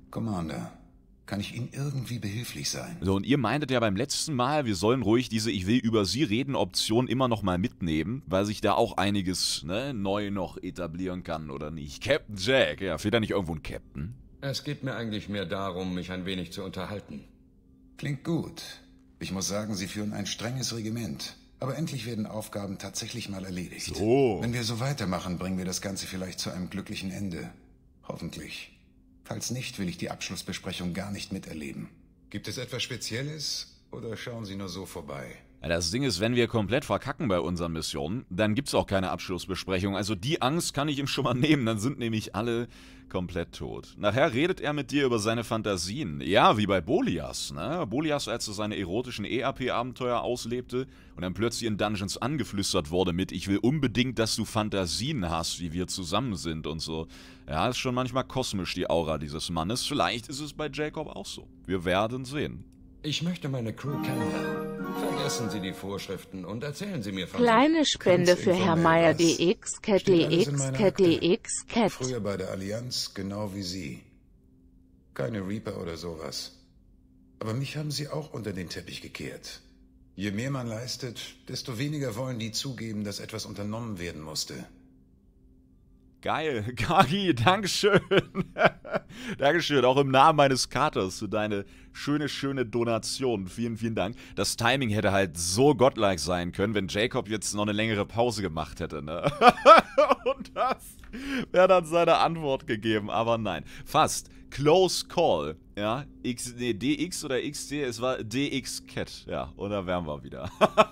Commander, kann ich Ihnen irgendwie behilflich sein? So, und ihr meintet ja beim letzten Mal, wir sollen ruhig diese Ich will über Sie reden Option immer noch mal mitnehmen, weil sich da auch einiges neu noch etablieren kann, oder nicht? Captain Jack, ja, fehlt da nicht irgendwo ein Captain? Es geht mir eigentlich mehr darum, mich ein wenig zu unterhalten. Klingt gut. Ich muss sagen, Sie führen ein strenges Regiment. Aber endlich werden Aufgaben tatsächlich mal erledigt. So. Wenn wir so weitermachen, bringen wir das Ganze vielleicht zu einem glücklichen Ende. Hoffentlich. Falls nicht, will ich die Abschlussbesprechung gar nicht miterleben. Gibt es etwas Spezielles oder schauen Sie nur so vorbei? Ja, das Ding ist, wenn wir komplett verkacken bei unseren Missionen, dann gibt's auch keine Abschlussbesprechung. Also die Angst kann ich ihm schon mal nehmen, dann sind nämlich alle komplett tot. Nachher redet er mit dir über seine Fantasien. Ja, wie bei Bolias, ne? Bolias, als er seine erotischen ERP-Abenteuer auslebte und dann plötzlich in Dungeons angeflüstert wurde mit Ich will unbedingt, dass du Fantasien hast, wie wir zusammen sind und so. Ja, ist schon manchmal kosmisch, die Aura dieses Mannes. Vielleicht ist es bei Jacob auch so. Wir werden sehen. Ich möchte meine Crew kennenlernen. Vergessen Sie die Vorschriften und erzählen Sie mir von Kleine Spende für Herr Meier DX, Cat Steht alles in DX, meiner Cat Akte. DX, Cat. Früher bei der Allianz, genau wie Sie. Keine Reaper oder sowas. Aber mich haben Sie auch unter den Teppich gekehrt. Je mehr man leistet, desto weniger wollen die zugeben, dass etwas unternommen werden musste. Geil, Kagi, Dankeschön. Dankeschön, auch im Namen meines Katers für deine schöne Donation. Vielen, vielen Dank. Das Timing hätte halt so godlike sein können, wenn Jacob jetzt noch eine längere Pause gemacht hätte, ne? Und das wäre dann seine Antwort gegeben, aber nein. Fast. Close Call. Ja, DX oder XD, es war DX Cat. Ja, und da wären wir wieder.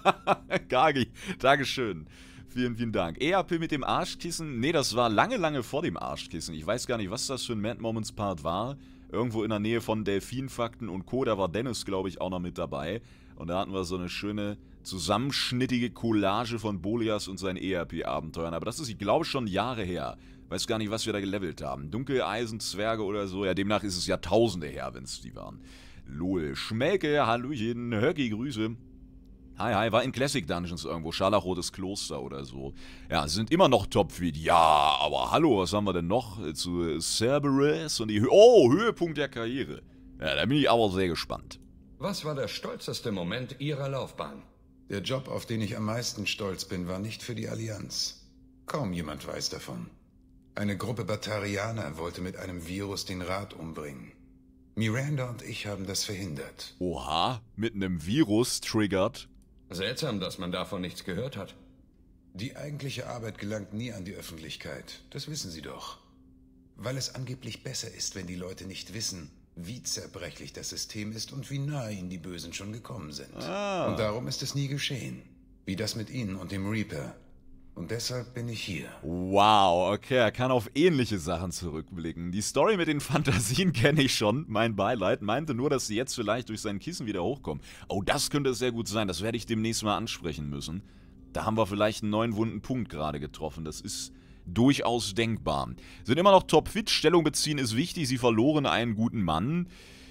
Kagi, Dankeschön. Vielen, vielen Dank. EAP mit dem Arschkissen? Nee, das war lange vor dem Arschkissen. Ich weiß gar nicht, was das für ein Mad Moments Part war. Irgendwo in der Nähe von Delfinfakten und Co. Da war Dennis, glaube ich, auch noch mit dabei. Und da hatten wir so eine schöne zusammenschnittige Collage von Bolias und seinen ERP-Abenteuern. Aber das ist, ich glaube, schon Jahre her. Weiß gar nicht, was wir da gelevelt haben. Dunkeleisenzwerge oder so. Ja, demnach ist es Jahrtausende her, wenn es die waren. Lol. Schmelke, Hallöchen, Höcki, Grüße. Hi, war in Classic Dungeons irgendwo, Scharlachrotes Kloster oder so. Ja, sind immer noch topfit. Ja, aber hallo, was haben wir denn noch? Zu Cerberus und die Höhepunkt der Karriere. Ja, da bin ich aber sehr gespannt. Was war der stolzeste Moment Ihrer Laufbahn? Der Job, auf den ich am meisten stolz bin, war nicht für die Allianz. Kaum jemand weiß davon. Eine Gruppe Batarianer wollte mit einem Virus den Rat umbringen. Miranda und ich haben das verhindert. Oha, mit einem Virus triggert. Seltsam, dass man davon nichts gehört hat. Die eigentliche Arbeit gelangt nie an die Öffentlichkeit. Das wissen Sie doch. Weil es angeblich besser ist, wenn die Leute nicht wissen, wie zerbrechlich das System ist und wie nahe ihnen die Bösen schon gekommen sind. Und darum ist es nie geschehen. Wie das mit Ihnen und dem Reaper. Und deshalb bin ich hier. Wow, okay, er kann auf ähnliche Sachen zurückblicken. Die Story mit den Fantasien kenne ich schon. Mein Beileid meinte nur, dass sie jetzt vielleicht durch sein Kissen wieder hochkommen. Oh, das könnte sehr gut sein. Das werde ich demnächst mal ansprechen müssen. Da haben wir vielleicht einen neuen wunden Punkt gerade getroffen. Das ist durchaus denkbar. Sind immer noch topfit. Stellung beziehen ist wichtig. Sie verloren einen guten Mann.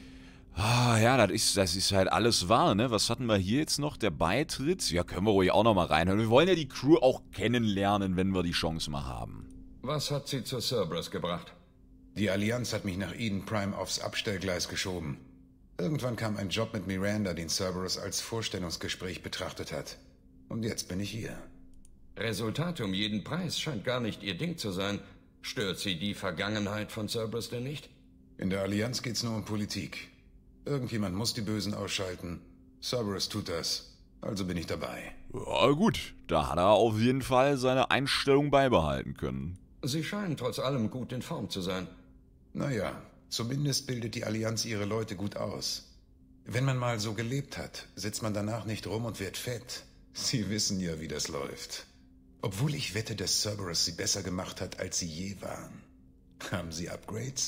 Ah, ja, das ist halt alles wahr, ne? Was hatten wir hier jetzt noch? Der Beitritt? Ja, können wir ruhig auch noch mal reinhören. Wir wollen ja die Crew auch kennenlernen, wenn wir die Chance mal haben. Was hat Sie zu Cerberus gebracht? Die Allianz hat mich nach Eden Prime aufs Abstellgleis geschoben. Irgendwann kam ein Job mit Miranda, den Cerberus als Vorstellungsgespräch betrachtet hat. Und jetzt bin ich hier. Resultate um jeden Preis scheint gar nicht Ihr Ding zu sein. Stört Sie die Vergangenheit von Cerberus denn nicht? In der Allianz geht's nur um Politik. Irgendjemand muss die Bösen ausschalten. Cerberus tut das. Also bin ich dabei. Ja, gut. Da hat er auf jeden Fall seine Einstellung beibehalten können. Sie scheinen trotz allem gut in Form zu sein. Naja, zumindest bildet die Allianz ihre Leute gut aus. Wenn man mal so gelebt hat, sitzt man danach nicht rum und wird fett. Sie wissen ja, wie das läuft. Obwohl ich wette, dass Cerberus sie besser gemacht hat, als sie je waren. Haben Sie Upgrades?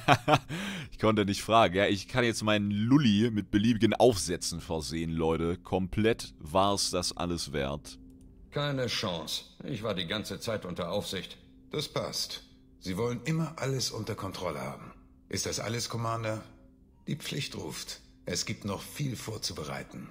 Ich konnte nicht fragen. Ja, ich kann jetzt meinen Lulli mit beliebigen Aufsätzen versehen, Leute. Komplett war's das alles wert. Keine Chance. Ich war die ganze Zeit unter Aufsicht. Das passt. Sie wollen immer alles unter Kontrolle haben. Ist das alles, Commander? Die Pflicht ruft. Es gibt noch viel vorzubereiten.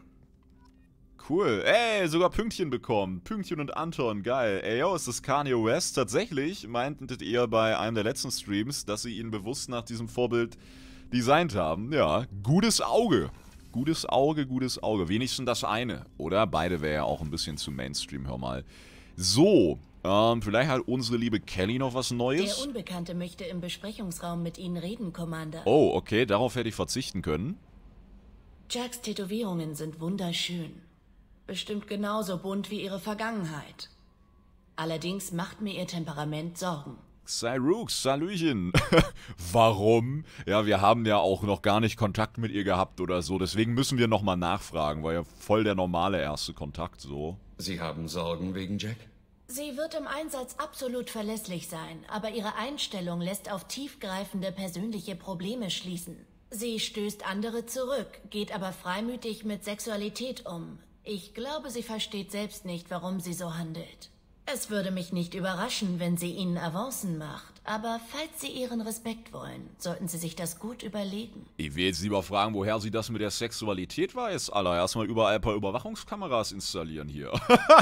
Cool. Ey, sogar Pünktchen bekommen. Pünktchen und Anton, geil. Ey, yo, ist das Kanye West? Tatsächlich meintet ihr bei einem der letzten Streams, dass sie ihn bewusst nach diesem Vorbild designt haben. Ja, gutes Auge. Gutes Auge, gutes Auge. Wenigstens das eine, oder? Beide wäre ja auch ein bisschen zu Mainstream, hör mal. So, vielleicht hat unsere liebe Kelly noch was Neues. Der Unbekannte möchte im Besprechungsraum mit Ihnen reden, Commander. Oh, okay, darauf hätte ich verzichten können. Jacks Tätowierungen sind wunderschön. Bestimmt genauso bunt wie ihre Vergangenheit. Allerdings macht mir ihr Temperament Sorgen. Cyrux, Salüchen. Warum? Ja, wir haben ja auch noch gar nicht Kontakt mit ihr gehabt oder so. Deswegen müssen wir nochmal nachfragen. War ja voll der normale erste Kontakt so. Sie haben Sorgen wegen Jack? Sie wird im Einsatz absolut verlässlich sein, aber ihre Einstellung lässt auf tiefgreifende persönliche Probleme schließen. Sie stößt andere zurück, geht aber freimütig mit Sexualität um. Ich glaube, sie versteht selbst nicht, warum sie so handelt. Es würde mich nicht überraschen, wenn sie Ihnen Avancen macht. Aber falls Sie Ihren Respekt wollen, sollten Sie sich das gut überlegen. Ich will jetzt lieber fragen, woher sie das mit der Sexualität weiß, Alter. Erstmal überall ein paar Überwachungskameras installieren hier.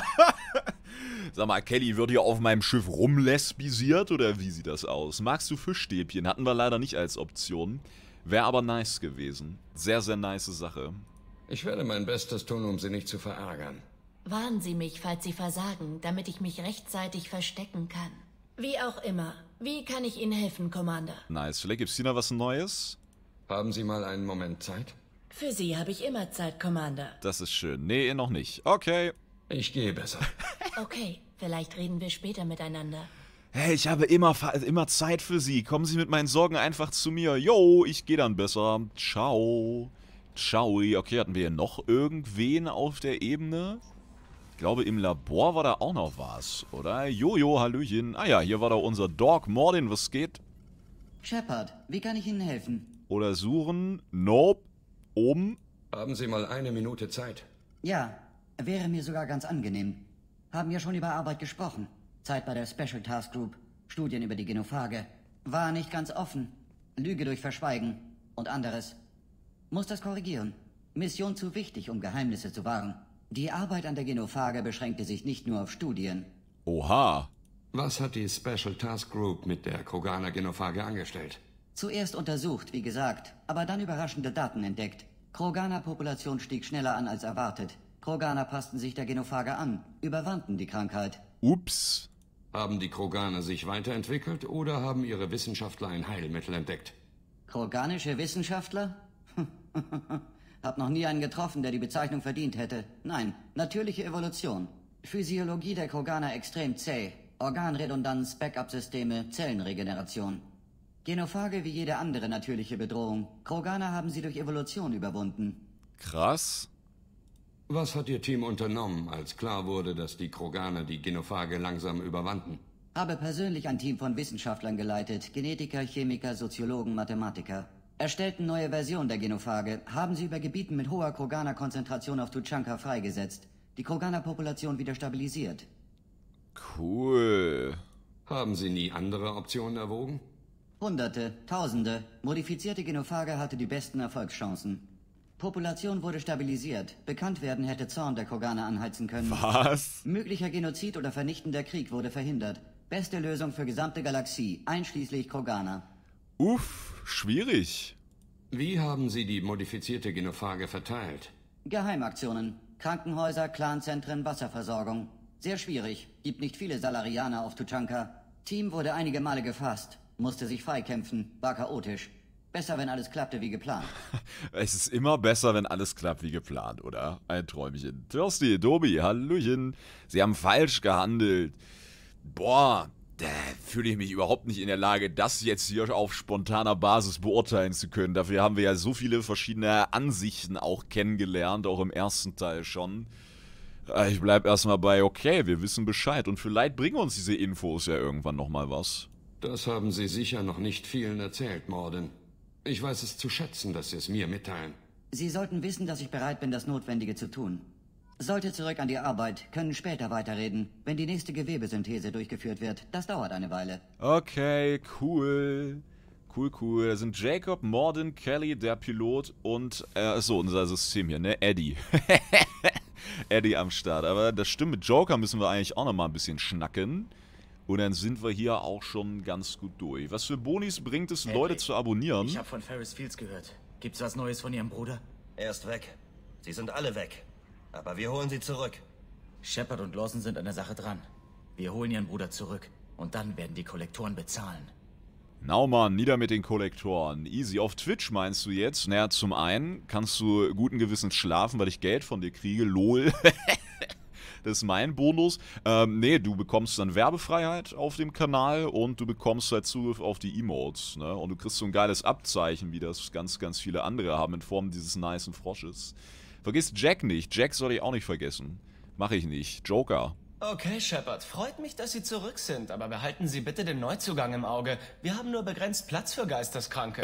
Sag mal, Kelly wird hier auf meinem Schiff rumlesbisiert oder wie sieht das aus? Magst du Fischstäbchen? Hatten wir leider nicht als Option. Wäre aber nice gewesen. Sehr, sehr nice Sache. Ich werde mein Bestes tun, um Sie nicht zu verärgern. Warnen Sie mich, falls Sie versagen, damit ich mich rechtzeitig verstecken kann. Wie auch immer. Wie kann ich Ihnen helfen, Commander? Nice. Vielleicht gibt's hier noch was Neues? Haben Sie mal einen Moment Zeit? Für Sie habe ich immer Zeit, Commander. Das ist schön. Nee, noch nicht. Okay. Ich gehe besser. Okay, vielleicht reden wir später miteinander. Hey, ich habe immer Zeit für Sie. Kommen Sie mit meinen Sorgen einfach zu mir. Yo, ich gehe dann besser. Ciao. Ciao. Okay, hatten wir hier noch irgendwen auf der Ebene? Ich glaube, im Labor war da auch noch was, oder? Jojo, hallöchen. Ah ja, hier war da unser Dog. Mordin, was geht? Shepard, wie kann ich Ihnen helfen? Oder suchen? Nope. Oben? Haben Sie mal eine Minute Zeit? Ja, wäre mir sogar ganz angenehm. Haben ja schon über Arbeit gesprochen. Zeit bei der Special Task Group, Studien über die Genophage. War nicht ganz offen. Lüge durch Verschweigen und anderes. Muss das korrigieren. Mission zu wichtig, um Geheimnisse zu wahren. Die Arbeit an der Genophage beschränkte sich nicht nur auf Studien. Oha. Was hat die Special Task Group mit der Kroganer Genophage angestellt? Zuerst untersucht, wie gesagt, aber dann überraschende Daten entdeckt. Kroganer-Population stieg schneller an als erwartet. Kroganer passten sich der Genophage an, überwanden die Krankheit. Ups. Haben die Kroganer sich weiterentwickelt oder haben ihre Wissenschaftler ein Heilmittel entdeckt? Kroganische Wissenschaftler? Hab noch nie einen getroffen, der die Bezeichnung verdient hätte. Nein, natürliche Evolution. Physiologie der Kroganer extrem zäh. Organredundanz, Backup-Systeme, Zellenregeneration. Genophage wie jede andere natürliche Bedrohung. Kroganer haben sie durch Evolution überwunden. Krass. Was hat Ihr Team unternommen, als klar wurde, dass die Kroganer die Genophage langsam überwanden? Habe persönlich ein Team von Wissenschaftlern geleitet. Genetiker, Chemiker, Soziologen, Mathematiker. Erstellten neue Version der Genophage, haben sie über Gebieten mit hoher Kroganer-Konzentration auf Tuchanka freigesetzt. Die Kroganer-Population wieder stabilisiert. Cool. Haben Sie nie andere Optionen erwogen? Hunderte, Tausende. Modifizierte Genophage hatte die besten Erfolgschancen. Population wurde stabilisiert. Bekannt werden hätte Zorn der Kroganer anheizen können. Was? Möglicher Genozid oder vernichtender Krieg wurde verhindert. Beste Lösung für gesamte Galaxie, einschließlich Kroganer. Uff, schwierig. Wie haben Sie die modifizierte Genophage verteilt? Geheimaktionen. Krankenhäuser, Clanzentren, Wasserversorgung. Sehr schwierig. Gibt nicht viele Salarianer auf Tuchanka. Team wurde einige Male gefasst. Musste sich freikämpfen. War chaotisch. Besser, wenn alles klappte wie geplant. Es ist immer besser, wenn alles klappt wie geplant, oder? Ein Träumchen. Thirsty, Dobi, hallöchen. Sie haben falsch gehandelt. Boah, da fühle ich mich überhaupt nicht in der Lage, das jetzt hier auf spontaner Basis beurteilen zu können. Dafür haben wir ja so viele verschiedene Ansichten auch kennengelernt, auch im ersten Teil schon. Ich bleib erstmal bei, okay, wir wissen Bescheid und vielleicht bringen uns diese Infos ja irgendwann nochmal was. Das haben Sie sicher noch nicht vielen erzählt, Mordin. Ich weiß es zu schätzen, dass Sie es mir mitteilen. Sie sollten wissen, dass ich bereit bin, das Notwendige zu tun. Sollte zurück an die Arbeit, können später weiterreden, wenn die nächste Gewebesynthese durchgeführt wird. Das dauert eine Weile. Okay, cool. Cool. Da sind Jacob, Mordin, Kelly, der Pilot und, so, unser System hier, ne? Eddie. Eddie am Start. Aber das stimmt, mit Joker müssen wir eigentlich auch nochmal ein bisschen schnacken. Und dann sind wir hier auch schon ganz gut durch. Was für Bonis bringt es, Leute zu abonnieren? Ich habe von Ferris Fields gehört. Gibt's was Neues von Ihrem Bruder? Er ist weg. Sie sind alle weg. Aber wir holen sie zurück. Shepard und Lawson sind an der Sache dran. Wir holen Ihren Bruder zurück. Und dann werden die Kollektoren bezahlen. Naumann, nieder mit den Kollektoren. Easy. Auf Twitch meinst du jetzt? Naja, zum einen kannst du guten Gewissens schlafen, weil ich Geld von dir kriege. LOL. Das ist mein Bonus. Nee, du bekommst dann Werbefreiheit auf dem Kanal und du bekommst halt Zugriff auf die Emotes. Ne? Und du kriegst so ein geiles Abzeichen, wie das ganz, ganz viele andere haben, in Form dieses nicen Frosches. Vergiss Jack nicht. Jack soll ich auch nicht vergessen. Mach ich nicht. Joker. Okay, Shepard. Freut mich, dass Sie zurück sind, aber behalten Sie bitte den Neuzugang im Auge. Wir haben nur begrenzt Platz für Geisteskranke.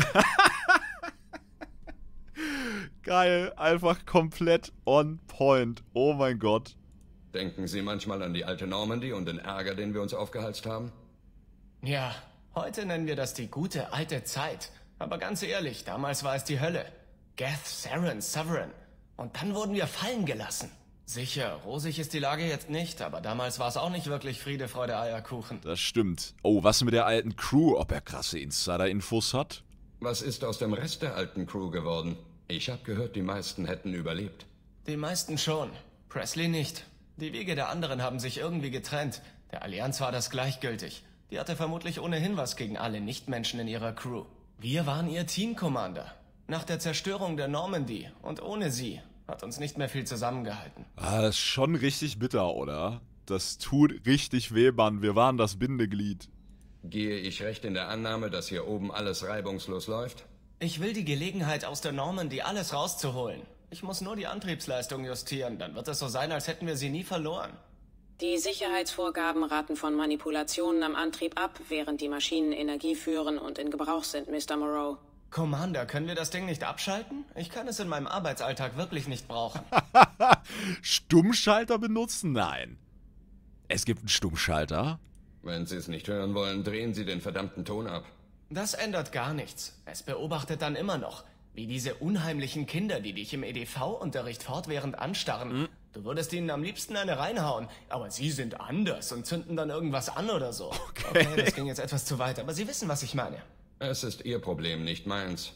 Geil. Einfach komplett on point. Oh mein Gott. Denken Sie manchmal an die alte Normandy und den Ärger, den wir uns aufgehalst haben? Ja, heute nennen wir das die gute alte Zeit. Aber ganz ehrlich, damals war es die Hölle. Geth, Saren, Sovereign. Und dann wurden wir fallen gelassen. Sicher, rosig ist die Lage jetzt nicht, aber damals war es auch nicht wirklich Friede, Freude, Eierkuchen. Das stimmt. Oh, was mit der alten Crew? Ob er krasse Insider-Infos hat? Was ist aus dem Rest der alten Crew geworden? Ich habe gehört, die meisten hätten überlebt. Die meisten schon. Presley nicht. Die Wege der anderen haben sich irgendwie getrennt. Der Allianz war das gleichgültig. Die hatte vermutlich ohnehin was gegen alle Nichtmenschen in ihrer Crew. Wir waren ihr Team-Commander. Nach der Zerstörung der Normandy und ohne sie hat uns nicht mehr viel zusammengehalten. Ah, das ist schon richtig bitter, oder? Das tut richtig weh, Mann. Wir waren das Bindeglied. Gehe ich recht in der Annahme, dass hier oben alles reibungslos läuft? Ich will die Gelegenheit aus der Normandy alles rauszuholen. Ich muss nur die Antriebsleistung justieren, dann wird es so sein, als hätten wir sie nie verloren. Die Sicherheitsvorgaben raten von Manipulationen am Antrieb ab, während die Maschinen Energie führen und in Gebrauch sind, Mr. Moreau. Commander, können wir das Ding nicht abschalten? Ich kann es in meinem Arbeitsalltag wirklich nicht brauchen. Stummschalter benutzen? Nein. Es gibt einen Stummschalter. Wenn Sie es nicht hören wollen, drehen Sie den verdammten Ton ab. Das ändert gar nichts. Es beobachtet dann immer noch. Wie diese unheimlichen Kinder, die dich im EDV-Unterricht fortwährend anstarren. Du würdest ihnen am liebsten eine reinhauen, aber sie sind anders und zünden dann irgendwas an oder so. Okay, das ging jetzt etwas zu weit, aber Sie wissen, was ich meine. Es ist Ihr Problem, nicht meins.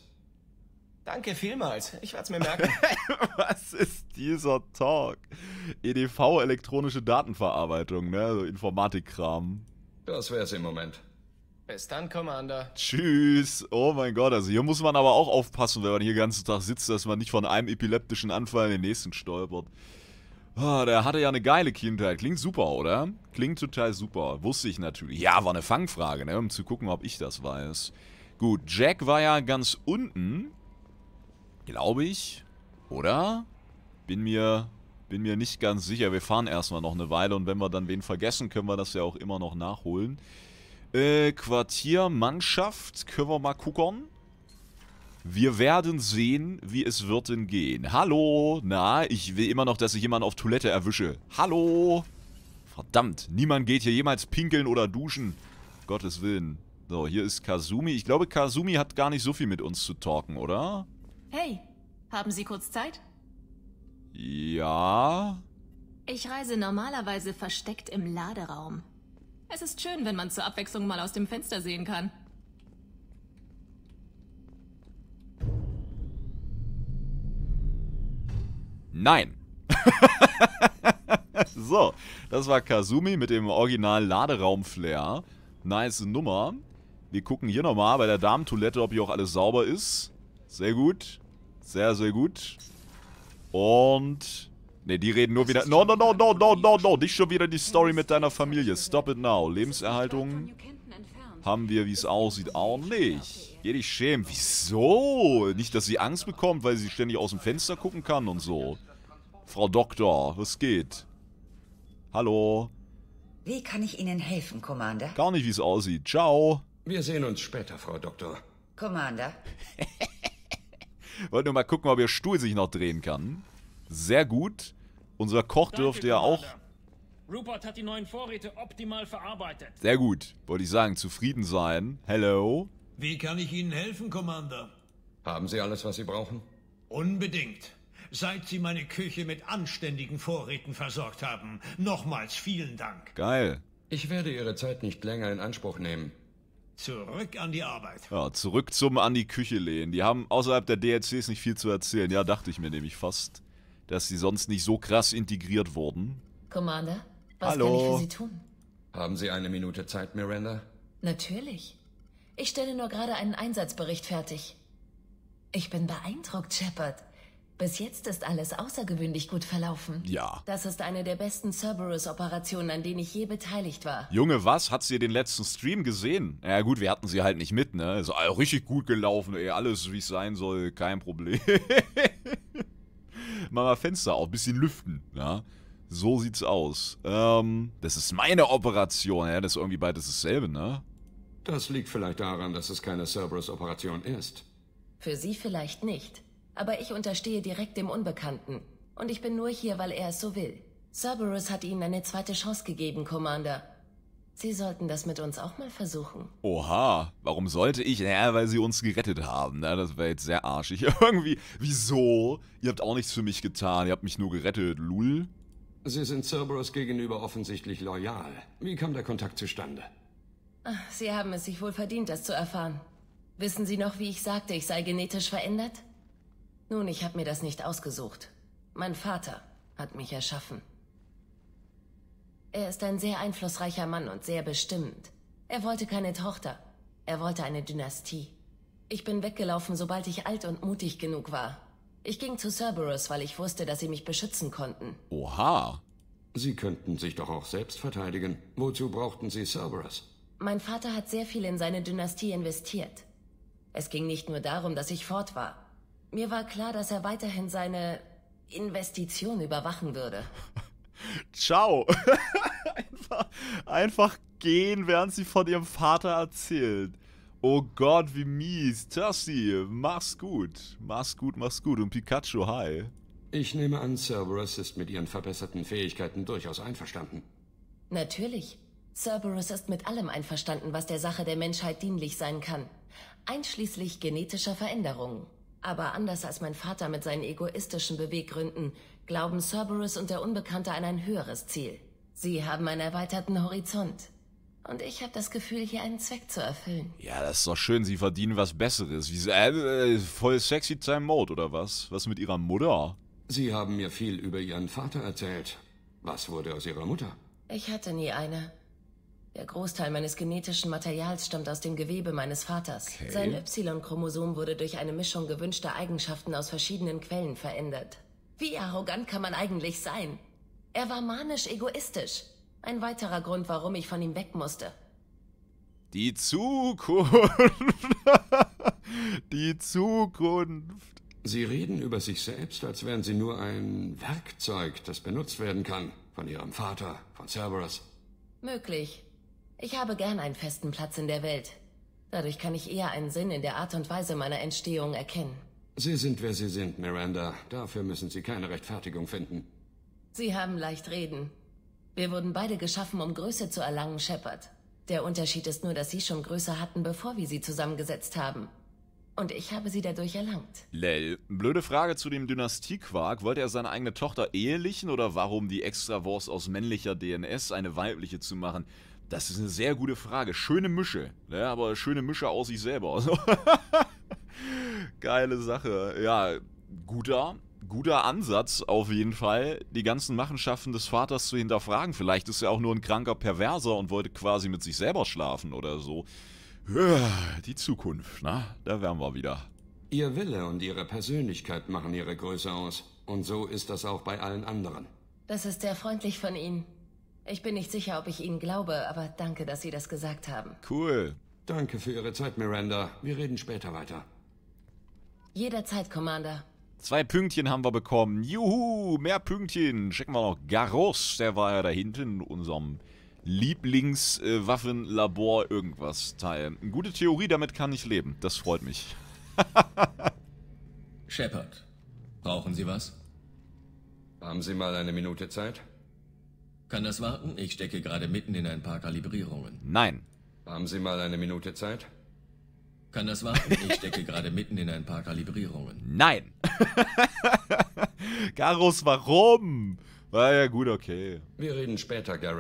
Danke vielmals, ich werde es mir merken. Was ist dieser Talk? EDV, elektronische Datenverarbeitung, ne? So Informatikkram. Das wär's im Moment. Bis dann, Commander. Tschüss. Oh mein Gott, also hier muss man aber auch aufpassen, wenn man hier den ganzen Tag sitzt, dass man nicht von einem epileptischen Anfall in den nächsten stolpert. Ah, der hatte ja eine geile Kindheit. Klingt super, oder? Klingt total super. Wusste ich natürlich. Ja, war eine Fangfrage, ne? Um zu gucken, ob ich das weiß. Gut, Jack war ja ganz unten. Glaube ich. Oder? Bin mir nicht ganz sicher. Wir fahren erstmal noch eine Weile und wenn wir dann wen vergessen, können wir das ja auch immer noch nachholen. Quartiermannschaft, können wir mal gucken. Wir werden sehen, wie es wird denn gehen. Hallo, na, ich will immer noch, dass ich jemanden auf Toilette erwische. Hallo. Verdammt, niemand geht hier jemals pinkeln oder duschen. Gottes Willen. So, hier ist Kazumi. Ich glaube, Kazumi hat gar nicht so viel mit uns zu talken, oder? Hey, haben Sie kurz Zeit? Ja. Ich reise normalerweise versteckt im Laderaum. Es ist schön, wenn man zur Abwechslung mal aus dem Fenster sehen kann. Nein. So, das war Kazumi mit dem original Laderaum-Flair. Nice Nummer. Wir gucken hier nochmal bei der Damentoilette, ob hier auch alles sauber ist. Sehr gut. Sehr, sehr gut. Und... Ne, die reden nur wieder... No, nicht schon wieder die Story mit deiner Familie. Stop it now. Lebenserhaltung haben wir, wie es aussieht, auch nicht. Geh dich schämen. Wieso? Nicht, dass sie Angst bekommt, weil sie ständig aus dem Fenster gucken kann und so. Frau Doktor, was geht? Hallo? Wie kann ich Ihnen helfen, Commander? Gar nicht, wie es aussieht. Ciao. Wir sehen uns später, Frau Doktor. Commander? Wollt nur mal gucken, ob Ihr Stuhl sich noch drehen kann. Sehr gut. Unser Koch dürfte ja auch... Rupert hat die neuen Vorräte optimal verarbeitet. Sehr gut. Wollte ich sagen, zufrieden sein. Hello. Wie kann ich Ihnen helfen, Commander? Haben Sie alles, was Sie brauchen? Unbedingt. Seit Sie meine Küche mit anständigen Vorräten versorgt haben. Nochmals vielen Dank. Geil. Ich werde Ihre Zeit nicht länger in Anspruch nehmen. Zurück an die Arbeit. Ja, zurück zum an die Küche lehnen. Die haben außerhalb der DLCs nicht viel zu erzählen. Ja, dachte ich mir nämlich fast, dass sie sonst nicht so krass integriert wurden. Commander, was Hallo. kann ich für Sie tun? Haben Sie eine Minute Zeit, Miranda? Natürlich. Ich stelle nur gerade einen Einsatzbericht fertig. Ich bin beeindruckt, Shepard. Bis jetzt ist alles außergewöhnlich gut verlaufen. Ja. Das ist eine der besten Cerberus-Operationen, an denen ich je beteiligt war. Junge, was? Hat sie den letzten Stream gesehen? Ja gut, wir hatten sie halt nicht mit, ne? Ist richtig gut gelaufen, ey. Alles, wie es sein soll, kein Problem. Mach mal Fenster auf, bisschen lüften, ja? So sieht's aus. Das ist meine Operation, ja? Das ist irgendwie beides dasselbe, ne? Das liegt vielleicht daran, dass es keine Cerberus-Operation ist. Für Sie vielleicht nicht. Aber ich unterstehe direkt dem Unbekannten. Und ich bin nur hier, weil er es so will. Cerberus hat Ihnen eine zweite Chance gegeben, Commander. Sie sollten das mit uns auch mal versuchen. Oha, warum sollte ich? Naja, weil sie uns gerettet haben, ne? Das wäre jetzt sehr arschig. Irgendwie, wieso? Ihr habt auch nichts für mich getan, ihr habt mich nur gerettet, lul. Sie sind Cerberus gegenüber offensichtlich loyal. Wie kam der Kontakt zustande? Ach, Sie haben es sich wohl verdient, das zu erfahren. Wissen Sie noch, wie ich sagte, ich sei genetisch verändert? Nun, ich habe mir das nicht ausgesucht. Mein Vater hat mich erschaffen. Er ist ein sehr einflussreicher Mann und sehr bestimmend. Er wollte keine Tochter. Er wollte eine Dynastie. Ich bin weggelaufen, sobald ich alt und mutig genug war. Ich ging zu Cerberus, weil ich wusste, dass sie mich beschützen konnten. Oha. Sie könnten sich doch auch selbst verteidigen. Wozu brauchten Sie Cerberus? Mein Vater hat sehr viel in seine Dynastie investiert. Es ging nicht nur darum, dass ich fort war. Mir war klar, dass er weiterhin seine Investition überwachen würde. Ciao. einfach gehen, während sie von ihrem Vater erzählt. Oh Gott, wie mies. Tassi, mach's gut. Mach's gut, mach's gut. Und Pikachu, hi. Ich nehme an, Cerberus ist mit Ihren verbesserten Fähigkeiten durchaus einverstanden. Natürlich. Cerberus ist mit allem einverstanden, was der Sache der Menschheit dienlich sein kann. Einschließlich genetischer Veränderungen. Aber anders als mein Vater mit seinen egoistischen Beweggründen, glauben Cerberus und der Unbekannte an ein höheres Ziel. Sie haben einen erweiterten Horizont. Und ich habe das Gefühl, hier einen Zweck zu erfüllen. Ja, das ist doch schön, sie verdienen was Besseres. Wie, voll sexy time Mode, oder was? Was mit ihrer Mutter? Sie haben mir viel über Ihren Vater erzählt. Was wurde aus Ihrer Mutter? Ich hatte nie eine. Der Großteil meines genetischen Materials stammt aus dem Gewebe meines Vaters. Okay. Sein Y-Chromosom wurde durch eine Mischung gewünschter Eigenschaften aus verschiedenen Quellen verändert. Wie arrogant kann man eigentlich sein? Er war manisch egoistisch. Ein weiterer Grund, warum ich von ihm weg musste. Die Zukunft. Die Zukunft. Sie reden über sich selbst, als wären Sie nur ein Werkzeug, das benutzt werden kann. Von Ihrem Vater, von Cerberus. Möglich. Ich habe gern einen festen Platz in der Welt. Dadurch kann ich eher einen Sinn in der Art und Weise meiner Entstehung erkennen. Sie sind, wer Sie sind, Miranda. Dafür müssen Sie keine Rechtfertigung finden. Sie haben leicht reden. Wir wurden beide geschaffen, um Größe zu erlangen, Shepard. Der Unterschied ist nur, dass Sie schon Größe hatten, bevor wir sie zusammengesetzt haben. Und ich habe sie dadurch erlangt. Lel, blöde Frage zu dem Dynastiequark. Wollte er seine eigene Tochter ehelichen oder warum die Extrawurst aus männlicher DNS eine weibliche zu machen? Das ist eine sehr gute Frage. Schöne Mische, ne? Aber schöne Mische aus sich selber. Also geile Sache. Ja, guter Ansatz auf jeden Fall, die ganzen Machenschaften des Vaters zu hinterfragen. Vielleicht ist er auch nur ein kranker Perverser und wollte quasi mit sich selber schlafen oder so. Die Zukunft, na, da wären wir wieder. Ihr Wille und Ihre Persönlichkeit machen Ihre Größe aus. Und so ist das auch bei allen anderen. Das ist sehr freundlich von Ihnen. Ich bin nicht sicher, ob ich Ihnen glaube, aber danke, dass Sie das gesagt haben. Cool. Danke für Ihre Zeit, Miranda. Wir reden später weiter. Jederzeit, Commander. 2 Pünktchen haben wir bekommen. Juhu, mehr Pünktchen. Checken wir noch. Garros, der war ja da hinten in unserem Lieblingswaffenlabor irgendwas Teil. Eine gute Theorie, damit kann ich leben. Das freut mich. Shepard, brauchen Sie was? Haben Sie mal eine Minute Zeit? Kann das warten? Ich stecke gerade mitten in ein paar Kalibrierungen. Nein. Haben Sie mal eine Minute Zeit? Kann das warten? Ich stecke gerade mitten in ein paar Kalibrierungen. Nein. Garros, warum? War ja gut, okay. Wir reden später, Garrus.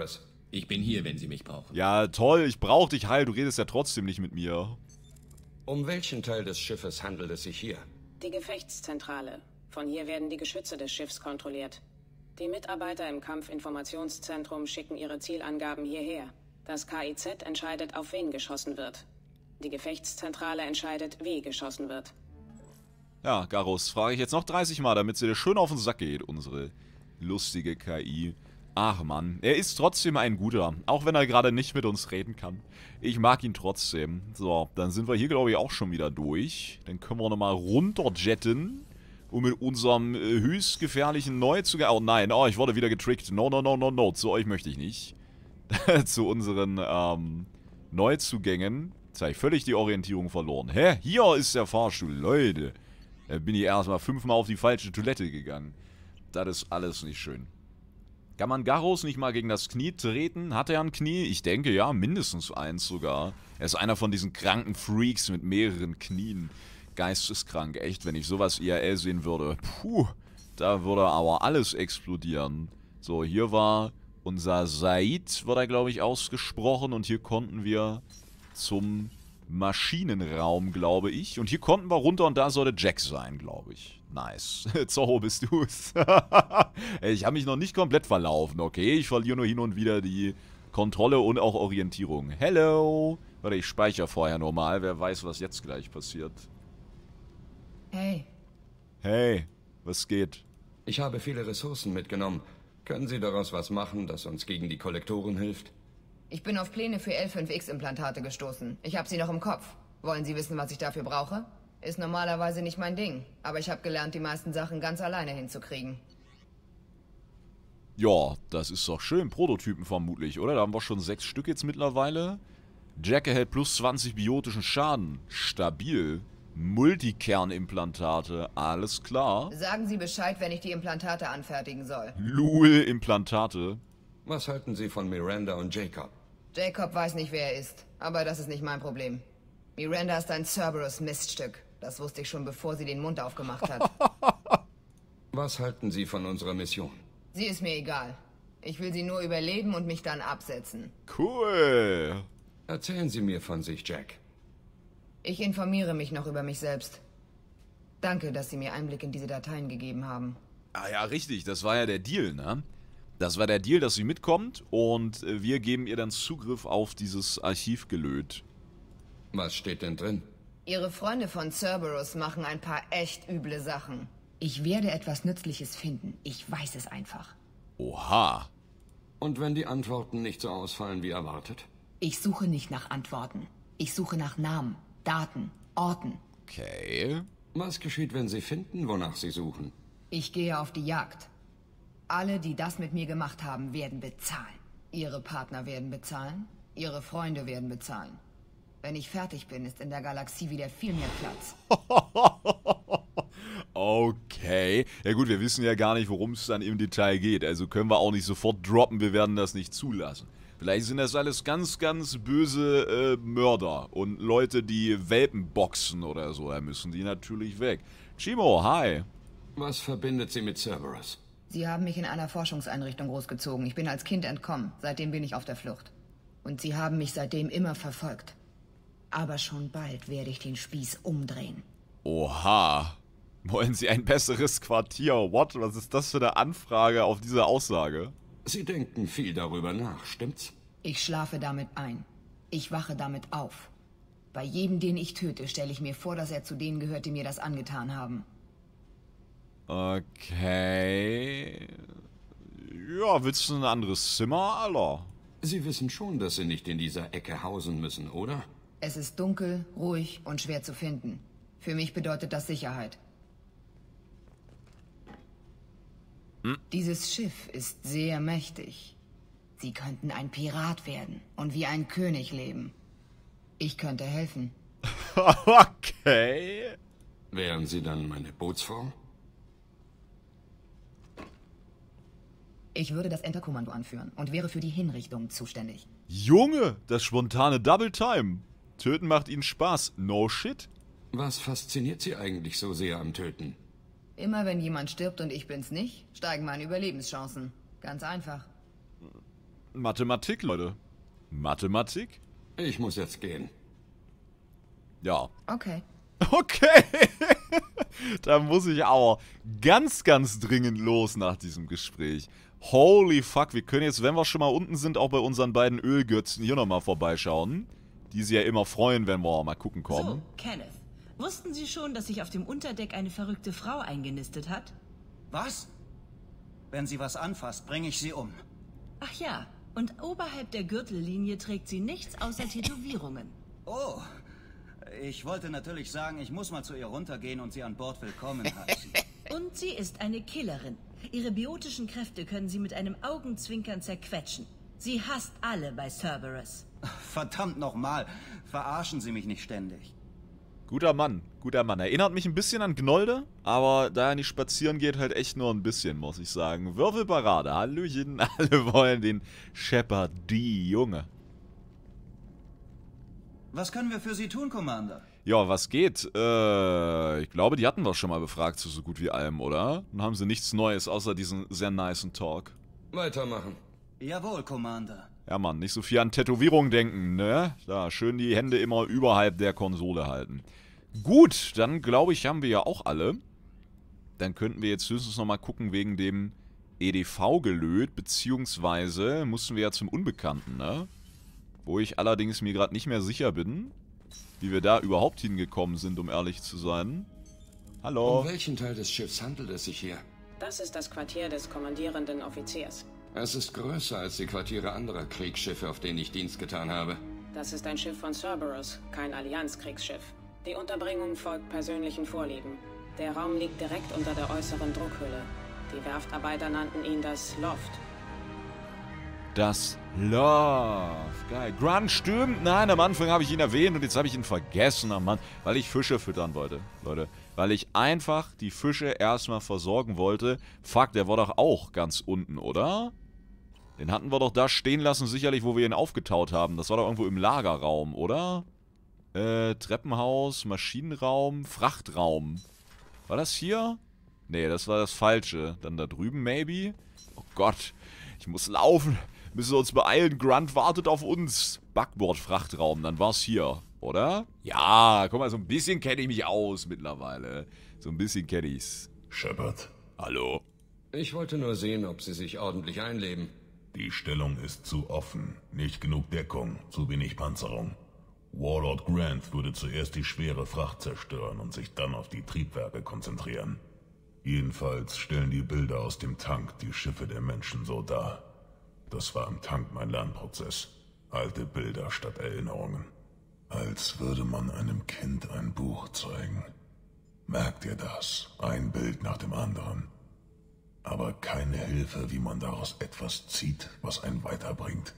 Ich bin hier, wenn Sie mich brauchen. Ja, toll, ich brauch dich, Heil, du redest ja trotzdem nicht mit mir. Um welchen Teil des Schiffes handelt es sich hier? Die Gefechtszentrale. Von hier werden die Geschütze des Schiffs kontrolliert. Die Mitarbeiter im Kampfinformationszentrum schicken ihre Zielangaben hierher. Das KIZ entscheidet, auf wen geschossen wird. Die Gefechtszentrale entscheidet, wie geschossen wird. Ja, Garrus, frage ich jetzt noch 30 Mal, damit sie dir schön auf den Sack geht, unsere lustige KI. Ach Mann, er ist trotzdem ein guter, auch wenn er gerade nicht mit uns reden kann. Ich mag ihn trotzdem. So, dann sind wir hier, glaube ich, auch schon wieder durch. Dann können wir nochmal runterjetten und mit unserem höchst gefährlichen Neuzugang... Oh nein, oh, ich wurde wieder getrickt. No, no, no, no, no, zu euch möchte ich nicht. Zu unseren Neuzugängen. Jetzt habe ich völlig die Orientierung verloren. Hä? Hier ist der Fahrstuhl, Leute. Da bin ich erstmal 5-mal auf die falsche Toilette gegangen. Das ist alles nicht schön. Kann man Garrus nicht mal gegen das Knie treten? Hat er ein Knie? Ich denke, ja, mindestens eins sogar. Er ist einer von diesen kranken Freaks mit mehreren Knien. Geisteskrank, echt, wenn ich sowas IRL sehen würde. Puh, da würde aber alles explodieren. So, hier war unser Said, wird er, glaube ich, ausgesprochen. Und hier konnten wir zum Maschinenraum, glaube ich. Und hier konnten wir runter und da sollte Jack sein, glaube ich. Nice. Zorro, bist du's? Ich habe mich noch nicht komplett verlaufen, okay? Ich verliere nur hin und wieder die Kontrolle und auch Orientierung. Hello! Warte, ich speichere vorher normal. Wer weiß, was jetzt gleich passiert. Hey. Hey, was geht? Ich habe viele Ressourcen mitgenommen. Können Sie daraus was machen, das uns gegen die Kollektoren hilft? Ich bin auf Pläne für L5X-Implantate gestoßen. Ich habe sie noch im Kopf. Wollen Sie wissen, was ich dafür brauche? Ist normalerweise nicht mein Ding, aber ich habe gelernt, die meisten Sachen ganz alleine hinzukriegen. Ja, das ist doch schön. Prototypen vermutlich, oder? Da haben wir schon 6 Stück jetzt mittlerweile. Jack erhält plus 20 biotischen Schaden. Stabil. Multikernimplantate. Alles klar. Sagen Sie Bescheid, wenn ich die Implantate anfertigen soll. Implantate. Was halten Sie von Miranda und Jacob? Jacob weiß nicht, wer er ist, aber das ist nicht mein Problem. Miranda ist ein Cerberus-Miststück. Das wusste ich schon, bevor sie den Mund aufgemacht hat. Was halten Sie von unserer Mission? Sie ist mir egal. Ich will sie nur überleben und mich dann absetzen. Cool. Erzählen Sie mir von sich, Jack. Ich informiere mich noch über mich selbst. Danke, dass Sie mir Einblick in diese Dateien gegeben haben. Ah ja, richtig. Das war ja der Deal, ne? Das war der Deal, dass sie mitkommt und wir geben ihr dann Zugriff auf dieses Archivgelöt. Was steht denn drin? Ihre Freunde von Cerberus machen ein paar echt üble Sachen. Ich werde etwas Nützliches finden. Ich weiß es einfach. Oha. Und wenn die Antworten nicht so ausfallen wie erwartet? Ich suche nicht nach Antworten. Ich suche nach Namen, Daten, Orten. Okay. Was geschieht, wenn Sie finden, wonach Sie suchen? Ich gehe auf die Jagd. Alle, die das mit mir gemacht haben, werden bezahlen. Ihre Partner werden bezahlen. Ihre Freunde werden bezahlen. Wenn ich fertig bin, ist in der Galaxie wieder viel mehr Platz. Okay. Ja gut, wir wissen ja gar nicht, worum es dann im Detail geht. Also können wir auch nicht sofort droppen, wir werden das nicht zulassen. Vielleicht sind das alles ganz, ganz böse Mörder und Leute, die Welpen boxen oder so. Da müssen die natürlich weg. Chimo, hi. Was verbindet Sie mit Cerberus? Sie haben mich in einer Forschungseinrichtung großgezogen. Ich bin als Kind entkommen. Seitdem bin ich auf der Flucht. Und sie haben mich seitdem immer verfolgt. Aber schon bald werde ich den Spieß umdrehen. Oha. Wollen Sie ein besseres Quartier? What? Was ist das für eine Anfrage auf diese Aussage? Sie denken viel darüber nach, stimmt's? Ich schlafe damit ein. Ich wache damit auf. Bei jedem, den ich töte, stelle ich mir vor, dass er zu denen gehört, die mir das angetan haben. Okay. Ja, willst du ein anderes Zimmer, Alter? Sie wissen schon, dass Sie nicht in dieser Ecke hausen müssen, oder? Es ist dunkel, ruhig und schwer zu finden. Für mich bedeutet das Sicherheit. Dieses Schiff ist sehr mächtig. Sie könnten ein Pirat werden und wie ein König leben. Ich könnte helfen. Okay. Wären Sie dann meine Bootsfrau? Ich würde das Enterkommando anführen und wäre für die Hinrichtung zuständig. Junge, das spontane Double Time. Töten macht Ihnen Spaß. No shit. Was fasziniert Sie eigentlich so sehr am Töten? Immer wenn jemand stirbt und ich bin's nicht, steigen meine Überlebenschancen. Ganz einfach. Mathematik, Leute. Mathematik? Ich muss jetzt gehen. Ja. Okay. Okay. Da muss ich aber ganz, ganz dringend los nach diesem Gespräch. Holy fuck, wir können jetzt, wenn wir schon mal unten sind, auch bei unseren beiden Ölgötzen hier nochmal vorbeischauen. Die sie ja immer freuen, wenn wir mal gucken kommen. So, Kenneth. Wussten Sie schon, dass sich auf dem Unterdeck eine verrückte Frau eingenistet hat? Was? Wenn sie was anfasst, bringe ich sie um. Ach ja, und oberhalb der Gürtellinie trägt sie nichts außer Tätowierungen. Oh, ich wollte natürlich sagen, ich muss mal zu ihr runtergehen und sie an Bord willkommen heißen. Und sie ist eine Killerin. Ihre biotischen Kräfte können sie mit einem Augenzwinkern zerquetschen. Sie hasst alle bei Cerberus. Verdammt nochmal, verarschen Sie mich nicht ständig. Guter Mann, guter Mann. Erinnert mich ein bisschen an Gnolde, aber da er nicht spazieren geht, halt echt nur ein bisschen, muss ich sagen. Würfelparade, Hallöchen, alle wollen den Shepard D, Junge. Was können wir für Sie tun, Commander? Ja, was geht? Ich glaube, die hatten wir schon mal befragt zu so gut wie allem, oder? Dann haben sie nichts Neues, außer diesen sehr nicen Talk. Weitermachen. Jawohl, Commander. Ja, Mann, nicht so viel an Tätowierungen denken, ne? Da, schön die Hände immer überhalb der Konsole halten. Gut, dann glaube ich, haben wir ja auch alle. Dann könnten wir jetzt höchstens nochmal gucken wegen dem EDV-Gelöt, beziehungsweise mussten wir ja zum Unbekannten, ne? Wo ich allerdings mir gerade nicht mehr sicher bin, wie wir da überhaupt hingekommen sind, um ehrlich zu sein. Hallo? Um welchen Teil des Schiffs handelt es sich hier? Das ist das Quartier des kommandierenden Offiziers. Es ist größer als die Quartiere anderer Kriegsschiffe, auf denen ich Dienst getan habe. Das ist ein Schiff von Cerberus, kein Allianz-Kriegsschiff. Die Unterbringung folgt persönlichen Vorlieben. Der Raum liegt direkt unter der äußeren Druckhülle. Die Werftarbeiter nannten ihn das Loft. Das Love. Geil. Grunt stimmt. Nein, am Anfang habe ich ihn erwähnt und jetzt habe ich ihn vergessen, oh Mann, weil ich Fische füttern wollte, Leute. Weil ich einfach die Fische erstmal versorgen wollte. Fuck, der war doch auch ganz unten, oder? Den hatten wir doch da stehen lassen, sicherlich, wo wir ihn aufgetaut haben. Das war doch irgendwo im Lagerraum, oder? Treppenhaus, Maschinenraum, Frachtraum. War das hier? Nee, das war das Falsche. Dann da drüben, maybe? Oh Gott, ich muss laufen. Müssen wir uns beeilen. Grunt wartet auf uns. Backbord-Frachtraum, dann war's hier, oder? Ja, guck mal, so ein bisschen kenne ich mich aus mittlerweile. So ein bisschen kenne ich's. Shepard. Hallo. Ich wollte nur sehen, ob Sie sich ordentlich einleben. Die Stellung ist zu offen. Nicht genug Deckung, zu wenig Panzerung. Warlord Grant würde zuerst die schwere Fracht zerstören und sich dann auf die Triebwerke konzentrieren. Jedenfalls stellen die Bilder aus dem Tank die Schiffe der Menschen so dar. Das war im Tank mein Lernprozess. Alte Bilder statt Erinnerungen. Als würde man einem Kind ein Buch zeigen. Merkt ihr das? Ein Bild nach dem anderen. Aber keine Hilfe, wie man daraus etwas zieht, was einen weiterbringt.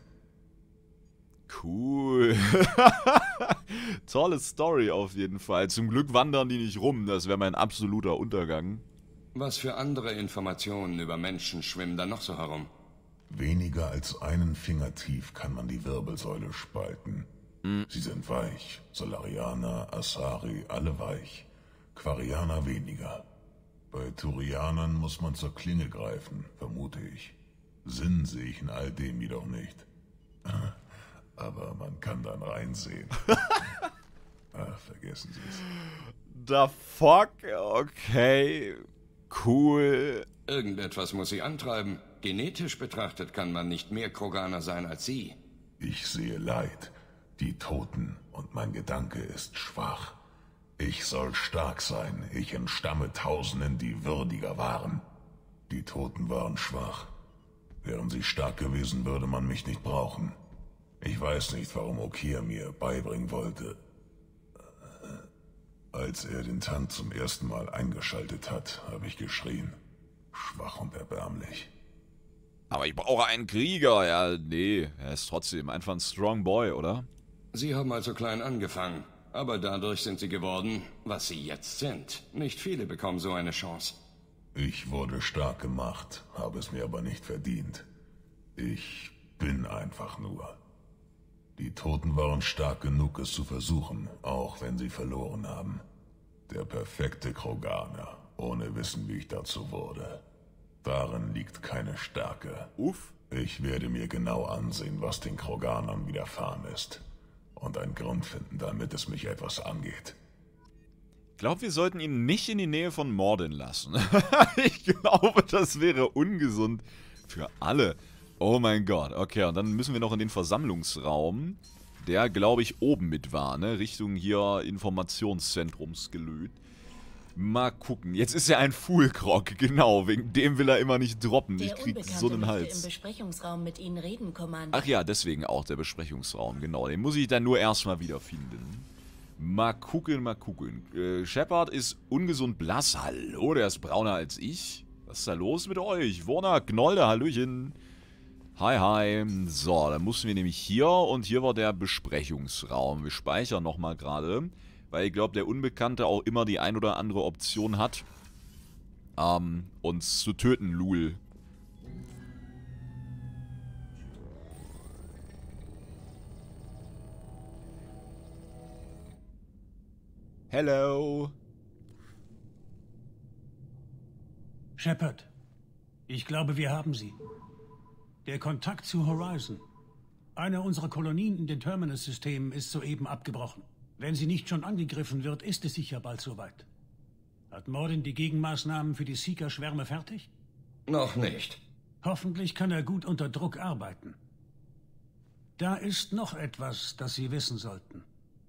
Cool. Tolle Story auf jeden Fall. Zum Glück wandern die nicht rum, das wäre mein absoluter Untergang. Was für andere Informationen über Menschen schwimmen da noch so herum? Weniger als einen Finger tief kann man die Wirbelsäule spalten. Sie sind weich. Solarianer, Asari, alle weich. Quarianer weniger. Bei Turianern muss man zur Klinge greifen, vermute ich. Sinn sehe ich in all dem jedoch nicht. Aber man kann dann reinsehen. Vergessen Sie es. The fuck? Okay. Cool. Irgendetwas muss sie antreiben. Genetisch betrachtet kann man nicht mehr Kroganer sein als Sie. Ich sehe Leid, die Toten, und mein Gedanke ist schwach. Ich soll stark sein. Ich entstamme Tausenden, die würdiger waren. Die Toten waren schwach. Wären sie stark gewesen, würde man mich nicht brauchen. Ich weiß nicht, warum Okeer mir beibringen wollte. Als er den Tank zum ersten Mal eingeschaltet hat, habe ich geschrien. Schwach und erbärmlich. Aber ich brauche einen Krieger. Ja, nee, er ist trotzdem einfach ein Strong Boy, oder? Sie haben also klein angefangen. Aber dadurch sind Sie geworden, was Sie jetzt sind. Nicht viele bekommen so eine Chance. Ich wurde stark gemacht, habe es mir aber nicht verdient. Ich bin einfach nur. Die Toten waren stark genug, es zu versuchen, auch wenn sie verloren haben. Der perfekte Kroganer, ohne Wissen, wie ich dazu wurde. Darin liegt keine Stärke. Uff. Ich werde mir genau ansehen, was den Kroganern widerfahren ist. Und einen Grund finden, damit es mich etwas angeht. Ich glaube, wir sollten ihn nicht in die Nähe von Mordin lassen. Ich glaube, das wäre ungesund für alle. Oh mein Gott. Okay, und dann müssen wir noch in den Versammlungsraum, der, glaube ich, oben mit war, ne? Richtung hier Informationszentrumsgelöt. Mal gucken. Jetzt ist er ein Fuhlkrog, genau. Wegen dem will er immer nicht droppen. Ich krieg so einen Hals. Im Besprechungsraum mit Ihnen reden, Commander. Ach ja, deswegen auch der Besprechungsraum, genau. Den muss ich dann nur erstmal wiederfinden. Mal gucken, mal gucken. Shepard ist ungesund blass. Hallo, der ist brauner als ich. Was ist da los mit euch? Warner, Gnolde, Hallöchen. Hi, hi. So, dann mussten wir nämlich hier und hier war der Besprechungsraum. Wir speichern nochmal gerade, weil ich glaube, der Unbekannte auch immer die ein oder andere Option hat, uns zu töten, Lul. Hello. Shepard, ich glaube, wir haben sie. Der Kontakt zu Horizon. Eine unserer Kolonien in den Terminus-Systemen ist soeben abgebrochen. Wenn sie nicht schon angegriffen wird, ist es sicher bald soweit. Hat Mordin die Gegenmaßnahmen für die Seeker-Schwärme fertig? Noch nicht. Hoffentlich kann er gut unter Druck arbeiten. Da ist noch etwas, das Sie wissen sollten.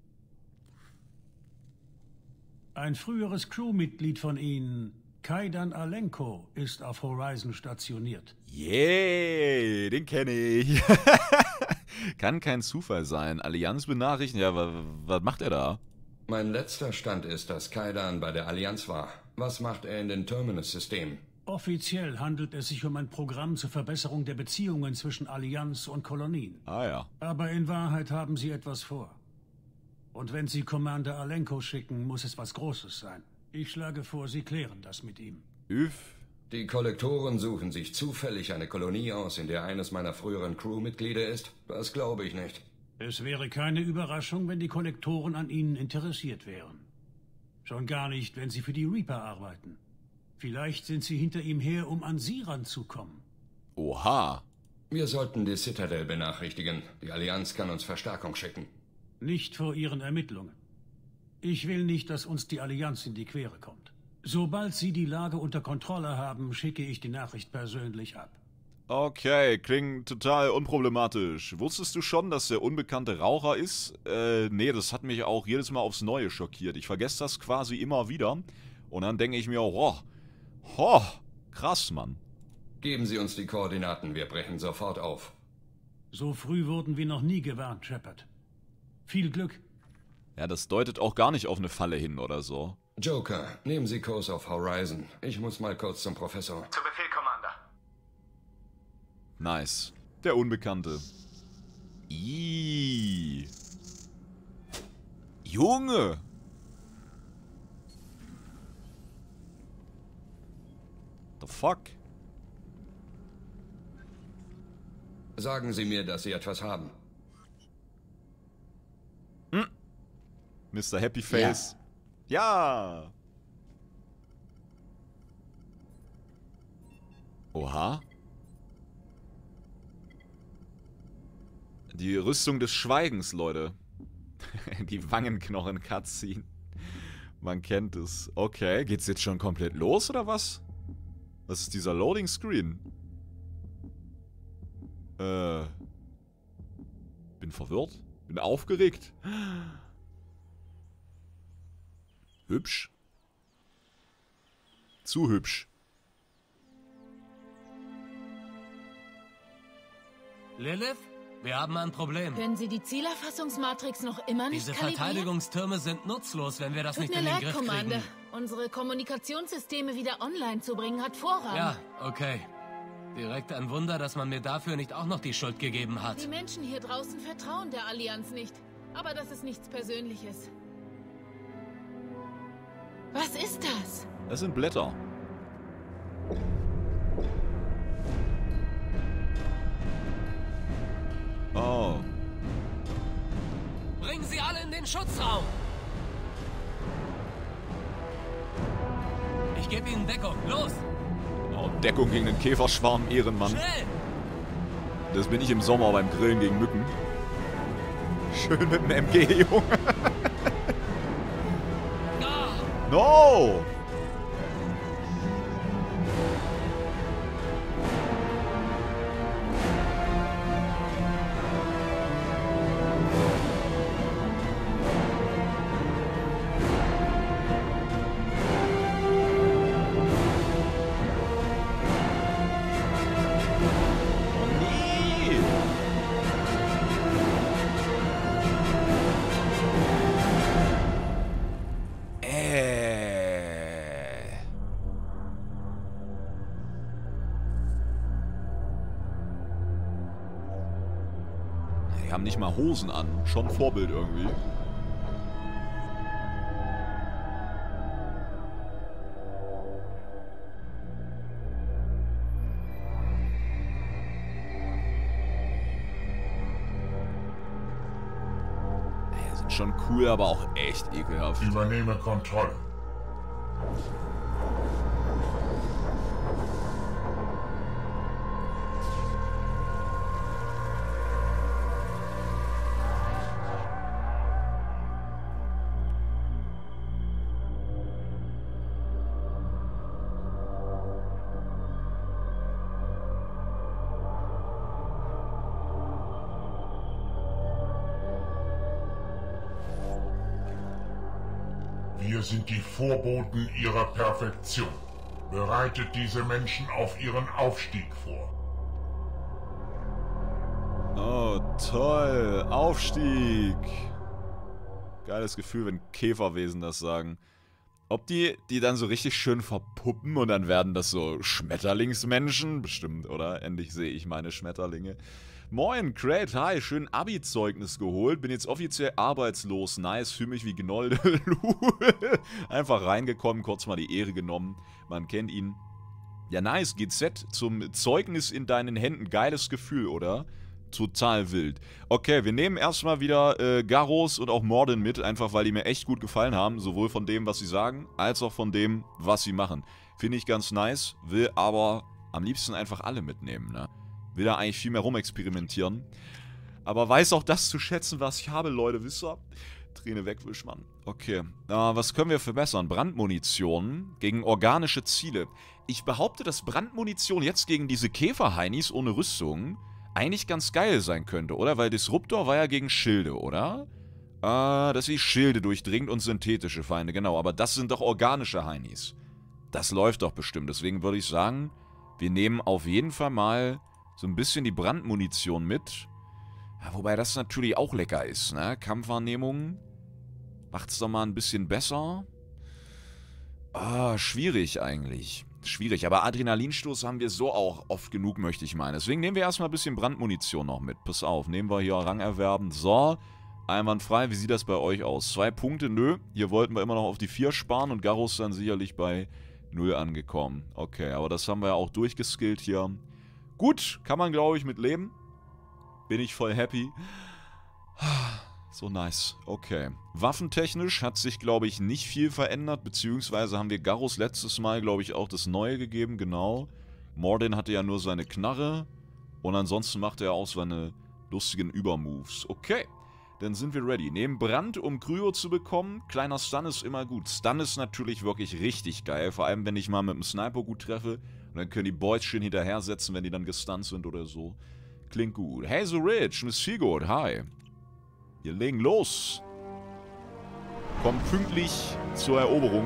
Ein früheres Crewmitglied von Ihnen, Kaidan Alenko, ist auf Horizon stationiert. Yay, den kenne ich. Kann kein Zufall sein. Allianz benachrichtigen, ja, was macht er da? Mein letzter Stand ist, dass Kaidan bei der Allianz war. Was macht er in den Terminus-Systemen? Offiziell handelt es sich um ein Programm zur Verbesserung der Beziehungen zwischen Allianz und Kolonien. Ah ja. Aber in Wahrheit haben sie etwas vor. Und wenn Sie Commander Alenko schicken, muss es was Großes sein. Ich schlage vor, Sie klären das mit ihm. Üff. Die Kollektoren suchen sich zufällig eine Kolonie aus, in der eines meiner früheren Crewmitglieder ist? Das glaube ich nicht. Es wäre keine Überraschung, wenn die Kollektoren an Ihnen interessiert wären. Schon gar nicht, wenn Sie für die Reaper arbeiten. Vielleicht sind Sie hinter ihm her, um an Sie ranzukommen. Oha. Wir sollten die Citadel benachrichtigen. Die Allianz kann uns Verstärkung schicken. Nicht vor Ihren Ermittlungen. Ich will nicht, dass uns die Allianz in die Quere kommt. Sobald Sie die Lage unter Kontrolle haben, schicke ich die Nachricht persönlich ab. Okay, klingt total unproblematisch. Wusstest du schon, dass der unbekannte Raucher ist? Nee, das hat mich auch jedes Mal aufs Neue schockiert. Ich vergesse das quasi immer wieder. Und dann denke ich mir auch, krass, Mann. Geben Sie uns die Koordinaten, wir brechen sofort auf. So früh wurden wir noch nie gewarnt, Shepard. Viel Glück. Ja, das deutet auch gar nicht auf eine Falle hin oder so. Joker, nehmen Sie Kurs auf Horizon. Ich muss mal kurz zum Professor. Zu Befehl, Commander. Nice. Der Unbekannte. Ihhh. Junge! The fuck? Sagen Sie mir, dass Sie etwas haben. Mr. Happy Face. Ja! Oha. Die Rüstung des Schweigens, Leute. Die Wangenknochen-Cutscene. Man kennt es. Okay, geht's jetzt schon komplett los, oder was? Was ist dieser Loading Screen? Bin verwirrt. Bin aufgeregt. Hübsch. Zu hübsch. Lilith, wir haben ein Problem. Können Sie die Zielerfassungsmatrix noch immer nicht Diese kalibrieren? Verteidigungstürme sind nutzlos, wenn wir das Tut nicht mir in den leid, Griff Commander. kriegen. Unsere Kommunikationssysteme wieder online zu bringen, hat Vorrang. Ja, okay. Direkt ein Wunder, dass man mir dafür nicht auch noch die Schuld gegeben hat. Die Menschen hier draußen vertrauen der Allianz nicht. Aber das ist nichts Persönliches. Was ist das? Das sind Blätter. Oh. Bringen Sie alle in den Schutzraum! Ich gebe Ihnen Deckung. Los! Oh, Deckung gegen den Käferschwarm, Ehrenmann. Das bin ich im Sommer beim Grillen gegen Mücken. Schön mit dem MG, Junge. No! Die haben nicht mal Hosen an. Schon Vorbild irgendwie. Die sind schon cool, aber auch echt ekelhaft. Übernehme Kontrolle. Wir sind die Vorboten ihrer Perfektion. Bereitet diese Menschen auf ihren Aufstieg vor. Oh, toll. Aufstieg. Geiles Gefühl, wenn Käferwesen das sagen. Ob die dann so richtig schön verpuppen und dann werden das so Schmetterlingsmenschen? Bestimmt, oder? Endlich sehe ich meine Schmetterlinge. Moin, Crate, hi, schön Abi-Zeugnis geholt, bin jetzt offiziell arbeitslos, nice, fühle mich wie Gnolde, einfach reingekommen, kurz mal die Ehre genommen, man kennt ihn. Ja, nice, GZ zum Zeugnis in deinen Händen, geiles Gefühl, oder? Total wild. Okay, wir nehmen erstmal wieder Garros und auch Mordin mit, einfach weil die mir echt gut gefallen haben, sowohl von dem, was sie sagen, als auch von dem, was sie machen. Finde ich ganz nice, will aber am liebsten einfach alle mitnehmen, ne? Will da eigentlich viel mehr rumexperimentieren. Aber weiß auch das zu schätzen, was ich habe, Leute, wisst ihr? Träne wegwisch, Mann. Okay. Was können wir verbessern? Brandmunition gegen organische Ziele. Ich behaupte, dass Brandmunition jetzt gegen diese Käferheinis ohne Rüstung eigentlich ganz geil sein könnte, oder? Weil Disruptor war ja gegen Schilde, oder? Dass sie Schilde durchdringt und synthetische Feinde, genau. Aber das sind doch organische Heinis. Das läuft doch bestimmt. Deswegen würde ich sagen, wir nehmen auf jeden Fall mal so ein bisschen die Brandmunition mit. Ja, wobei das natürlich auch lecker ist, ne? Kampfwahrnehmung. Macht's doch mal ein bisschen besser. Schwierig eigentlich. Schwierig, aber Adrenalinstoß haben wir so auch oft genug, möchte ich meinen. Deswegen nehmen wir erstmal ein bisschen Brandmunition noch mit. Pass auf, nehmen wir hier Rang erwerben. So, einwandfrei. Wie sieht das bei euch aus? 2 Punkte, nö. Hier wollten wir immer noch auf die 4 sparen und Garros dann sicherlich bei 0 angekommen. Okay, aber das haben wir ja auch durchgeskillt hier. Gut, kann man, glaube ich, mit leben. Bin ich voll happy. So nice. Okay. Waffentechnisch hat sich, glaube ich, nicht viel verändert, beziehungsweise haben wir Garros letztes Mal, glaube ich, auch das Neue gegeben, genau. Mordin hatte ja nur seine Knarre und ansonsten macht er auch seine lustigen Übermoves. Okay, dann sind wir ready. Nehmen Brand, um Kryo zu bekommen. Kleiner Stun ist immer gut. Stun ist natürlich wirklich richtig geil, vor allem, wenn ich mal mit dem Sniper gut treffe. Und dann können die Boys schön hinterher setzen, wenn die dann gestunt sind oder so. Klingt gut. Hey, so Rich, Miss Feelgood, hi. Wir legen los. Kommt pünktlich zur Eroberung.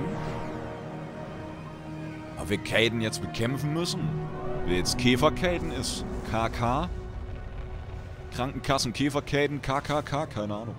Aber wir Caden jetzt bekämpfen müssen. Wer jetzt Käfer-Caden ist. KK. Krankenkassen Käfer-Caden, KKK, keine Ahnung.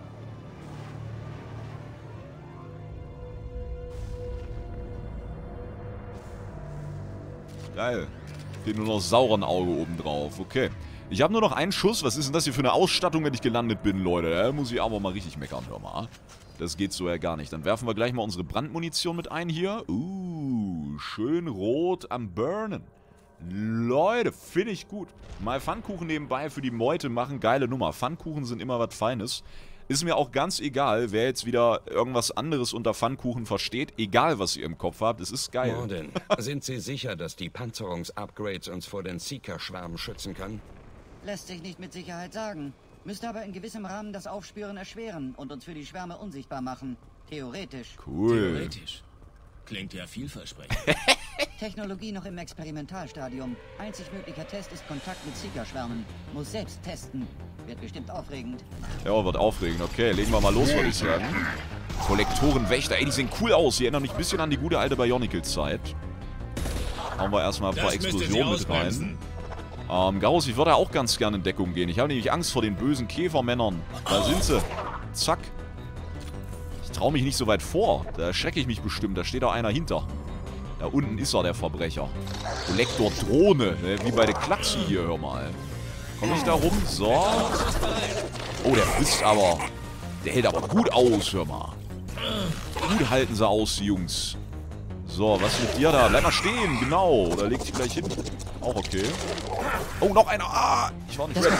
Geil. Steht nur noch Sauron-Auge oben drauf. Okay. Ich habe nur noch einen Schuss. Was ist denn das hier für eine Ausstattung, wenn ich gelandet bin, Leute? Da muss ich aber mal richtig meckern, hör mal. Das geht so ja gar nicht. Dann werfen wir gleich mal unsere Brandmunition mit ein hier. Schön rot am Burnen. Leute, finde ich gut. Mal Pfannkuchen nebenbei für die Meute machen. Geile Nummer. Pfannkuchen sind immer was Feines. Ist mir auch ganz egal, wer jetzt wieder irgendwas anderes unter Pfannkuchen versteht. Egal, was ihr im Kopf habt, es ist geil. Mordin, sind Sie sicher, dass die Panzerungsupgrades uns vor den Seeker-Schwärmen schützen können? Lässt sich nicht mit Sicherheit sagen. Müsste aber in gewissem Rahmen das Aufspüren erschweren und uns für die Schwärme unsichtbar machen. Theoretisch. Cool. Theoretisch. Klingt ja vielversprechend. Technologie noch im Experimentalstadium. Einzig möglicher Test ist Kontakt mit Seeker-Schwärmen. Muss selbst testen. Wird bestimmt aufregend. Ja, wird aufregend. Okay, legen wir mal los, würde ich sagen. Kollektorenwächter. Ey, die sehen cool aus. Die erinnern mich ein bisschen an die gute alte Bionicle-Zeit. Hauen wir erstmal ein paar Explosionen mit rein. Garrus, ich würde auch ganz gerne in Deckung gehen. Ich habe nämlich Angst vor den bösen Käfermännern. Da sind sie. Zack. Ich traue mich nicht so weit vor. Da erschrecke ich mich bestimmt. Da steht auch einer hinter. Da unten ist er, der Verbrecher. Kollektor Drohne. Wie bei der Klaxi hier, hör mal. Komme ich da rum? So. Oh, der frisst aber. Der hält aber gut aus, hör mal. Gut halten sie aus, die Jungs. So, was mit dir da? Bleib mal stehen, genau. Oder leg dich gleich hin. Auch okay. Oh, noch einer. Ah, ich war nicht ready.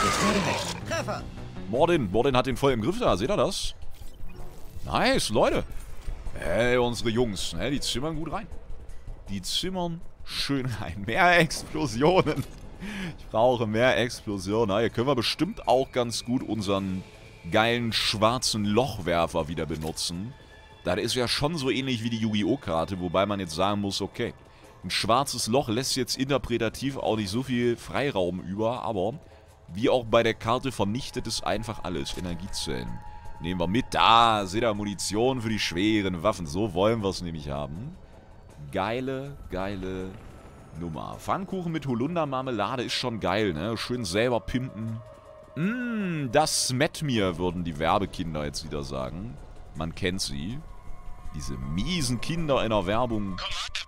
Mordin hat den voll im Griff da. Seht ihr das? Nice, Leute. Hey, unsere Jungs. Die zimmern gut rein. Die zimmern schön rein. Mehr Explosionen. Ich brauche mehr Explosionen. Na, hier können wir bestimmt auch ganz gut unseren geilen schwarzen Lochwerfer wieder benutzen. Das ist ja schon so ähnlich wie die Yu-Gi-Oh! Karte, wobei man jetzt sagen muss, okay, ein schwarzes Loch lässt jetzt interpretativ auch nicht so viel Freiraum über, aber wie auch bei der Karte vernichtet es einfach alles. Energiezellen. Nehmen wir mit. Da, seht ihr, Munition für die schweren Waffen. So wollen wir es nämlich haben. Geile, geile Nummer. Pfannkuchen mit Holundermarmelade ist schon geil, ne? Schön selber pimpen. Das schmeckt mir, würden die Werbekinder jetzt wieder sagen. Man kennt sie. Diese miesen Kinder in der Werbung.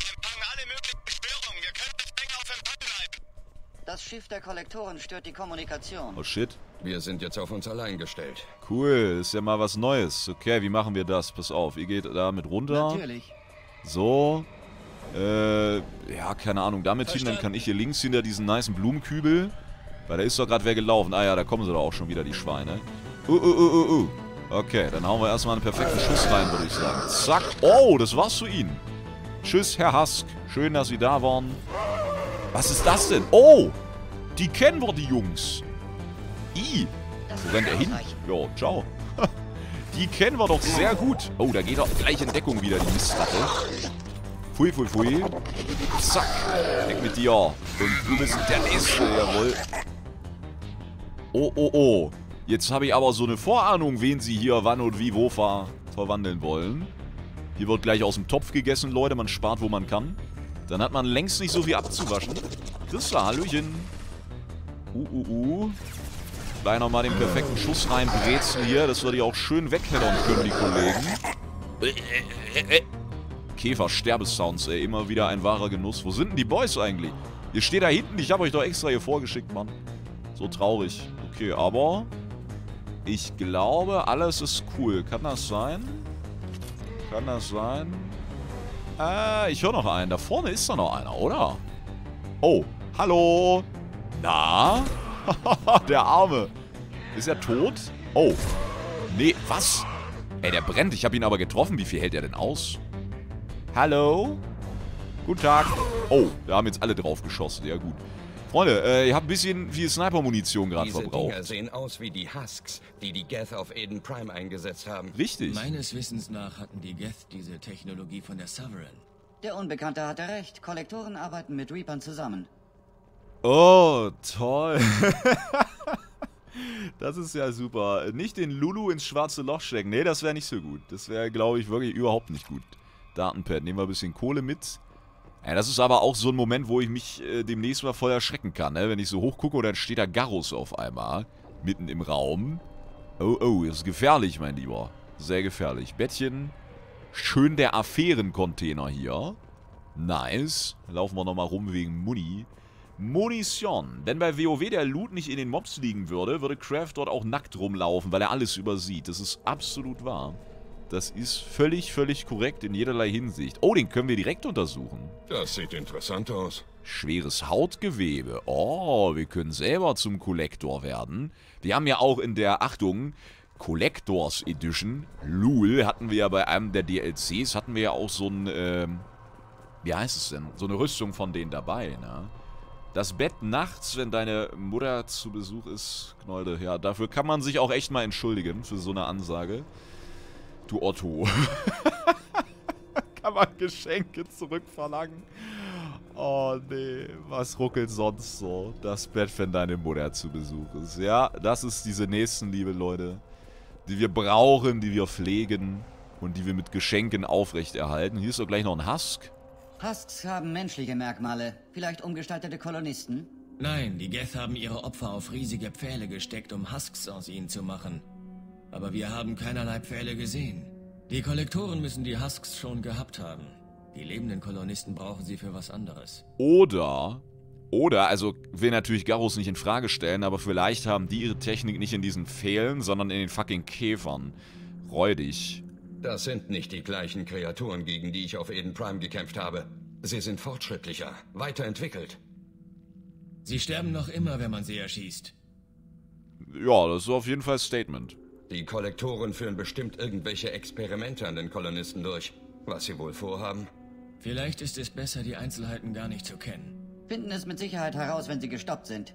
Das Schiff der Kollektoren stört die Kommunikation. Oh shit. Wir sind jetzt auf uns allein gestellt. Cool, ist ja mal was Neues. Okay, wie machen wir das? Pass auf, ihr geht damit runter. Natürlich. So. Ja, keine Ahnung. Damit hin, dann kann ich hier links hinter diesen nicen Blumenkübel. Weil da ist doch gerade wer gelaufen. Ah ja, da kommen sie doch auch schon wieder, die Schweine. Okay, dann hauen wir erstmal einen perfekten Schuss rein, würde ich sagen. Zack. Oh, das war's zu Ihnen. Tschüss, Herr Husk. Schön, dass Sie da waren. Was ist das denn? Oh, die kennen wir, die Jungs. Wo rennt er hin? Jo, ciao. Die kennen wir doch sehr gut. Oh, da geht er gleich in Deckung wieder, die Mistlatte. Pfui, pfui, pfui. Zack. Weg mit dir. Und du bist der Nächste, jawohl. Oh. Jetzt habe ich aber so eine Vorahnung, wen sie hier wann und wie wo verwandeln wollen. Hier wird gleich aus dem Topf gegessen, Leute. Man spart, wo man kann. Dann hat man längst nicht so viel abzuwaschen. Christa, hallöchen. Gleich nochmal den perfekten Schuss reinbrezeln hier, dass wir die auch schön wegheddern können, die Kollegen. Käfer-Sterbesounds, ey. Immer wieder ein wahrer Genuss. Wo sind denn die Boys eigentlich? Ihr steht da hinten. Ich habe euch doch extra hier vorgeschickt, Mann. So traurig. Okay, aber ich glaube, alles ist cool. Kann das sein? Kann das sein? Ich höre noch einen. Da vorne ist da noch einer, oder? Oh, hallo. Na? Der Arme. Ist er tot? Oh. Nee, was? Ey, der brennt. Ich habe ihn aber getroffen. Wie viel hält er denn aus? Hallo? Guten Tag. Oh, da haben jetzt alle drauf geschossen. Ja, gut. Freunde, ihr habt ein bisschen viel Sniper-Munition gerade verbraucht. Diese Dinger sehen aus wie die Husks, die Geth auf Eden Prime eingesetzt haben. Richtig. Meines Wissens nach hatten die Geth diese Technologie von der Sovereign. Der Unbekannte hatte recht. Kollektoren arbeiten mit Reapern zusammen. Oh, toll. Das ist ja super. Nicht den Lulu ins schwarze Loch stecken. Nee, das wäre nicht so gut. Das wäre, glaube ich, wirklich überhaupt nicht gut. Datenpad, nehmen wir ein bisschen Kohle mit. Ja, das ist aber auch so ein Moment, wo ich mich demnächst mal voll erschrecken kann, ne? Wenn ich so hochgucke und dann steht da Garrus auf einmal. Mitten im Raum. Oh, das ist gefährlich, mein Lieber. Sehr gefährlich. Bettchen. Schön der Affärencontainer hier. Nice. Laufen wir nochmal rum wegen Muni. Munition. Wenn bei WoW der Loot nicht in den Mobs liegen würde, würde Kraft dort auch nackt rumlaufen, weil er alles übersieht. Das ist absolut wahr. Das ist völlig korrekt in jederlei Hinsicht. Oh, den können wir direkt untersuchen. Das sieht interessant aus. Schweres Hautgewebe. Oh, wir können selber zum Kollektor werden. Wir haben ja auch in der, Achtung, Collectors Edition. Lul hatten wir ja bei einem der DLCs, hatten wir ja auch so ein, wie heißt es denn? So eine Rüstung von denen dabei, ne? Das Bett nachts, wenn deine Mutter zu Besuch ist, Knolde. Ja, dafür kann man sich auch echt mal entschuldigen, für so eine Ansage. Du Otto. Kann man Geschenke zurückverlangen? Oh nee, was ruckelt sonst so? Das Bett, wenn deine Mutter zu Besuch ist. Ja, das ist diese Nächstenliebe, Leute, die wir brauchen, die wir pflegen und die wir mit Geschenken aufrechterhalten. Hier ist doch gleich noch ein Husk. Husks haben menschliche Merkmale. Vielleicht umgestaltete Kolonisten? Nein, die Geth haben ihre Opfer auf riesige Pfähle gesteckt, um Husks aus ihnen zu machen. Aber wir haben keinerlei Pfähle gesehen. Die Kollektoren müssen die Husks schon gehabt haben. Die lebenden Kolonisten brauchen sie für was anderes. Oder, also will natürlich Garrus nicht in Frage stellen, aber vielleicht haben die ihre Technik nicht in diesen Pfählen, sondern in den fucking Käfern. Räudig. Das sind nicht die gleichen Kreaturen, gegen die ich auf Eden Prime gekämpft habe. Sie sind fortschrittlicher, weiterentwickelt. Sie sterben noch immer, wenn man sie erschießt. Ja, das ist auf jeden Fall ein Statement. Die Kollektoren führen bestimmt irgendwelche Experimente an den Kolonisten durch. Was sie wohl vorhaben? Vielleicht ist es besser, die Einzelheiten gar nicht zu kennen. Finden es mit Sicherheit heraus, wenn sie gestoppt sind.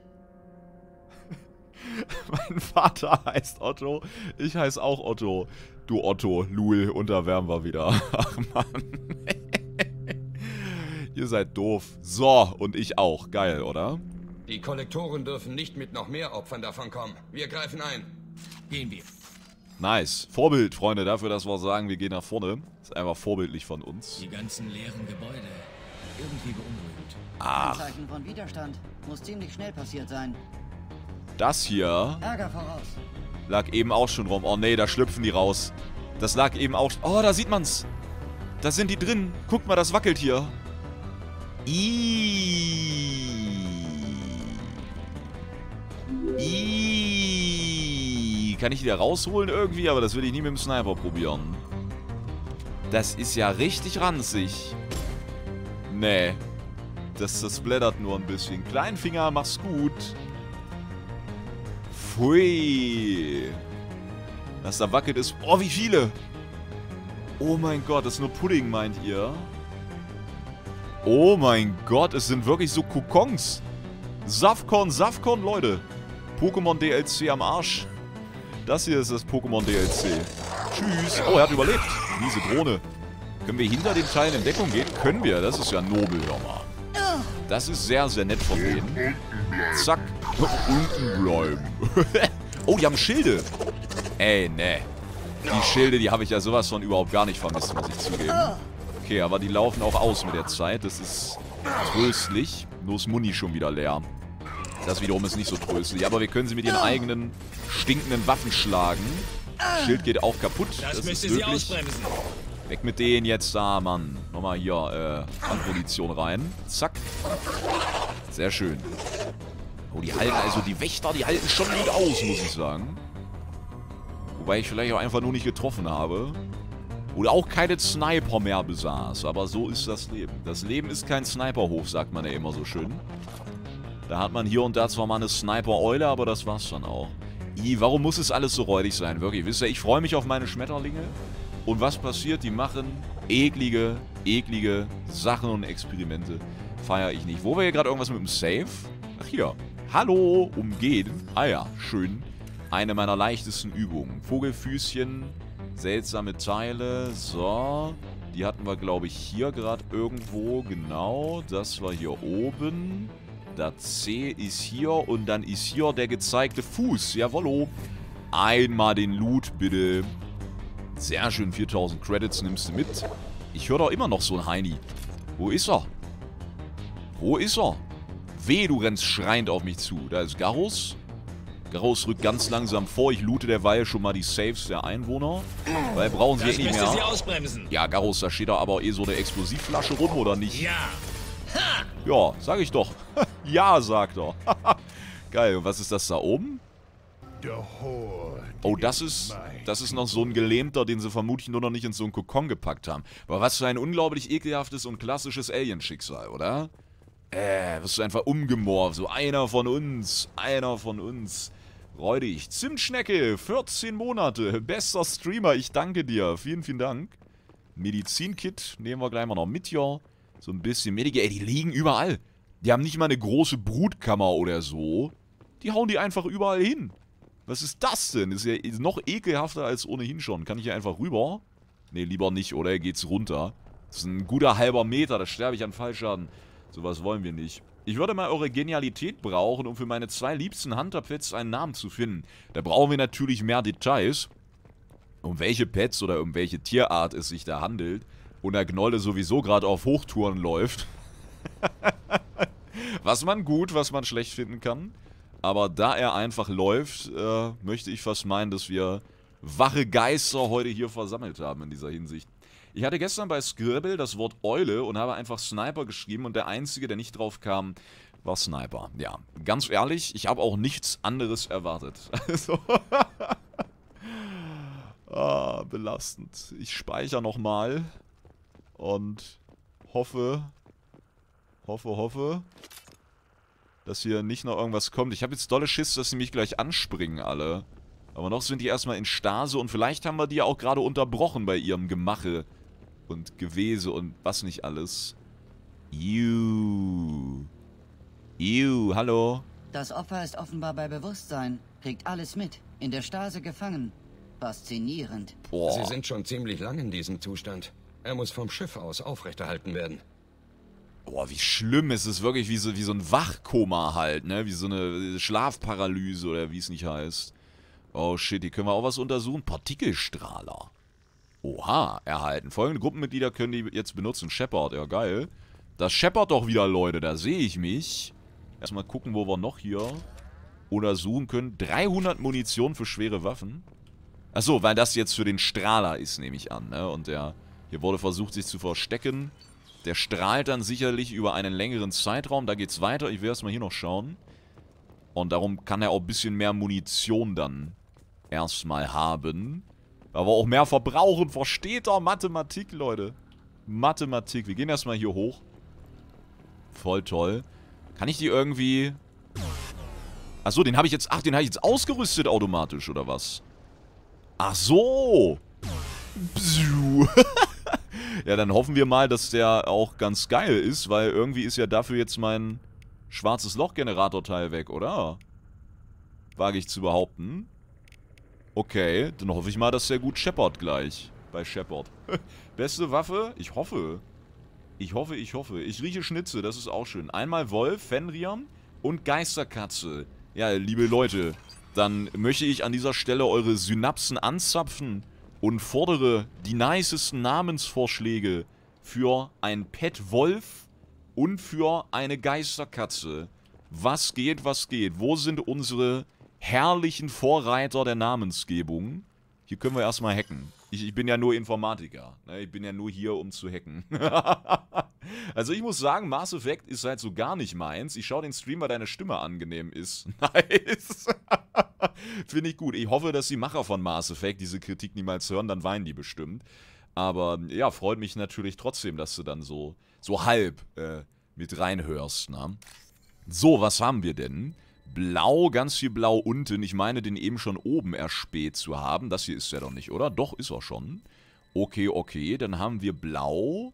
Mein Vater heißt Otto. Ich heiße auch Otto. Du Otto, Lul, und da wären wir wieder. Ach Mann. Ihr seid doof. So, und ich auch. Geil, oder? Die Kollektoren dürfen nicht mit noch mehr Opfern davonkommen. Wir greifen ein. Gehen wir. Nice. Vorbild, Freunde, dafür, dass wir sagen, wir gehen nach vorne. Ist einfach vorbildlich von uns. Die ganzen leeren Gebäude. Irgendwie beunruhigend. Ach. Ein Zeichen von Widerstand. Muss ziemlich schnell passiert sein. Das hier Ärger voraus. lag eben auch schon rum. Oh nee, da schlüpfen die raus. Das lag eben auch... Oh, da sieht man's. Da sind die drin. Guckt mal, das wackelt hier. Kann ich die da rausholen irgendwie? Aber das will ich nie mit dem Sniper probieren. Das ist ja richtig ranzig. Nee. Das blättert nur ein bisschen. Kleinfinger, mach's gut. Pfui. Was da wackelt ist... Oh, wie viele! Oh mein Gott, das ist nur Pudding, meint ihr? Oh mein Gott, es sind wirklich so Kokons. Safcon, Leute. Pokémon DLC am Arsch. Das hier ist das Pokémon DLC. Tschüss. Oh, er hat überlebt. Miese Drohne. Können wir hinter den Teilen in Deckung gehen? Können wir. Das ist ja nobel, hör mal. Das ist sehr, sehr nett von denen. Zack. Unten bleiben. Oh, die haben Schilde. Ey, ne. Die Schilde, die habe ich ja sowas von überhaupt gar nicht vermisst, muss ich zugeben. Okay, aber die laufen auch aus mit der Zeit. Das ist tröstlich. Nur ist Muni schon wieder leer. Das wiederum ist nicht so tröstlich. Aber wir können sie mit ihren eigenen stinkenden Waffen schlagen. Schild geht auch kaputt. Das müsste sie ausbremsen. Weg mit denen jetzt da, Mann. Nochmal hier, Handmunition rein. Zack. Sehr schön. Oh, die halten, also die Wächter, die halten schon gut aus, muss ich sagen. Wobei ich vielleicht auch einfach nur nicht getroffen habe. Oder auch keine Sniper mehr besaß. Aber so ist das Leben. Das Leben ist kein Sniperhof, sagt man ja immer so schön. Da hat man hier und da zwar mal eine Sniper-Eule, aber das war's dann auch. Warum muss es alles so räudig sein? Wirklich, wisst ihr, ich freue mich auf meine Schmetterlinge. Und was passiert? Die machen eklige Sachen und Experimente. Feiere ich nicht. Wo war hier gerade irgendwas mit dem Safe? Ach hier. Hallo, umgehen. Ah ja, schön. Eine meiner leichtesten Übungen. Vogelfüßchen, seltsame Teile. So. Die hatten wir, glaube ich, hier gerade irgendwo. Genau. Das war hier oben. Das C ist hier. Und dann ist hier der gezeigte Fuß. Jawollo. Einmal den Loot, bitte. Sehr schön. 4000 Credits nimmst du mit. Ich höre doch immer noch so ein Heini. Wo ist er? Wo ist er? Weh, du rennst schreiend auf mich zu. Da ist Garrus. Garrus rückt ganz langsam vor. Ich loote derweil schon mal die Saves der Einwohner. Weil brauchen sie eh nicht mehr. Sie ausbremsen. Ja, Garrus, da steht da aber eh so eine Explosivflasche rum, oder nicht? Ja. Ha. Ja, sag ich doch. Ja, sagt er. Geil, und was ist das da oben? Oh, das ist noch so ein Gelähmter, den sie vermutlich nur noch nicht in so einen Kokon gepackt haben. Aber was für ein unglaublich ekelhaftes und klassisches Alien-Schicksal, oder? Wirst du einfach umgemorft. So einer von uns. Räudig. Zimtschnecke, 14 Monate. Bester Streamer, ich danke dir. Vielen, vielen Dank. Medizinkit nehmen wir gleich mal noch mit hier. So ein bisschen Medike. Ey, die liegen überall. Die haben nicht mal eine große Brutkammer oder so. Die hauen die einfach überall hin. Was ist das denn? Ist ja noch ekelhafter als ohnehin schon. Kann ich hier einfach rüber? Ne, lieber nicht, oder? Geht's runter. Das ist ein guter halber Meter. Da sterbe ich an Fallschaden. Sowas wollen wir nicht. Ich würde mal eure Genialität brauchen, um für meine 2 liebsten Hunter-Pets einen Namen zu finden. Da brauchen wir natürlich mehr Details. Um welche Pets oder um welche Tierart es sich da handelt. Und der Gnolle sowieso gerade auf Hochtouren läuft. Was man gut, was man schlecht finden kann. Aber da er einfach läuft, möchte ich fast meinen, dass wir wache Geister heute hier versammelt haben in dieser Hinsicht. Ich hatte gestern bei Scribble das Wort Eule und habe einfach Sniper geschrieben und der Einzige, der nicht drauf kam, war Sniper. Ja, ganz ehrlich, ich habe auch nichts anderes erwartet. Also, belastend. Ich speichere nochmal und hoffe, dass hier nicht noch irgendwas kommt. Ich habe jetzt dolle Schiss, dass sie mich gleich anspringen alle. Aber noch sind die erstmal in Stase und vielleicht haben wir die ja auch gerade unterbrochen bei ihrem Gemache und Gewese und was nicht alles. Hallo? Das Opfer ist offenbar bei Bewusstsein, kriegt alles mit, in der Stase gefangen. Faszinierend. Boah. Sie sind schon ziemlich lang in diesem Zustand. Er muss vom Schiff aus aufrechterhalten werden. Boah, wie schlimm. Es ist wirklich wie so ein Wachkoma halt, ne? Wie so eine Schlafparalyse oder wie es nicht heißt. Oh shit, hier können wir auch was untersuchen. Partikelstrahler. Oha, erhalten. Folgende Gruppenmitglieder können die jetzt benutzen. Shepard, ja geil. Das Shepard doch wieder, Leute, da sehe ich mich. Erstmal gucken, wo wir noch hier untersuchen können. 300 Munition für schwere Waffen. Achso, weil das jetzt für den Strahler ist, nehme ich an, ne? Und hier wurde versucht, sich zu verstecken. Der strahlt dann sicherlich über einen längeren Zeitraum. Da geht's weiter. Ich will erstmal hier noch schauen. Und darum kann er auch ein bisschen mehr Munition dann erstmal haben. Aber auch mehr verbrauchen. Versteht doch Mathematik, Leute. Mathematik. Wir gehen erstmal hier hoch. Voll toll. Kann ich die irgendwie... Achso, den habe ich jetzt... Ach, den habe ich jetzt ausgerüstet automatisch, oder was? Ach so. Ja, dann hoffen wir mal, dass der auch ganz geil ist, weil irgendwie ist ja dafür jetzt mein schwarzes Loch-Generator-Teil weg, oder? Wage ich zu behaupten. Okay, dann hoffe ich mal, dass der gut scheppert gleich. Bei Shepard. Beste Waffe? Ich hoffe. Ich hoffe. Ich rieche Schnitze, das ist auch schön. Einmal Wolf, Fenrir und Geisterkatze. Ja, liebe Leute, dann möchte ich an dieser Stelle eure Synapsen anzapfen und fordere die nicesten Namensvorschläge für ein Pet Wolf und für eine Geisterkatze. Was geht, was geht? Wo sind unsere herrlichen Vorreiter der Namensgebung? Hier können wir erstmal hacken. Ich bin ja nur Informatiker. Ne? Ich bin ja nur hier, um zu hacken. Also ich muss sagen, Mass Effect ist halt so gar nicht meins. Ich schaue den Stream, weil deine Stimme angenehm ist. Nice. Finde ich gut. Ich hoffe, dass die Macher von Mass Effect diese Kritik niemals hören, dann weinen die bestimmt. Aber ja, freut mich natürlich trotzdem, dass du dann so halb mit reinhörst. Ne? So, was haben wir denn? Blau, ganz viel Blau unten. Ich meine, den eben schon oben erspäht zu haben. Das hier ist ja doch nicht, oder? Doch, ist er schon. Okay. Dann haben wir Blau,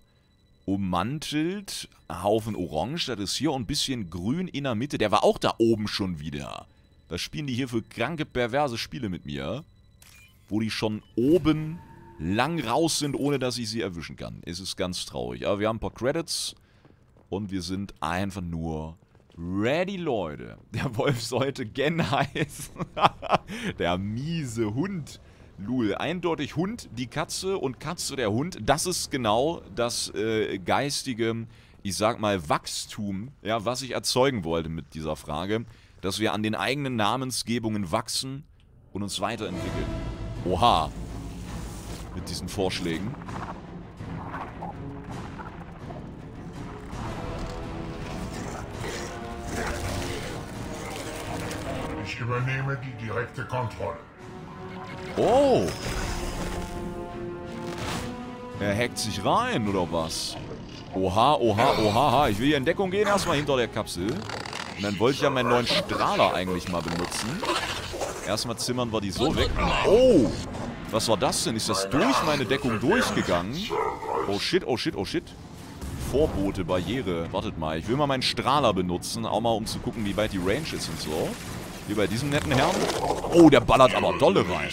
ummantelt, Haufen Orange, das ist hier und ein bisschen Grün in der Mitte. Der war auch da oben schon wieder. Was spielen die hier für kranke, perverse Spiele mit mir? Wo die schon oben lang raus sind, ohne dass ich sie erwischen kann. Es ist ganz traurig. Aber wir haben ein paar Credits und wir sind einfach nur... ready, Leute. Der Wolf sollte Gen heißen. Der miese Hund. Lul. Eindeutig Hund, die Katze und Katze der Hund. Das ist genau das geistige, ich sag mal, Wachstum, ja, was ich erzeugen wollte mit dieser Frage. Dass wir an den eigenen Namensgebungen wachsen und uns weiterentwickeln. Oha. Mit diesen Vorschlägen. Ich übernehme die direkte Kontrolle. Oh! Er hackt sich rein, oder was? Oha. Ich will hier in Deckung gehen, erstmal hinter der Kapsel. Und dann wollte ich ja meinen neuen Strahler eigentlich mal benutzen. Erstmal zimmern wir die so weg. Oh! Was war das denn? Ist das durch meine Deckung durchgegangen? Oh shit, oh shit, oh shit. Vorbote, Barriere. Wartet mal, ich will mal meinen Strahler benutzen, auch mal um zu gucken, wie weit die Range ist und so. Hier bei diesem netten Herrn. Oh, der ballert aber dolle rein.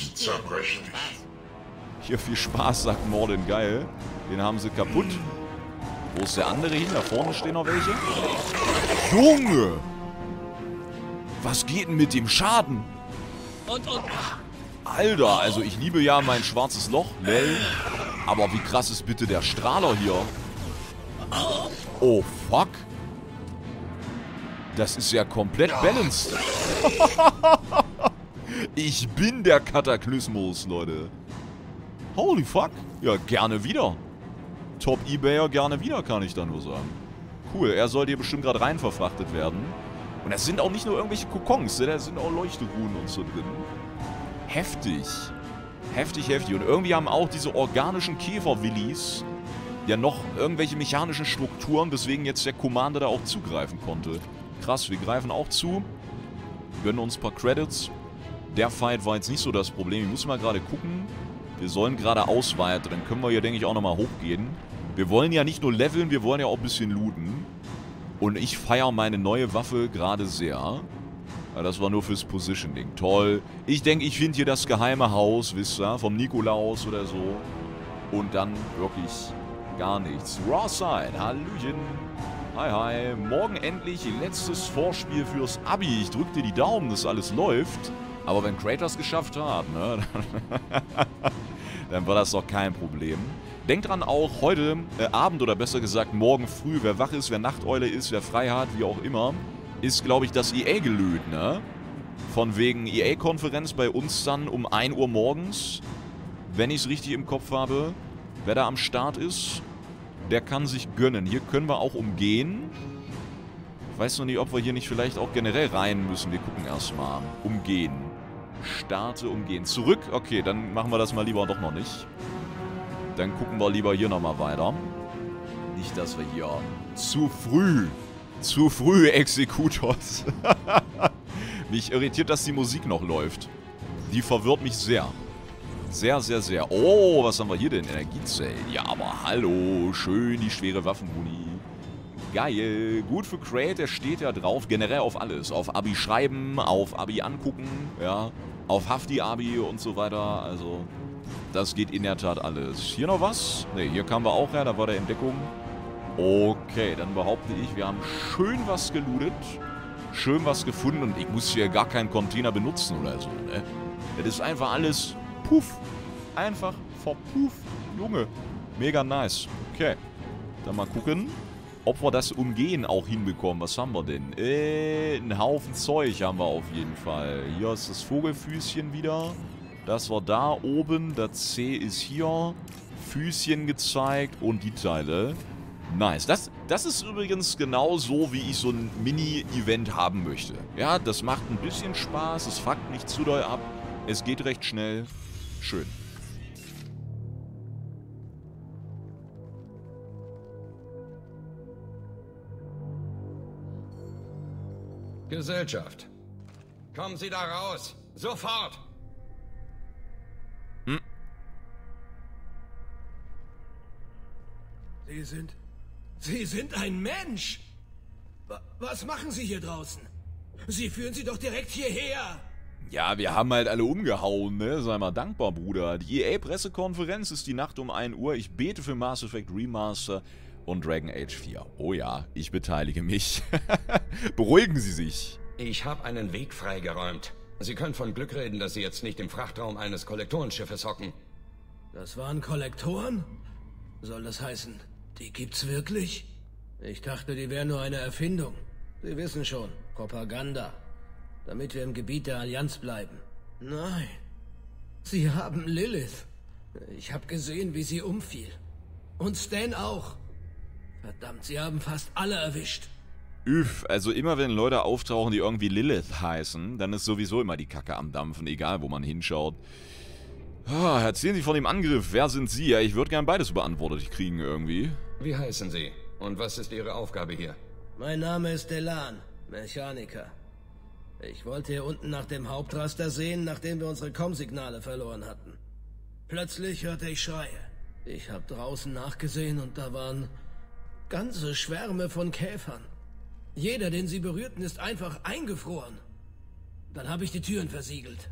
Hier viel Spaß, sagt Mordin. Geil. Den haben sie kaputt. Wo ist der andere hin? Da vorne stehen noch welche. Junge! Was geht denn mit dem Schaden? Und. Alter, also ich liebe ja mein schwarzes Loch, Lel. Aber wie krass ist bitte der Strahler hier? Oh, fuck. Das ist ja komplett balanced. Ich bin der Kataklysmus, Leute. Holy fuck. Ja, gerne wieder. Top-Ebayer gerne wieder, kann ich da nur sagen. Cool, er sollte hier bestimmt gerade rein verfrachtet werden. Und das sind auch nicht nur irgendwelche Kokons, da sind auch Leuchteruhen und so drin. Heftig. Heftig, heftig. Und irgendwie haben auch diese organischen Käferwillis ja noch irgendwelche mechanischen Strukturen, weswegen jetzt der Commander da auch zugreifen konnte. Krass, wir greifen auch zu. Gönnen uns ein paar Credits. Der Fight war jetzt nicht so das Problem. Ich muss mal gerade gucken. Wir sollen gerade ausweiten. Dann können wir hier, denke ich, auch nochmal hochgehen. Wir wollen ja nicht nur leveln, wir wollen ja auch ein bisschen looten. Und ich feiere meine neue Waffe gerade sehr. Ja, das war nur fürs Positioning. Toll. Ich denke, ich finde hier das geheime Haus, wisst ihr, vom Nikolaus oder so. Und dann wirklich gar nichts. Rawside, hallöchen. Hi, hi. Morgen endlich letztes Vorspiel fürs Abi. Ich drück dir die Daumen, dass alles läuft. Aber wenn Kratos geschafft hat, ne, dann war das doch kein Problem. Denkt dran auch, heute Abend oder besser gesagt morgen früh, wer wach ist, wer Nachteule ist, wer frei hat, wie auch immer, ist, glaube ich, das EA-Gelöt, ne? Von wegen EA-Konferenz bei uns dann um 1 Uhr morgens, wenn ich es richtig im Kopf habe. Wer da am Start ist, der kann sich gönnen. Hier können wir auch umgehen. Ich weiß noch nicht, ob wir hier nicht vielleicht auch generell rein müssen. Wir gucken erstmal. Umgehen. Starte, umgehen. Zurück? Okay, dann machen wir das mal lieber doch noch nicht. Dann gucken wir lieber hier nochmal weiter. Nicht, dass wir hier zu früh Exekutors. Mich irritiert, dass die Musik noch läuft. Die verwirrt mich sehr. Sehr, sehr, sehr. Oh, was haben wir hier denn? Energiezellen. Ja, aber hallo. Schön die schwere Waffenmuni. Geil. Gut für Crate, der steht ja drauf. Generell auf alles. Auf Abi schreiben, auf Abi angucken, ja. Auf Hafti-Abi und so weiter. Also, das geht in der Tat alles. Hier noch was? Ne, hier kamen wir auch her. Da war der in Deckung. Okay, dann behaupte ich, wir haben schön was gelootet. Schön was gefunden. Und ich muss hier gar keinen Container benutzen oder so, ne? Das ist einfach alles puff. Einfach verpuff. Junge. Mega nice. Okay. Dann mal gucken, ob wir das Umgehen auch hinbekommen. Was haben wir denn? Einen Haufen Zeug haben wir auf jeden Fall. Hier ist das Vogelfüßchen wieder. Das war da oben. Das C ist hier. Füßchen gezeigt und die Teile. Nice. Das ist übrigens genau so, wie ich so ein Mini-Event haben möchte. Ja, das macht ein bisschen Spaß. Es fuckt nicht zu doll ab. Es geht recht schnell. Schön. Gesellschaft. Kommen Sie da raus. Sofort. Sie sind ein Mensch. Was machen Sie hier draußen? Sie führen sie doch direkt hierher. Ja, wir haben halt alle umgehauen, ne? Sei mal dankbar, Bruder. Die EA-Pressekonferenz ist die Nacht um 1 Uhr. Ich bete für Mass Effect Remaster und Dragon Age 4. Oh ja, ich beteilige mich. Beruhigen Sie sich. Ich habe einen Weg freigeräumt. Sie können von Glück reden, dass Sie jetzt nicht im Frachtraum eines Kollektorenschiffes hocken. Das waren Kollektoren? Soll das heißen, die gibt's wirklich? Ich dachte, die wären nur eine Erfindung. Sie wissen schon, Propaganda. Damit wir im Gebiet der Allianz bleiben. Nein. Sie haben Lilith. Ich habe gesehen, wie sie umfiel. Und Stan auch. Verdammt, sie haben fast alle erwischt. Also immer wenn Leute auftauchen, die irgendwie Lilith heißen, dann ist sowieso immer die Kacke am Dampfen, egal wo man hinschaut. Erzählen Sie von dem Angriff. Wer sind Sie? Ja, ich würde gern beides beantwortet kriegen irgendwie. Wie heißen Sie? Und was ist Ihre Aufgabe hier? Mein Name ist Delan, Mechaniker. Ich wollte hier unten nach dem Hauptraster sehen, nachdem wir unsere Kommsignale verloren hatten. Plötzlich hörte ich Schreie. Ich habe draußen nachgesehen und da waren ganze Schwärme von Käfern. Jeder, den sie berührten, ist einfach eingefroren. Dann habe ich die Türen versiegelt.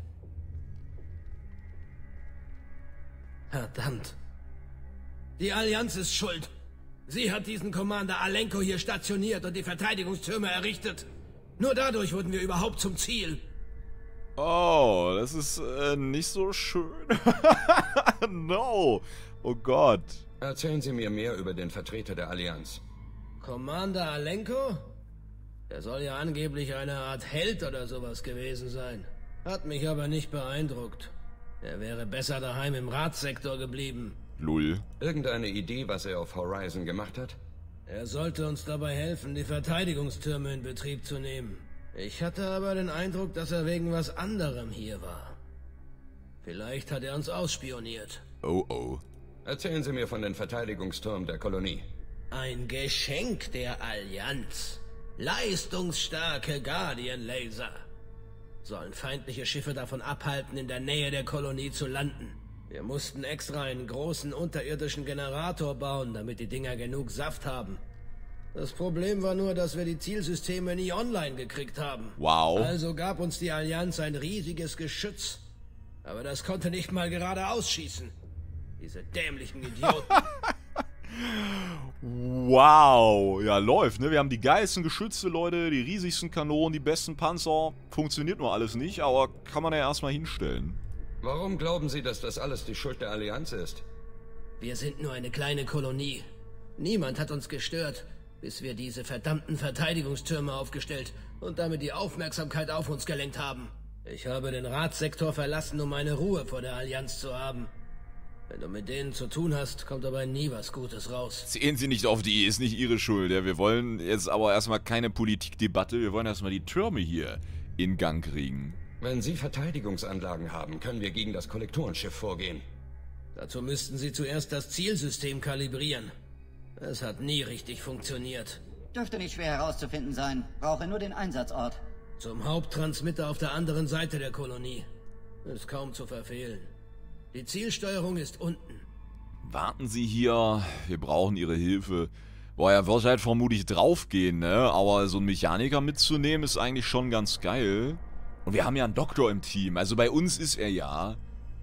Verdammt. Die Allianz ist schuld. Sie hat diesen Commander Alenko hier stationiert und die Verteidigungstürme errichtet. Nur dadurch wurden wir überhaupt zum Ziel. Oh, das ist nicht so schön. No. Oh Gott. Erzählen Sie mir mehr über den Vertreter der Allianz. Commander Alenko? Der soll ja angeblich eine Art Held oder sowas gewesen sein. Hat mich aber nicht beeindruckt. Er wäre besser daheim im Ratssektor geblieben. Lull. Irgendeine Idee, was er auf Horizon gemacht hat? Er sollte uns dabei helfen, die Verteidigungstürme in Betrieb zu nehmen. Ich hatte aber den Eindruck, dass er wegen was anderem hier war. Vielleicht hat er uns ausspioniert. Oh oh. Erzählen Sie mir von den Verteidigungstürmen der Kolonie. Ein Geschenk der Allianz. Leistungsstarke Guardian-Laser. Sollen feindliche Schiffe davon abhalten, in der Nähe der Kolonie zu landen. Wir mussten extra einen großen unterirdischen Generator bauen, damit die Dinger genug Saft haben. Das Problem war nur, dass wir die Zielsysteme nie online gekriegt haben. Wow. Also gab uns die Allianz ein riesiges Geschütz. Aber das konnte nicht mal gerade ausschießen. Diese dämlichen Idioten. Wow. Ja, läuft, ne? Wir haben die geilsten Geschütze, Leute, die riesigsten Kanonen, die besten Panzer. Funktioniert nur alles nicht, aber kann man ja erstmal hinstellen. Warum glauben Sie, dass das alles die Schuld der Allianz ist? Wir sind nur eine kleine Kolonie. Niemand hat uns gestört, bis wir diese verdammten Verteidigungstürme aufgestellt und damit die Aufmerksamkeit auf uns gelenkt haben. Ich habe den Ratssektor verlassen, um meine Ruhe vor der Allianz zu haben. Wenn du mit denen zu tun hast, kommt dabei nie was Gutes raus. Sehen Sie nicht auf die, ist nicht Ihre Schuld. Ja, wir wollen jetzt aber erstmal keine Politikdebatte, wir wollen erstmal die Türme hier in Gang kriegen. Wenn Sie Verteidigungsanlagen haben, können wir gegen das Kollektorenschiff vorgehen. Dazu müssten Sie zuerst das Zielsystem kalibrieren. Es hat nie richtig funktioniert. Dürfte nicht schwer herauszufinden sein. Brauche nur den Einsatzort. Zum Haupttransmitter auf der anderen Seite der Kolonie. Ist kaum zu verfehlen. Die Zielsteuerung ist unten. Warten Sie hier, wir brauchen Ihre Hilfe. Boah, er wird halt vermutlich draufgehen, ne? Aber so einen Mechaniker mitzunehmen ist eigentlich schon ganz geil. Und wir haben ja einen Doktor im Team, also bei uns ist er ja...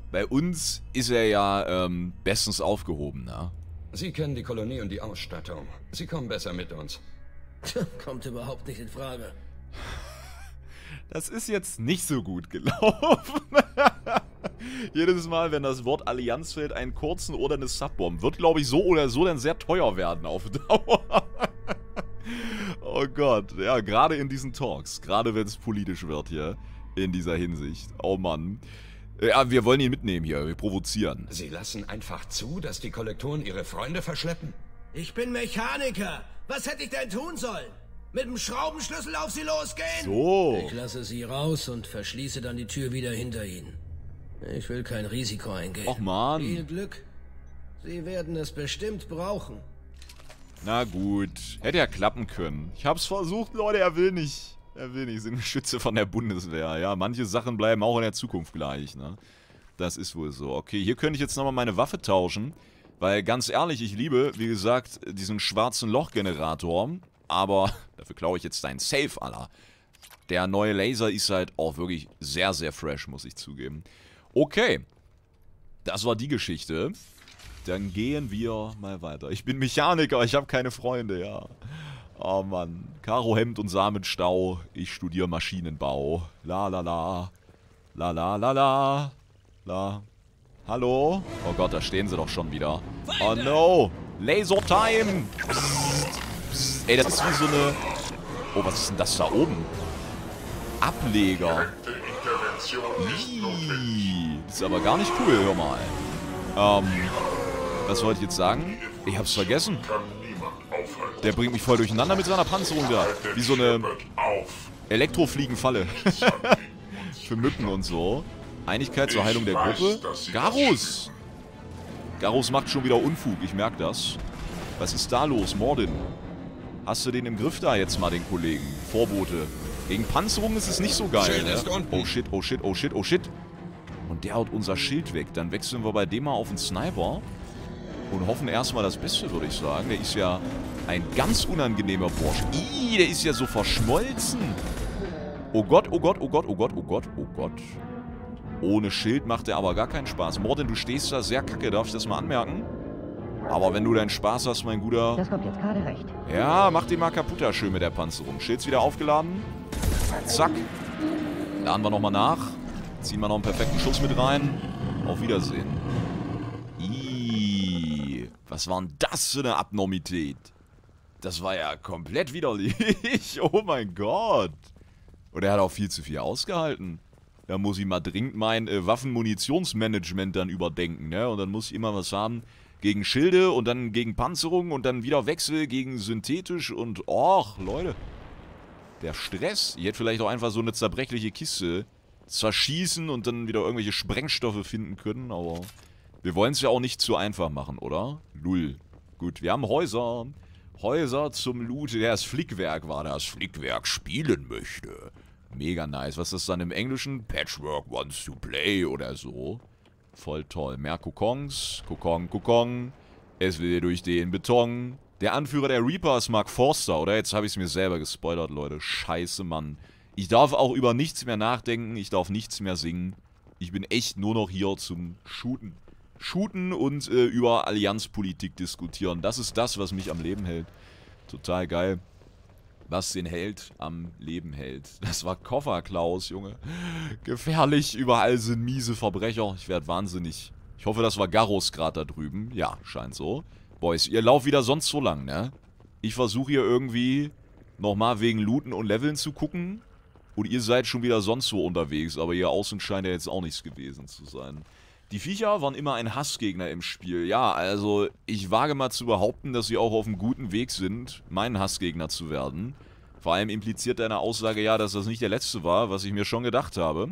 bestens aufgehoben, ne? Sie kennen die Kolonie und die Ausstattung. Sie kommen besser mit uns. Kommt überhaupt nicht in Frage. Das ist jetzt nicht so gut gelaufen. Jedes Mal, wenn das Wort Allianz fällt, einen kurzen oder eine Subbomb. Wird, glaube ich, so oder so dann sehr teuer werden auf Dauer. Oh Gott, ja, gerade in diesen Talks. Gerade wenn es politisch wird hier. In dieser Hinsicht. Oh Mann. Ja, wir wollen ihn mitnehmen hier. Wir provozieren. Sie lassen einfach zu, dass die Kollektoren ihre Freunde verschleppen? Ich bin Mechaniker. Was hätte ich denn tun sollen? Mit dem Schraubenschlüssel auf sie losgehen? So. Ich lasse sie raus und verschließe dann die Tür wieder hinter ihnen. Ich will kein Risiko eingehen. Och Mann. Viel Glück. Sie werden es bestimmt brauchen. Na gut. Hätte ja klappen können. Ich hab's versucht, Leute. Er will nicht. Er will nicht. Sind Schütze von der Bundeswehr. Ja, manche Sachen bleiben auch in der Zukunft gleich, ne? Das ist wohl so. Okay, hier könnte ich jetzt nochmal meine Waffe tauschen. Weil, ganz ehrlich, ich liebe, wie gesagt, diesen schwarzen Lochgenerator. Aber dafür klaue ich jetzt deinen Safe, Alter. Der neue Laser ist halt auch wirklich sehr, sehr fresh, muss ich zugeben. Okay. Das war die Geschichte. Dann gehen wir mal weiter. Ich bin Mechaniker, ich habe keine Freunde, ja. Oh Mann. Karohemd und Samenstau. Ich studiere Maschinenbau. La la la. La la la la. La. Hallo? Oh Gott, da stehen sie doch schon wieder. Oh no. Laser Time. Psst. Psst. Ey, das ist wie so eine... Oh, was ist denn das da oben? Ableger. Das ist aber gar nicht cool, hör mal. Was wollte ich jetzt sagen? Ich hab's vergessen. Der bringt mich voll durcheinander mit seiner Panzerung da. Wie so eine Elektrofliegenfalle. Für Mücken und so. Einigkeit zur Heilung der Gruppe. Garus! Garus macht schon wieder Unfug, ich merke das. Was ist da los, Mordin? Hast du den im Griff da jetzt mal, den Kollegen? Vorbote. Gegen Panzerung ist es nicht so geil, Schild ne? ist unten. Oh shit, oh shit, oh shit, oh shit. Und der haut unser Schild weg. Dann wechseln wir bei dem mal auf den Sniper. Und hoffen erstmal das Beste, würde ich sagen. Der ist ja ein ganz unangenehmer Bursch. Ih, der ist ja so verschmolzen. Oh Gott, oh Gott, oh Gott, oh Gott, oh Gott, oh Gott. Ohne Schild macht der aber gar keinen Spaß. Mordin, du stehst da sehr kacke, darf ich das mal anmerken? Aber wenn du deinen Spaß hast, mein Guter... Das kommt jetzt gerade recht. Ja, mach den mal kaputt da schön mit der Panzerung. Schild's wieder aufgeladen. Zack. Laden wir nochmal nach. Ziehen wir noch einen perfekten Schuss mit rein. Auf Wiedersehen. Ih, was war denn das für eine Abnormität? Das war ja komplett widerlich. Oh mein Gott. Und er hat auch viel zu viel ausgehalten. Da muss ich mal dringend mein Waffenmunitionsmanagement dann überdenken, ne? Und dann muss ich immer was haben gegen Schilde und dann gegen Panzerung und dann wieder Wechsel gegen synthetisch und... Och, Leute. Der Stress. Ich hätte vielleicht auch einfach so eine zerbrechliche Kiste zerschießen und dann wieder irgendwelche Sprengstoffe finden können, aber... Wir wollen es ja auch nicht zu einfach machen, oder? Lull. Gut, wir haben Häuser. Häuser zum Loot. Ja, das Flickwerk war das. Flickwerk spielen möchte. Mega nice. Was ist das dann im Englischen? Patchwork wants to play oder so. Voll toll. Mehr Kokons. Kokon, Kokon. Es will durch den Beton. Der Anführer der Reaper ist Mark Forster, oder? Jetzt habe ich es mir selber gespoilert, Leute. Scheiße, Mann. Ich darf auch über nichts mehr nachdenken. Ich darf nichts mehr singen. Ich bin echt nur noch hier zum Shooten. Shooten und über Allianzpolitik diskutieren. Das ist das, was mich am Leben hält. Total geil. Was den Held am Leben hält. Das war Kofferklaus, Junge. Gefährlich. Überall sind miese Verbrecher. Ich werde wahnsinnig. Ich hoffe, das war Garros gerade da drüben. Ja, scheint so. Boys, ihr lauft wieder sonst so lang, ne? Ich versuche hier irgendwie nochmal wegen Looten und Leveln zu gucken. Und ihr seid schon wieder sonst so unterwegs. Aber ihr außen scheint ja jetzt auch nichts gewesen zu sein. Die Viecher waren immer ein Hassgegner im Spiel. Ja, also ich wage mal zu behaupten, dass sie auch auf einem guten Weg sind, mein Hassgegner zu werden. Vor allem impliziert deine Aussage ja, dass das nicht der letzte war, was ich mir schon gedacht habe.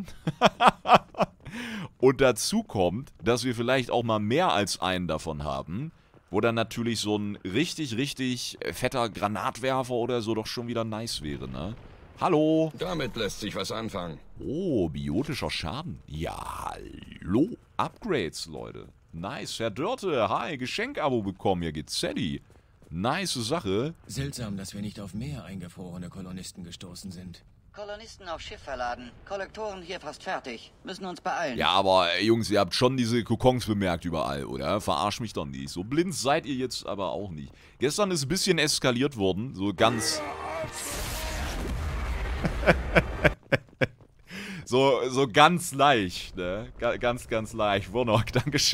Und dazu kommt, dass wir vielleicht auch mal mehr als einen davon haben, wo dann natürlich so ein richtig, richtig fetter Granatwerfer oder so doch schon wieder nice wäre, ne? Hallo? Damit lässt sich was anfangen. Oh, biotischer Schaden. Ja, hallo. Upgrades, Leute. Nice. Herr Dörte, hi, Geschenkabo bekommen. Hier geht's Sadie. Nice Sache. Seltsam, dass wir nicht auf mehr eingefrorene Kolonisten gestoßen sind. Kolonisten auf Schiff verladen. Kollektoren hier fast fertig. Müssen uns beeilen. Ja, aber Jungs, ihr habt schon diese Kokons bemerkt überall, oder? Verarsch mich doch nicht. So blind seid ihr jetzt aber auch nicht. Gestern ist ein bisschen eskaliert worden. So ganz... so ganz leicht, ne? Ganz, ganz leicht. Wonok, dankeschön.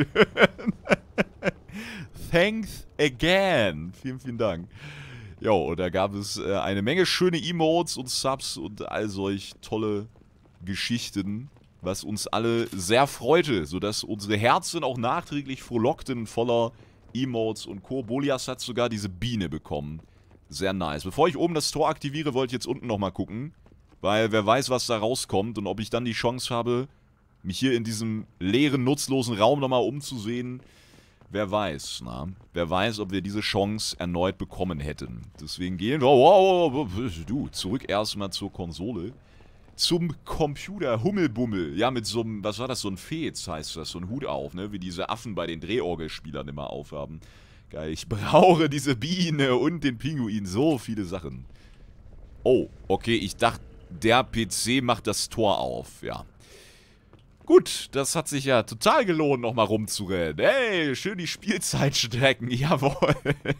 Thanks again. Vielen, vielen Dank. Jo, und da gab es eine Menge schöne Emotes und Subs und all solch tolle Geschichten, was uns alle sehr freute, sodass unsere Herzen auch nachträglich frohlockten voller Emotes und Co. Bolias hat sogar diese Biene bekommen. Sehr nice. Bevor ich oben das Tor aktiviere, wollte ich jetzt unten nochmal gucken. Weil wer weiß, was da rauskommt und ob ich dann die Chance habe, mich hier in diesem leeren, nutzlosen Raum nochmal umzusehen. Wer weiß, na? Wer weiß, ob wir diese Chance erneut bekommen hätten. Deswegen gehen wir... Du, zurück erstmal zur Konsole. Zum Computer, Hummelbummel. Ja, mit so einem... Was war das? So ein Fez heißt das. So ein Hut auf, ne? Wie diese Affen bei den Drehorgelspielern immer aufhaben. Geil, ich brauche diese Biene und den Pinguin. So viele Sachen. Oh, okay, ich dachte, der PC macht das Tor auf, ja. Gut, das hat sich ja total gelohnt, nochmal rumzurennen. Hey, schön die Spielzeit strecken, jawohl.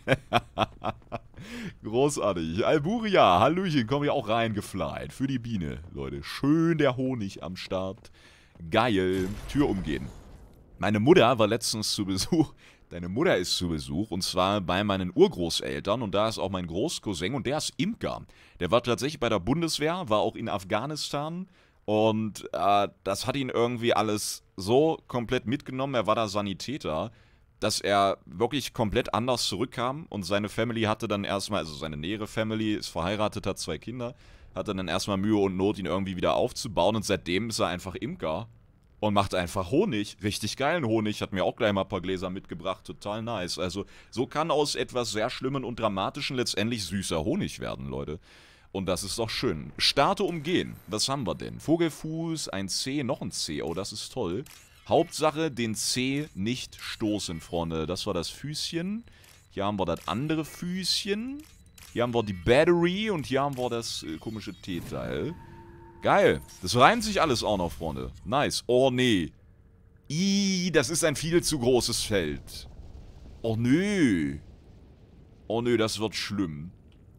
Großartig. Alburia, Hallöchen, komm ja auch reingeflyt. Für die Biene, Leute. Schön der Honig am Start. Geil. Tür umgehen. Meine Mutter war letztens zu Besuch. Deine Mutter ist zu Besuch und zwar bei meinen Urgroßeltern und da ist auch mein Großcousin und der ist Imker. Der war tatsächlich bei der Bundeswehr, war auch in Afghanistan und das hat ihn irgendwie alles so komplett mitgenommen, er war da Sanitäter, dass er wirklich komplett anders zurückkam und seine Family hatte dann erstmal, also seine nähere Family ist verheiratet, hat 2 Kinder, hatte dann erstmal Mühe und Not, ihn irgendwie wieder aufzubauen und seitdem ist er einfach Imker. und macht einfach Honig. Richtig geilen Honig. Hat mir auch gleich mal ein paar Gläser mitgebracht. Total nice. Also so kann aus etwas sehr Schlimmen und Dramatischen letztendlich süßer Honig werden, Leute. Und das ist doch schön. Starte umgehen. Was haben wir denn? Vogelfuß, ein C, noch ein C. Oh, das ist toll. Hauptsache, den C nicht stoßen, Freunde. Das war das Füßchen. Hier haben wir das andere Füßchen. Hier haben wir die Battery und hier haben wir das komische T-Teil. Geil. Das reimt sich alles auch noch, Freunde. Nice. Oh, nee. Das ist ein viel zu großes Feld. Oh, nö. Oh, nö, das wird schlimm.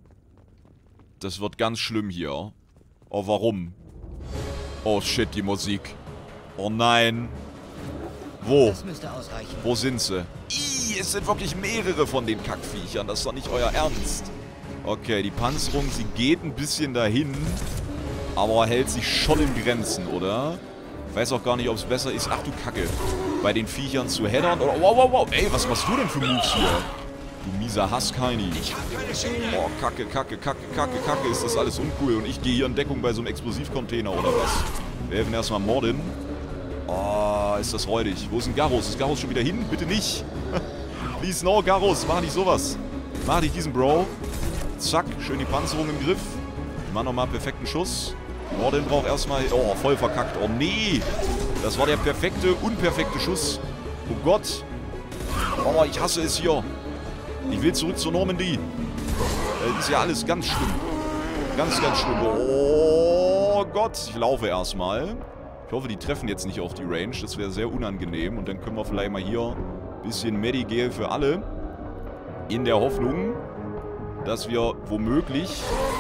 Das wird ganz schlimm hier. Oh, warum? Oh, shit, die Musik. Oh, nein. Wo? Das müsste ausreichen. Wo sind sie? Es sind wirklich mehrere von den Kackviechern. Das ist doch nicht euer Ernst. Okay, die Panzerung, sie geht ein bisschen dahin. Aber hält sich schon in Grenzen, oder? Ich weiß auch gar nicht, ob es besser ist. Ach du Kacke. Bei den Viechern zu headern. Oder, wow. Ey, was machst du denn für Moves hier? Du mieser Hasskeini. Oh, Kacke. Ist das alles uncool. Und ich gehe hier in Deckung bei so einem Explosivcontainer, oder was? Wir helfen erstmal Mordin. Oh, ist das räudig. Wo ist denn Garros? Ist Garros schon wieder hin? Bitte nicht. Please no, Garros. Mach nicht sowas. Mach nicht diesen Bro. Zack, schön die Panzerung im Griff. Ich mach nochmal perfekten Schuss. Mordin braucht erstmal... Oh, voll verkackt. Oh, nee. Das war der perfekte, unperfekte Schuss. Oh Gott. Oh, ich hasse es hier. Ich will zurück zur Normandy. Das ist ja alles ganz schlimm. Ganz schlimm. Oh Gott. Ich laufe erstmal. Ich hoffe, die treffen jetzt nicht auf die Range. Das wäre sehr unangenehm. Und dann können wir vielleicht mal hier ein bisschen Medigel für alle. In der Hoffnung, dass wir womöglich...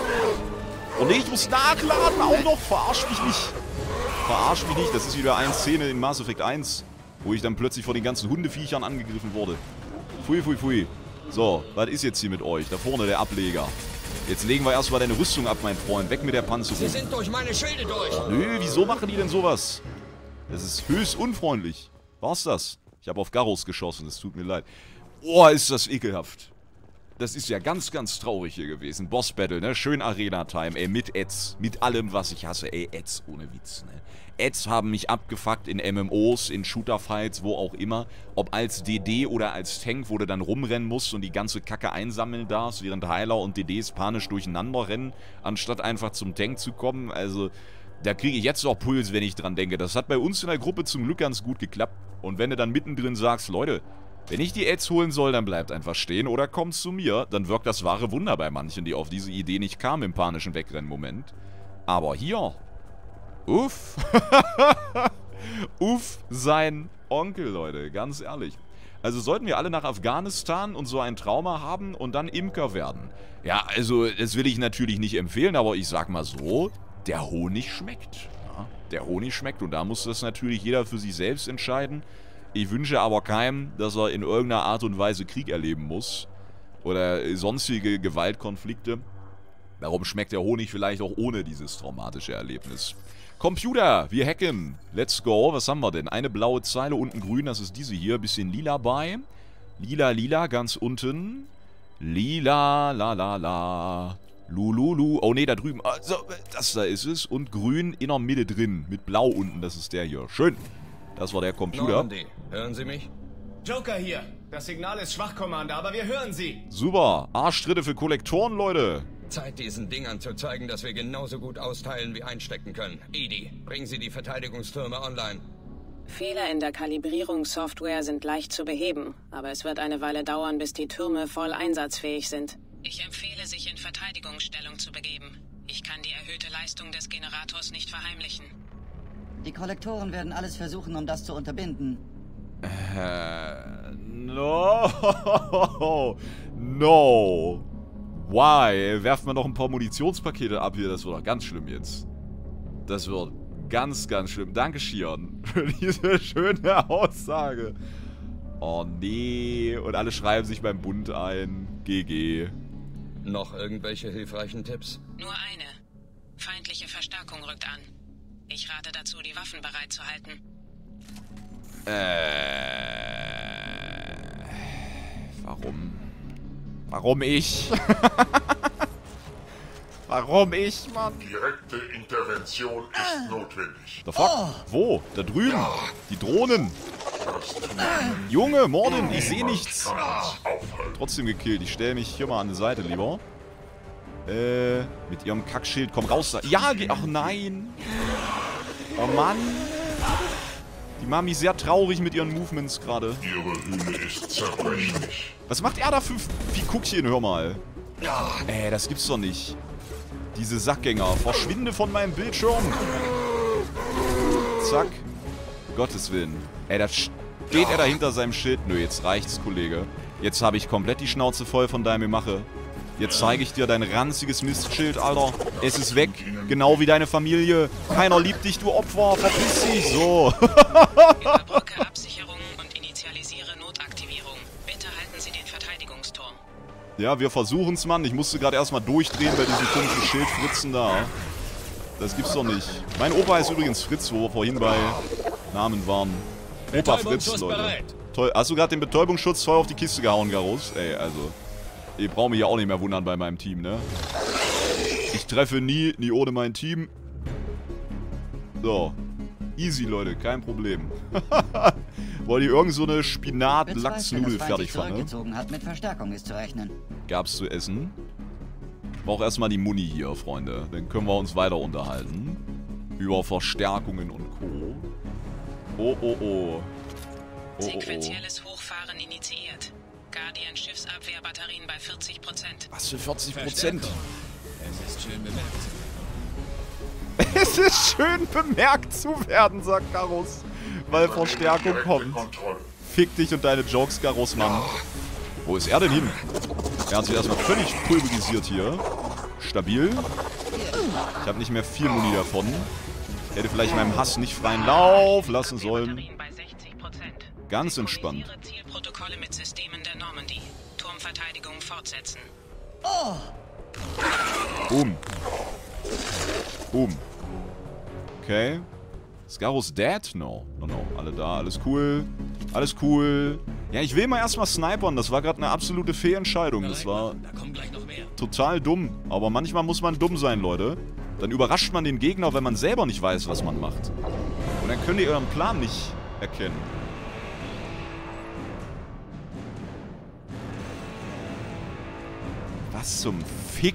Oh ne, ich muss nachladen auch noch. Verarsch mich nicht. Das ist wieder eine Szene in Mass Effect 1, wo ich dann plötzlich von den ganzen Hundeviechern angegriffen wurde. Pfui. So, was ist jetzt hier mit euch? Da vorne der Ableger. Jetzt legen wir erstmal deine Rüstung ab, mein Freund. Weg mit der Panzerung. Sie sind durch meine Schilde durch. Nö, wieso machen die denn sowas? Das ist höchst unfreundlich. War's das? Ich habe auf Garros geschossen, das tut mir leid. Oh, ist das ekelhaft. Das ist ja ganz traurig hier gewesen. Boss-Battle, ne? Schön Arena-Time, ey, mit Ads. Mit allem, was ich hasse, ey, Ads, ohne Witz, ne? Ads haben mich abgefuckt in MMOs, in Shooter-Fights, wo auch immer. Ob als DD oder als Tank, wo du dann rumrennen musst und die ganze Kacke einsammeln darfst, während Heiler und DDs panisch durcheinander rennen, anstatt einfach zum Tank zu kommen. Also, da kriege ich jetzt auch Puls, wenn ich dran denke. Das hat bei uns in der Gruppe zum Glück ganz gut geklappt. Und wenn du dann mittendrin sagst, Leute, wenn ich die Ads holen soll, dann bleibt einfach stehen oder kommt zu mir, dann wirkt das wahre Wunder bei manchen, die auf diese Idee nicht kamen im panischen Wegrennen-Moment. Aber hier... Uff. Uff, sein Onkel, Leute. Ganz ehrlich. Also sollten wir alle nach Afghanistan und so ein Trauma haben und dann Imker werden. Ja, also das will ich natürlich nicht empfehlen, aber ich sag mal so, der Honig schmeckt. Ja, der Honig schmeckt und da muss das natürlich jeder für sich selbst entscheiden. Ich wünsche aber keinem, dass er in irgendeiner Art und Weise Krieg erleben muss. Oder sonstige Gewaltkonflikte. Darum schmeckt der Honig vielleicht auch ohne dieses traumatische Erlebnis. Computer, wir hacken. Let's go. Was haben wir denn? Eine blaue Zeile, unten grün, das ist diese hier. Bisschen lila bei. Lila, ganz unten. Lila, la. Lululu. Oh ne, da drüben. Also, das da ist es. Und grün in der Mitte drin. Mit blau unten, das ist der hier. Schön. Das war der Computer. Normandy, hören Sie mich? Joker hier. Das Signal ist schwach, Commander, aber wir hören Sie. Super. Arschtritte für Kollektoren, Leute. Zeit, diesen Dingern zu zeigen, dass wir genauso gut austeilen wie einstecken können. EDI, bringen Sie die Verteidigungstürme online. Fehler in der Kalibrierungssoftware sind leicht zu beheben, aber es wird eine Weile dauern, bis die Türme voll einsatzfähig sind. Ich empfehle, sich in Verteidigungsstellung zu begeben. Ich kann die erhöhte Leistung des Generators nicht verheimlichen. Die Kollektoren werden alles versuchen, um das zu unterbinden. No. Why? Werft man noch ein paar Munitionspakete ab hier. Das wird doch ganz schlimm jetzt. Das wird ganz schlimm. Danke, Shion, für diese schöne Aussage. Oh, nee. Und alle schreiben sich beim Bund ein. GG. Noch irgendwelche hilfreichen Tipps? Nur eine. Feindliche Verstärkung rückt an. Ich rate dazu, die Waffen bereit zu halten. Warum? Warum ich? Warum ich, Mann? Direkte Intervention ist notwendig. The fuck? Wo? Da drüben. Die Drohnen. Junge, Mordin, ich sehe nichts. Trotzdem gekillt. Ich stelle mich hier mal an die Seite lieber. Mit ihrem Kackschild. Komm raus da. Ja, ach nein. Oh Mann. Die Mami sehr traurig mit ihren Movements gerade. Ihre Hülle ist zerbrechlich. Was macht er da für Guckchen, hör mal. Das gibt's doch nicht. Diese Sackgänger. Verschwinde von meinem Bildschirm. Zack. Gottes Willen. Da steht er da hinter seinem Schild. Nö, jetzt reicht's, Kollege. Jetzt habe ich komplett die Schnauze voll von deinem Gemache. Jetzt zeige ich dir dein ranziges Mistschild, Alter. Es ist weg. Genau wie deine Familie. Keiner liebt dich, du Opfer. Verpiss dich. So. Überbrücke Absicherung und initialisiere Notaktivierung. Bitte halten Sie den Verteidigungsturm. Ja, wir versuchen's, Mann. Ich musste gerade erstmal durchdrehen bei diesen komischen Schildfritzen da. Das gibt's doch nicht. Mein Opa heißt übrigens Fritz, wo wir vorhin bei Namen waren. Opa Fritz, Leute. Toll. Hast du gerade den Betäubungsschutz voll auf die Kiste gehauen, Garus? Ey, also. Ihr braucht mich ja auch nicht mehr wundern bei meinem Team, ne? Ich treffe nie ohne mein Team. So. Easy, Leute, kein Problem. Wollt ihr irgend so eine Spinat-Lachsnudel fertig fangen, zurückgezogen hat, mit Verstärkung ist zu rechnen. Gab's zu essen? Ich brauche erstmal die Muni hier, Freunde. Dann können wir uns weiter unterhalten. Über Verstärkungen und Co. Oh. Sequenzielles Hochfahren initiiert. Guardian-Schiffsabwehrbatterien bei 40%. Was für 40%? Es ist schön bemerkt. Es ist schön bemerkt zu werden, sagt Garus. Weil Verstärkung kommt. Fick dich und deine Jokes, Garus, Mann. Wo ist er denn hin? Er hat sich erstmal völlig pulverisiert hier. Stabil. Ich habe nicht mehr viel Muni davon. Ich hätte vielleicht meinem Hass nicht freien Lauf lassen sollen. Ganz entspannt. Zielprotokolle mit Systemen der Normandy. Turmverteidigung fortsetzen. Boom. Boom. Okay. Ist Garus dead? No. Alle da. Alles cool. Alles cool. Ja, ich will mal erstmal snipern. Das war gerade eine absolute Fehlentscheidung. Das war total dumm. Aber manchmal muss man dumm sein, Leute. Dann überrascht man den Gegner, wenn man selber nicht weiß, was man macht. Und dann könnt ihr euren Plan nicht erkennen. Was zum Fick?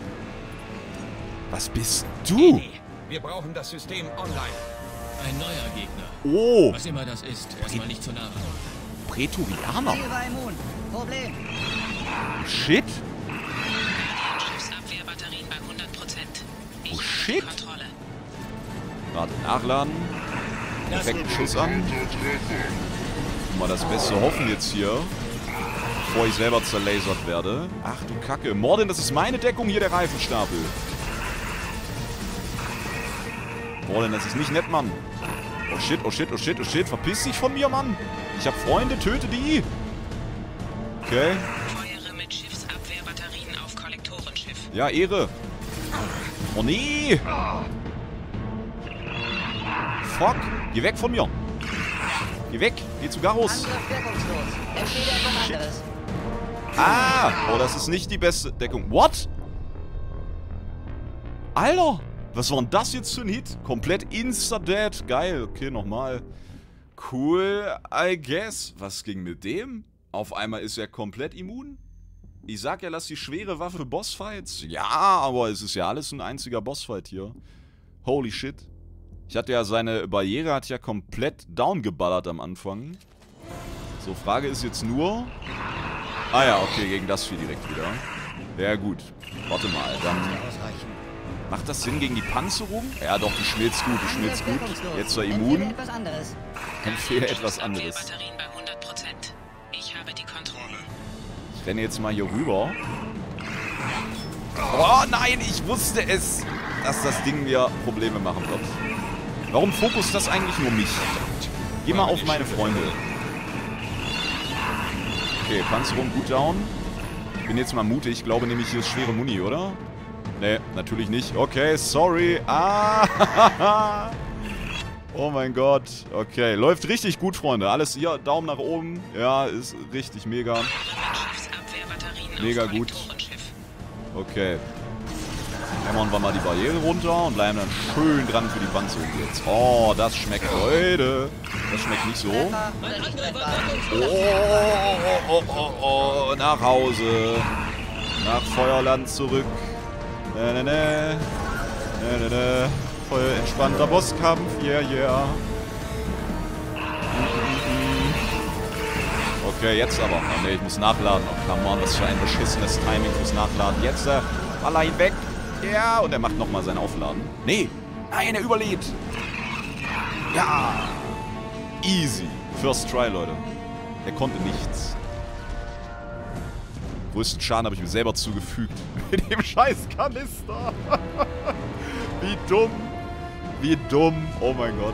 Was bist du? Wir brauchen das System online. Ein neuer Gegner. Oh. Was immer das ist, erstmal nicht zu nah ran. Prätorianer. Problem. Shit. Schiffsabwehrbatterien bei 100%. Oh shit. Warte, nachladen. Perfekten Schuss an. Mal das Beste hoffen jetzt hier. Bevor ich selber zerlasert werde. Ach du Kacke. Mordin, das ist meine Deckung hier, der Reifenstapel. Mordin, das ist nicht nett, Mann. Oh shit, oh shit, oh shit, oh shit. Verpiss dich von mir, Mann. Ich hab Freunde, töte die. Okay. Feuere mit Schiffsabwehrbatterien auf Kollektorenschiff. Ja, Ehre. Oh nee. Fuck. Geh weg von mir. Geh weg. Geh zu Garus. Shit. Ah. Oh, das ist nicht die beste Deckung. What? Alter. Was war denn das jetzt für ein Hit? Komplett insta-dead. Geil. Okay, nochmal. Cool, I guess. Was ging mit dem? Auf einmal ist er komplett immun? Ich sag ja, lass die schwere Waffe für Bossfights. Ja, aber es ist ja alles ein einziger Bossfight hier. Holy shit. Ich hatte ja seine Barriere hat ja komplett down geballert am Anfang. So, Frage ist jetzt nur... Ah ja, okay, gegen das Vieh direkt wieder. Ja gut. Warte mal, dann... Macht das Sinn gegen die Panzerung? Ja doch, die schmilzt gut, die schmilzt gut. Jetzt war immun. Empfehle etwas anderes. Ich habe die Kontrolle. Ich renne jetzt mal hier rüber. Oh nein, ich wusste es, dass das Ding mir Probleme machen wird. Warum fokussiert das eigentlich nur mich? Geh mal auf meine Freunde. Okay, Panzerung gut down. Ich bin jetzt mal mutig. Ich glaube nämlich, hier ist schwere Muni, oder? Nee, natürlich nicht. Okay, sorry. Ah, oh mein Gott. Okay, läuft richtig gut, Freunde. Alles hier, Daumen nach oben. Ja, ist richtig mega. Mega gut. Okay. Hämmern wir mal die Barriere runter und bleiben dann schön dran für die Panzerung jetzt. Oh, das schmeckt, Leute. Das schmeckt nicht so. Oh, nach Hause. Nach Feuerland zurück. Voll entspannter Bosskampf. Yeah. Okay, jetzt aber. Oh ne, ich muss nachladen. Oh, come on, was für ein beschissenes Timing fürs Nachladen. Jetzt, baller ihn weg. Ja, und er macht nochmal sein Aufladen. Nee, nein, er überlebt. Ja. Easy. First try, Leute. Er konnte nichts. Größten Schaden habe ich mir selber zugefügt. Mit dem scheiß Kanister. Wie dumm. Wie dumm. Oh mein Gott.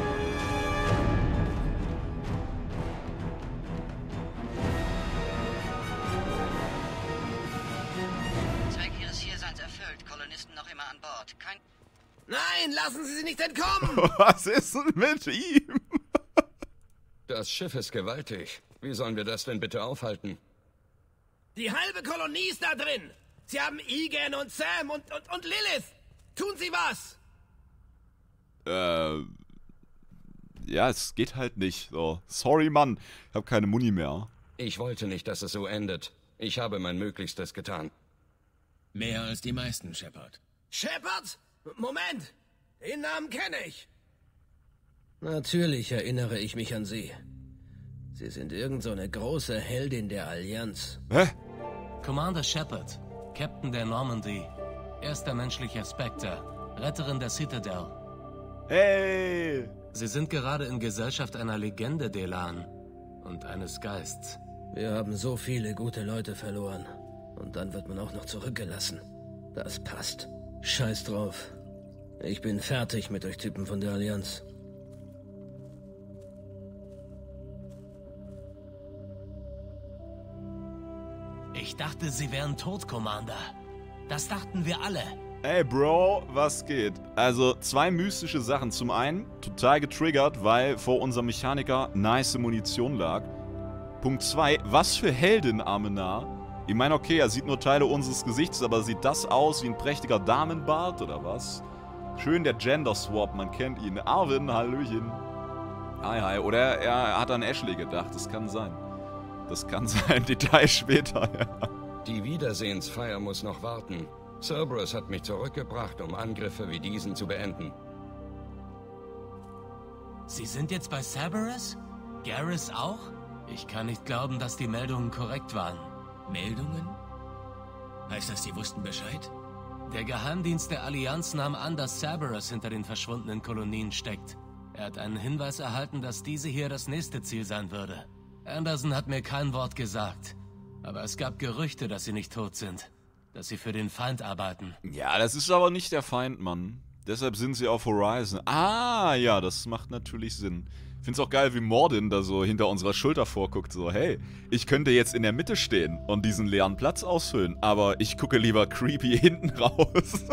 Zweck Ihres Hierseins erfüllt. Kolonisten noch immer an Bord. Kein... Nein, lassen Sie sie nicht entkommen! Was ist denn mit ihm? Das Schiff ist gewaltig. Wie sollen wir das denn bitte aufhalten? Die halbe Kolonie ist da drin. Sie haben Egan und Sam und Lilith. Tun Sie was! Ja, es geht halt nicht. So. Sorry, Mann. Ich habe keine Muni mehr. Ich wollte nicht, dass es so endet. Ich habe mein Möglichstes getan. Mehr als die meisten, Shepard. Shepard? Moment! Den Namen kenne ich. Natürlich erinnere ich mich an Sie. Sie sind irgend so eine große Heldin der Allianz. Hä? Commander Shepard, Captain der Normandy, erster menschlicher Spectre, Retterin der Citadel. Hey! Sie sind gerade in Gesellschaft einer Legende, Delan. Und eines Geists. Wir haben so viele gute Leute verloren. Und dann wird man auch noch zurückgelassen. Das passt. Scheiß drauf. Ich bin fertig mit euch Typen von der Allianz. Ich dachte, Sie wären tot, Commander. Das dachten wir alle. Ey, Bro, was geht? Also, zwei mystische Sachen. Zum einen, total getriggert, weil vor unserem Mechaniker nice Munition lag. Punkt 2, was für Heldin, Amenar. Ich meine, okay, er sieht nur Teile unseres Gesichts, aber sieht das aus wie ein prächtiger Damenbart, oder was? Schön der Gender-Swap, man kennt ihn. Arvin, hallöchen. Hi. Oder er hat an Ashley gedacht, das kann sein. Das kann sein, Detail später, ja. Die Wiedersehensfeier muss noch warten. Cerberus hat mich zurückgebracht, um Angriffe wie diesen zu beenden. Sie sind jetzt bei Cerberus? Garrus auch? Ich kann nicht glauben, dass die Meldungen korrekt waren. Meldungen? Heißt das, Sie wussten Bescheid? Der Geheimdienst der Allianz nahm an, dass Cerberus hinter den verschwundenen Kolonien steckt. Er hat einen Hinweis erhalten, dass diese hier das nächste Ziel sein würde. Anderson hat mir kein Wort gesagt. Aber es gab Gerüchte, dass sie nicht tot sind. Dass sie für den Feind arbeiten. Ja, das ist aber nicht der Feind, Mann. Deshalb sind sie auf Horizon. Ah, ja, das macht natürlich Sinn. Ich find's auch geil, wie Mordin da so hinter unserer Schulter vorguckt. So, hey, ich könnte jetzt in der Mitte stehen und diesen leeren Platz ausfüllen, aber ich gucke lieber creepy hinten raus.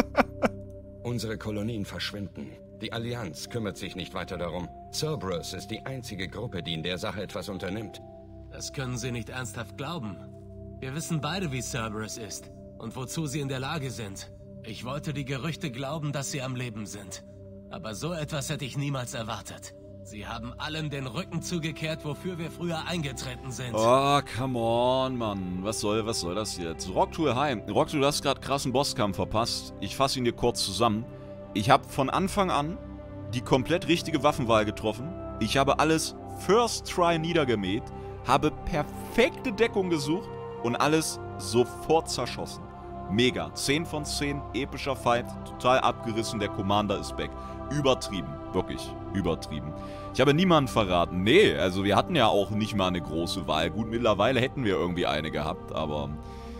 Unsere Kolonien verschwinden. Die Allianz kümmert sich nicht weiter darum. Cerberus ist die einzige Gruppe, die in der Sache etwas unternimmt. Das können Sie nicht ernsthaft glauben. Wir wissen beide, wie Cerberus ist und wozu sie in der Lage sind. Ich wollte die Gerüchte glauben, dass sie am Leben sind. Aber so etwas hätte ich niemals erwartet. Sie haben allem den Rücken zugekehrt, wofür wir früher eingetreten sind. Oh, come on, Mann. Was soll das jetzt? Rocktool, hi. Rocktool, du hast gerade krassen Bosskampf verpasst. Ich fasse ihn dir kurz zusammen. Ich habe von Anfang an die komplett richtige Waffenwahl getroffen. Ich habe alles First Try niedergemäht, habe perfekte Deckung gesucht und alles sofort zerschossen. Mega. 10 von 10, epischer Fight, total abgerissen, der Commander ist back. Übertrieben, wirklich übertrieben. Ich habe niemanden verraten. Nee, also wir hatten ja auch nicht mal eine große Wahl. Gut, mittlerweile hätten wir irgendwie eine gehabt, aber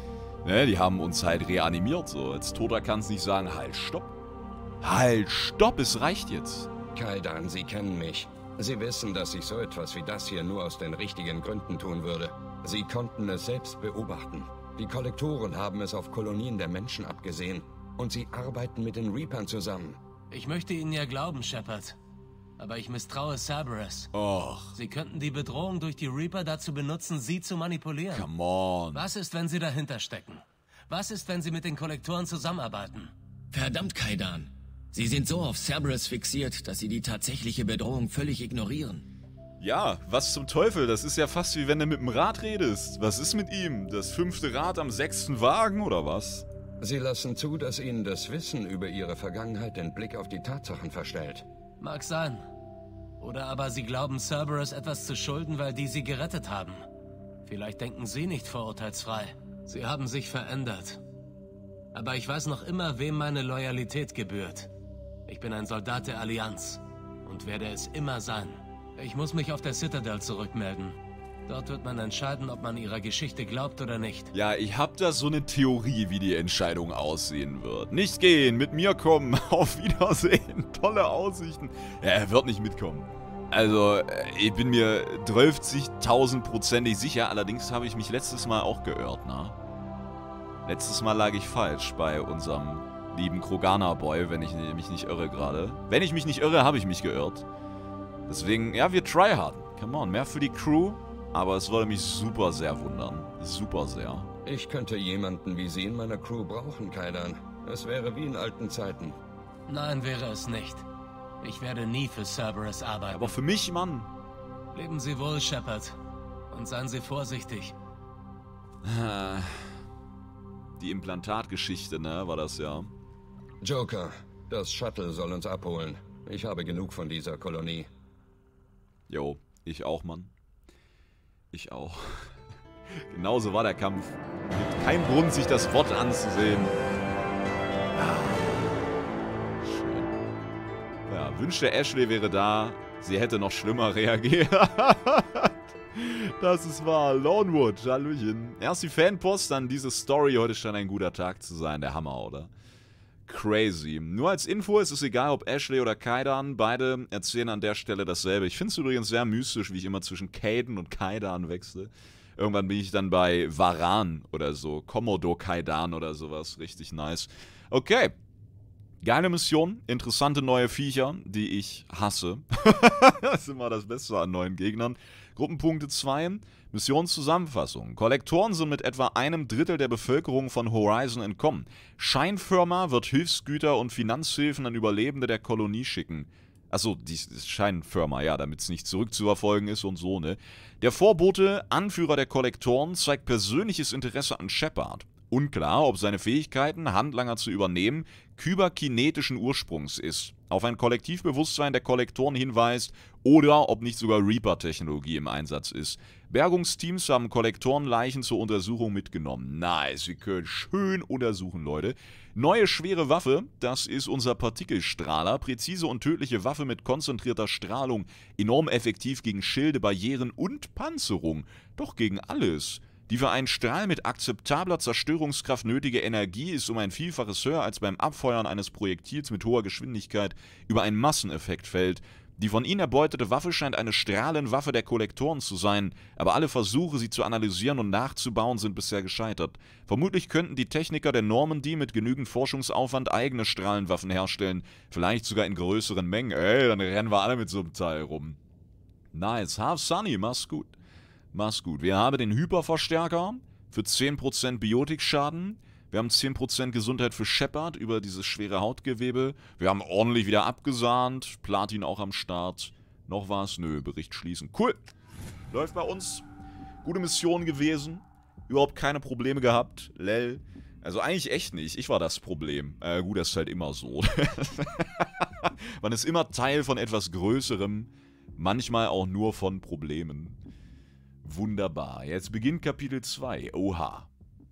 ne, die haben uns halt reanimiert. So, als Toter kannst du nicht sagen, halt, stopp. Halt, stopp, es reicht jetzt. Kaidan, Sie kennen mich. Sie wissen, dass ich so etwas wie das hier nur aus den richtigen Gründen tun würde. Sie konnten es selbst beobachten. Die Kollektoren haben es auf Kolonien der Menschen abgesehen. Und sie arbeiten mit den Reapern zusammen. Ich möchte Ihnen ja glauben, Shepard. Aber ich misstraue Cerberus. Och. Sie könnten die Bedrohung durch die Reaper dazu benutzen, Sie zu manipulieren. Come on. Was ist, wenn Sie dahinter stecken? Was ist, wenn Sie mit den Kollektoren zusammenarbeiten? Verdammt, Kaidan. Sie sind so auf Cerberus fixiert, dass sie die tatsächliche Bedrohung völlig ignorieren. Ja, was zum Teufel? Das ist ja fast wie wenn du mit dem Rad redest. Was ist mit ihm? Das 5. Rad am 6. Wagen oder was? Sie lassen zu, dass ihnen das Wissen über ihre Vergangenheit den Blick auf die Tatsachen verstellt. Mag sein. Oder aber sie glauben, Cerberus etwas zu schulden, weil die sie gerettet haben. Vielleicht denken sie nicht vorurteilsfrei. Sie haben sich verändert. Aber ich weiß noch immer, wem meine Loyalität gebührt. Ich bin ein Soldat der Allianz und werde es immer sein. Ich muss mich auf der Citadel zurückmelden. Dort wird man entscheiden, ob man ihrer Geschichte glaubt oder nicht. Ja, ich hab da so eine Theorie, wie die Entscheidung aussehen wird. Nicht gehen, mit mir kommen, auf Wiedersehen, tolle Aussichten. Ja, er wird nicht mitkommen. Also, ich bin mir 12.000% sicher, allerdings habe ich mich letztes Mal auch geirrt, ne? Letztes Mal lag ich falsch bei unserem lieben Kroganer-Boy, wenn ich mich nicht irre gerade. Wenn ich mich nicht irre, habe ich mich geirrt. Deswegen, ja, wir tryharden. Come on, mehr für die Crew. Aber es würde mich super sehr wundern. Super sehr. Ich könnte jemanden wie Sie in meiner Crew brauchen, Kaidan. Es wäre wie in alten Zeiten. Nein, wäre es nicht. Ich werde nie für Cerberus arbeiten. Aber für mich, Mann. Leben Sie wohl, Shepard. Und seien Sie vorsichtig. Die Implantatgeschichte, ne, war das ja. Joker, das Shuttle soll uns abholen. Ich habe genug von dieser Kolonie. Jo, ich auch, Mann. Ich auch. Genauso war der Kampf. Gibt keinen Grund, sich das Wort anzusehen. Schön. Ja, wünschte Ashley wäre da. Sie hätte noch schlimmer reagiert. Das ist wahr. Lonewood, Hallöchen. Erst die Fanpost, dann diese Story. Heute scheint ein guter Tag zu sein. Der Hammer, oder? Crazy. Nur als Info, es ist egal, ob Ashley oder Kaidan. Beide erzählen an der Stelle dasselbe. Ich finde es übrigens sehr mystisch, wie ich immer zwischen Kaidan und Kaidan wechsle. Irgendwann bin ich dann bei Varan oder so. Komodo Kaidan oder sowas. Richtig nice. Okay. Geile Mission. Interessante neue Viecher, die ich hasse. Das ist immer das Beste an neuen Gegnern. Gruppenpunkte 2. Missionszusammenfassung. Kollektoren sind mit etwa 1/3 der Bevölkerung von Horizon entkommen. Scheinfirma wird Hilfsgüter und Finanzhilfen an Überlebende der Kolonie schicken. Achso, die Scheinfirma, ja, damit es nicht zurückzuverfolgen ist und so, ne? Der Vorbote, Anführer der Kollektoren, zeigt persönliches Interesse an Shepard. Unklar, ob seine Fähigkeiten, Handlanger zu übernehmen, kyberkinetischen Ursprungs ist, auf ein Kollektivbewusstsein der Kollektoren hinweist oder ob nicht sogar Reaper-Technologie im Einsatz ist. Bergungsteams haben Kollektorenleichen zur Untersuchung mitgenommen. Nice, wir können schön untersuchen, Leute. Neue schwere Waffe, das ist unser Partikelstrahler. Präzise und tödliche Waffe mit konzentrierter Strahlung. Enorm effektiv gegen Schilde, Barrieren und Panzerung. Doch gegen alles. Die für einen Strahl mit akzeptabler Zerstörungskraft nötige Energie ist um ein Vielfaches höher als beim Abfeuern eines Projektils mit hoher Geschwindigkeit über ein Masseneffektfeld. Die von ihnen erbeutete Waffe scheint eine Strahlenwaffe der Kollektoren zu sein, aber alle Versuche, sie zu analysieren und nachzubauen, sind bisher gescheitert. Vermutlich könnten die Techniker der Normandy mit genügend Forschungsaufwand eigene Strahlenwaffen herstellen, vielleicht sogar in größeren Mengen. Ey, dann rennen wir alle mit so einem Teil rum. Nice, Half Sunny, mach's gut. Mach's gut. Wir haben den Hyperverstärker für 10% Biotikschaden. Wir haben 10% Gesundheit für Shepard über dieses schwere Hautgewebe. Wir haben ordentlich wieder abgesahnt. Platin auch am Start. Noch was? Nö, Bericht schließen. Cool. Läuft bei uns. Gute Mission gewesen. Überhaupt keine Probleme gehabt. Lel. Also eigentlich echt nicht. Ich war das Problem. Gut, das ist halt immer so. Man ist immer Teil von etwas Größerem. Manchmal auch nur von Problemen. Wunderbar. Jetzt beginnt Kapitel 2. Oha.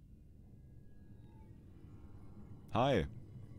Hi.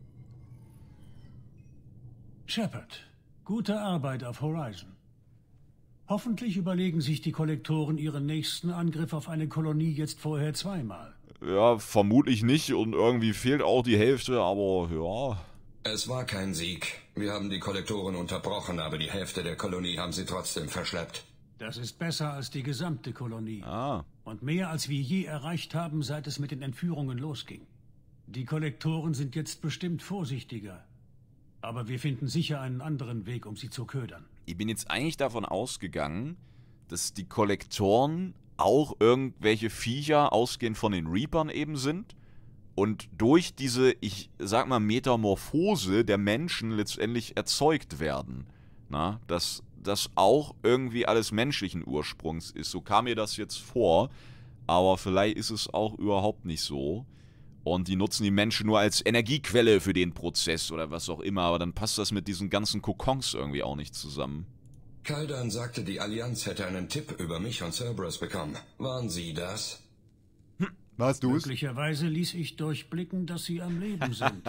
Shepard, gute Arbeit auf Horizon. Hoffentlich überlegen sich die Kollektoren ihren nächsten Angriff auf eine Kolonie jetzt vorher zweimal. Ja, vermutlich nicht und irgendwie fehlt auch die Hälfte, aber ja. Es war kein Sieg. Wir haben die Kollektoren unterbrochen, aber die Hälfte der Kolonie haben sie trotzdem verschleppt. Das ist besser als die gesamte Kolonie. Ah. Und mehr als wir je erreicht haben, seit es mit den Entführungen losging. Die Kollektoren sind jetzt bestimmt vorsichtiger. Aber wir finden sicher einen anderen Weg, um sie zu ködern. Ich bin jetzt eigentlich davon ausgegangen, dass die Kollektoren auch irgendwelche Viecher ausgehend von den Reapern eben sind. und durch diese, ich sag mal, Metamorphose der Menschen letztendlich erzeugt werden. Na, dass das auch irgendwie alles menschlichen Ursprungs ist. So kam mir das jetzt vor, aber vielleicht ist es auch überhaupt nicht so. Und die nutzen die Menschen nur als Energiequelle für den Prozess oder was auch immer, aber dann passt das mit diesen ganzen Kokons irgendwie auch nicht zusammen. Kaldan sagte, die Allianz hätte einen Tipp über mich und Cerberus bekommen. Waren Sie das? Warst du's? Möglicherweise ließ ich durchblicken, dass Sie am Leben sind.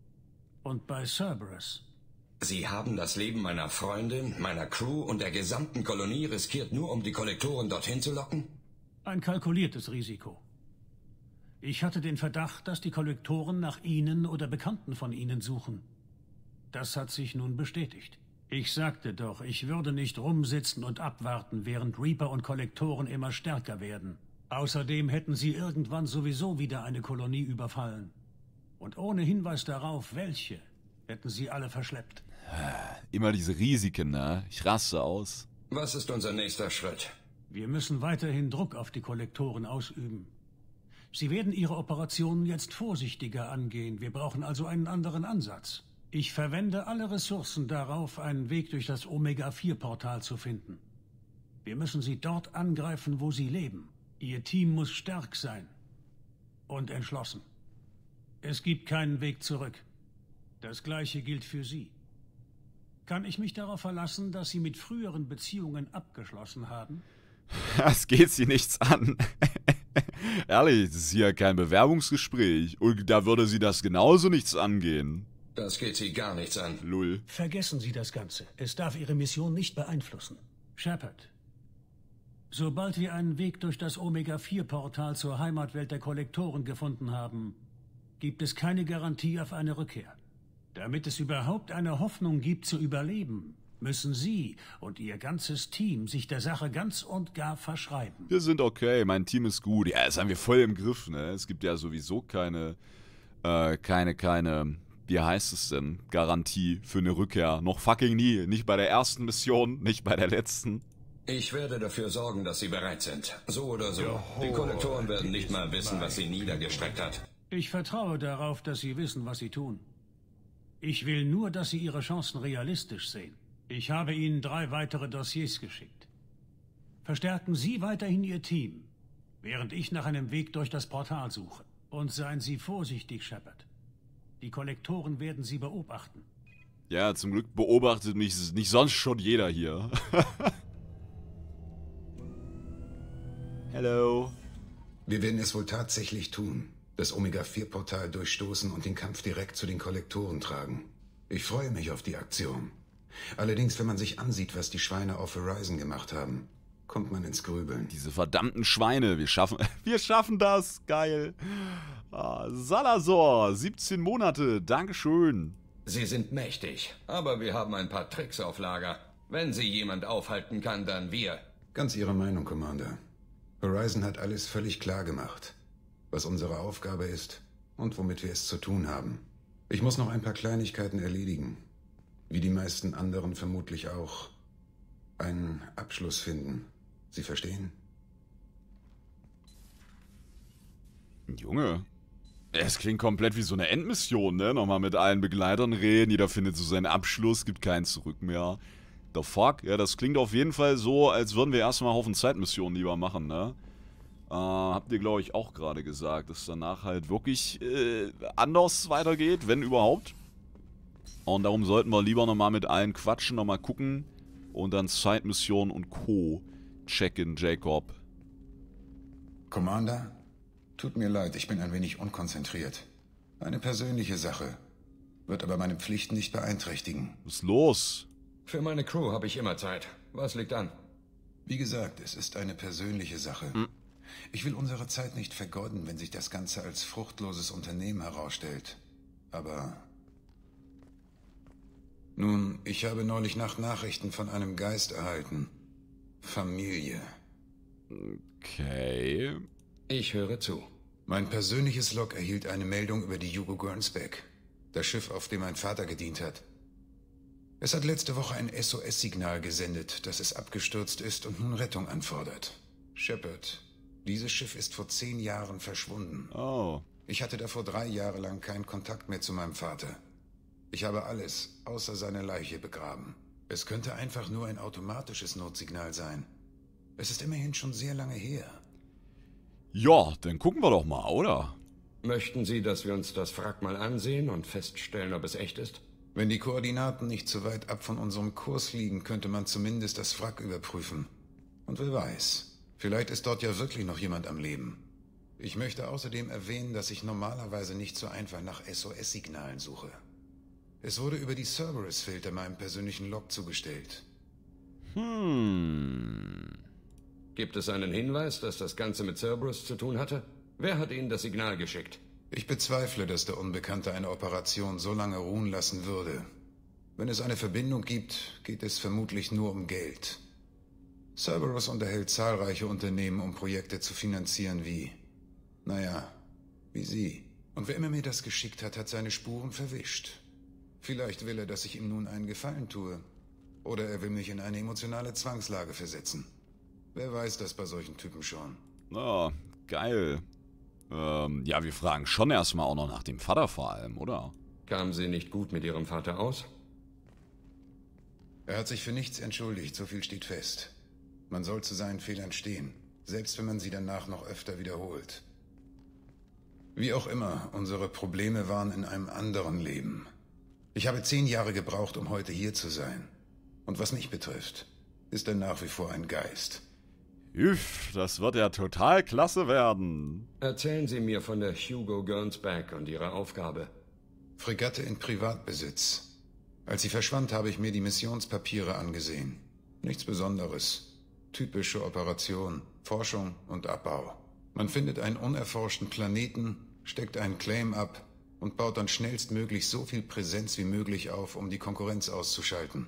Und bei Cerberus. Sie haben das Leben meiner Freundin, meiner Crew und der gesamten Kolonie riskiert, nur um die Kollektoren dorthin zu locken? Ein kalkuliertes Risiko. Ich hatte den Verdacht, dass die Kollektoren nach Ihnen oder Bekannten von Ihnen suchen. Das hat sich nun bestätigt. Ich sagte doch, ich würde nicht rumsitzen und abwarten, während Reaper und Kollektoren immer stärker werden. Außerdem hätten sie irgendwann sowieso wieder eine Kolonie überfallen. Und ohne Hinweis darauf, welche, hätten sie alle verschleppt. Immer diese Risiken, ne? Ich raste aus. Was ist unser nächster Schritt? Wir müssen weiterhin Druck auf die Kollektoren ausüben. Sie werden ihre Operationen jetzt vorsichtiger angehen. Wir brauchen also einen anderen Ansatz. Ich verwende alle Ressourcen darauf, einen Weg durch das Omega-4-Portal zu finden. Wir müssen sie dort angreifen, wo sie leben. Ihr Team muss stark sein und entschlossen. Es gibt keinen Weg zurück. Das Gleiche gilt für Sie. Kann ich mich darauf verlassen, dass Sie mit früheren Beziehungen abgeschlossen haben? Das geht Sie nichts an. Ehrlich, das ist hier kein Bewerbungsgespräch. Und da würde Sie das genauso nichts angehen. Das geht Sie gar nichts an. Lull. Vergessen Sie das Ganze. Es darf Ihre Mission nicht beeinflussen. Shepard, sobald wir einen Weg durch das Omega-4-Portal zur Heimatwelt der Kollektoren gefunden haben, gibt es keine Garantie auf eine Rückkehr. Damit es überhaupt eine Hoffnung gibt zu überleben, müssen Sie und Ihr ganzes Team sich der Sache ganz und gar verschreiben. Wir sind okay, mein Team ist gut. Ja, das haben wir voll im Griff, ne? Es gibt ja sowieso keine, wie heißt es denn, Garantie für eine Rückkehr. Noch fucking nie. Nicht bei der ersten Mission, nicht bei der letzten. Ich werde dafür sorgen, dass Sie bereit sind. So oder so. Die Kollektoren werden nicht mal wissen, was Sie niedergestreckt hat. Ich vertraue darauf, dass Sie wissen, was Sie tun. Ich will nur, dass Sie Ihre Chancen realistisch sehen. Ich habe Ihnen 3 weitere Dossiers geschickt. Verstärken Sie weiterhin Ihr Team, während ich nach einem Weg durch das Portal suche. Und seien Sie vorsichtig, Shepard. Die Kollektoren werden Sie beobachten. Ja, zum Glück beobachtet mich nicht sonst schon jeder hier. Hello. Wir werden es wohl tatsächlich tun. Das Omega-4-Portal durchstoßen und den Kampf direkt zu den Kollektoren tragen. Ich freue mich auf die Aktion. Allerdings, wenn man sich ansieht, was die Schweine auf Horizon gemacht haben, kommt man ins Grübeln. Diese verdammten Schweine, wir schaffen das, geil. Salazar, 17 Monate, dankeschön. Sie sind mächtig, aber wir haben ein paar Tricks auf Lager. Wenn sie jemand aufhalten kann, dann wir. Ganz Ihre Meinung, Commander. Horizon hat alles völlig klar gemacht, was unsere Aufgabe ist und womit wir es zu tun haben. Ich muss noch ein paar Kleinigkeiten erledigen. Wie die meisten anderen vermutlich auch. Einen Abschluss finden. Sie verstehen? Junge, es klingt komplett wie so eine Endmission, ne? Nochmal mit allen Begleitern reden, jeder findet so seinen Abschluss, gibt keinen Zurück mehr. The fuck? Ja, das klingt auf jeden Fall so, als würden wir erstmal einen Haufen Zeitmissionen lieber machen, ne? Habt ihr, glaube ich, auch gerade gesagt, dass danach halt wirklich anders weitergeht, wenn überhaupt. Und darum sollten wir lieber nochmal mit allen quatschen, nochmal gucken und dann Zeitmissionen und Co. checken, Jacob. Commander? Tut mir leid, ich bin ein wenig unkonzentriert. Eine persönliche Sache. Wird aber meine Pflichten nicht beeinträchtigen. Was ist los? Für meine Crew habe ich immer Zeit. Was liegt an? Wie gesagt, es ist eine persönliche Sache. Ich will unsere Zeit nicht vergeuden, wenn sich das Ganze als fruchtloses Unternehmen herausstellt. Aber... Nun, ich habe neulich Nacht Nachrichten von einem Geist erhalten. Familie. Okay. Ich höre zu. Mein persönliches Log erhielt eine Meldung über die Hugo Gernsback, das Schiff, auf dem mein Vater gedient hat. Es hat letzte Woche ein SOS-Signal gesendet, dass es abgestürzt ist und nun Rettung anfordert. Shepard, dieses Schiff ist vor 10 Jahren verschwunden. Oh. Ich hatte davor 3 Jahre lang keinen Kontakt mehr zu meinem Vater. Ich habe alles außer seine Leiche begraben. Es könnte einfach nur ein automatisches Notsignal sein. Es ist immerhin schon sehr lange her. Ja, dann gucken wir doch mal, oder? Möchten Sie, dass wir uns das Wrack mal ansehen und feststellen, ob es echt ist? Wenn die Koordinaten nicht zu weit ab von unserem Kurs liegen, könnte man zumindest das Wrack überprüfen. Und wer weiß, vielleicht ist dort ja wirklich noch jemand am Leben. Ich möchte außerdem erwähnen, dass ich normalerweise nicht so einfach nach SOS-Signalen suche. Es wurde über die Cerberus-Filter meinem persönlichen Log zugestellt. Gibt es einen Hinweis, dass das Ganze mit Cerberus zu tun hatte? Wer hat Ihnen das Signal geschickt? Ich bezweifle, dass der Unbekannte eine Operation so lange ruhen lassen würde. Wenn es eine Verbindung gibt, geht es vermutlich nur um Geld. Cerberus unterhält zahlreiche Unternehmen, um Projekte zu finanzieren wie Sie. Und wer immer mir das geschickt hat, hat seine Spuren verwischt. Vielleicht will er, dass ich ihm nun einen Gefallen tue. Oder er will mich in eine emotionale Zwangslage versetzen. Wer weiß das bei solchen Typen schon? Ah, geil. Ja, wir fragen schon erstmal auch noch nach dem Vater vor allem, oder? Kamen Sie nicht gut mit Ihrem Vater aus? Er hat sich für nichts entschuldigt, so viel steht fest. Man soll zu seinen Fehlern stehen, selbst wenn man sie danach noch öfter wiederholt. Wie auch immer, unsere Probleme waren in einem anderen Leben. Ich habe 10 Jahre gebraucht, um heute hier zu sein. Und was mich betrifft, ist er nach wie vor ein Geist. Üff, das wird ja total klasse werden. Erzählen Sie mir von der Hugo Gernsback und ihrer Aufgabe. Fregatte in Privatbesitz. Als sie verschwand, habe ich mir die Missionspapiere angesehen. Nichts Besonderes. Typische Operation, Forschung und Abbau. Man findet einen unerforschten Planeten, steckt einen Claim ab und baut dann schnellstmöglich so viel Präsenz wie möglich auf, um die Konkurrenz auszuschalten.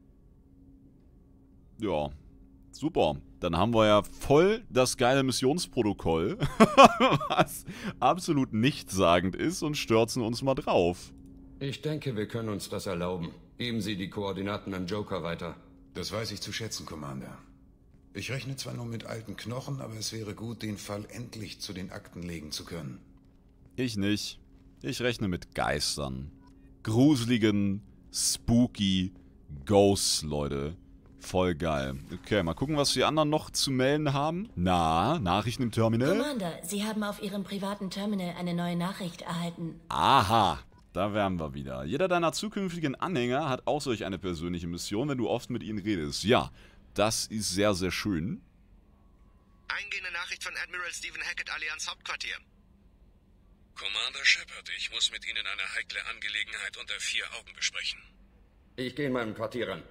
Ja, super. Dann haben wir ja voll das geile Missionsprotokoll, was absolut nichtssagend ist, und stürzen uns mal drauf. Ich denke, wir können uns das erlauben. Geben Sie die Koordinaten an Joker weiter. Das weiß ich zu schätzen, Commander. Ich rechne zwar nur mit alten Knochen, aber es wäre gut, den Fall endlich zu den Akten legen zu können. Ich nicht. Ich rechne mit Geistern. Gruseligen, spooky Ghosts, Leute. Voll geil. Okay, mal gucken, was die anderen noch zu melden haben. Na, Nachrichten im Terminal? Commander, Sie haben auf Ihrem privaten Terminal eine neue Nachricht erhalten. Aha, da wären wir wieder. Jeder deiner zukünftigen Anhänger hat auch solch eine persönliche Mission, wenn du oft mit ihnen redest. Ja, das ist sehr, sehr schön. Eingehende Nachricht von Admiral Stephen Hackett, Allianz Hauptquartier. Commander Shepard, ich muss mit Ihnen eine heikle Angelegenheit unter 4 Augen besprechen. Ich gehe in meinem Quartier ran.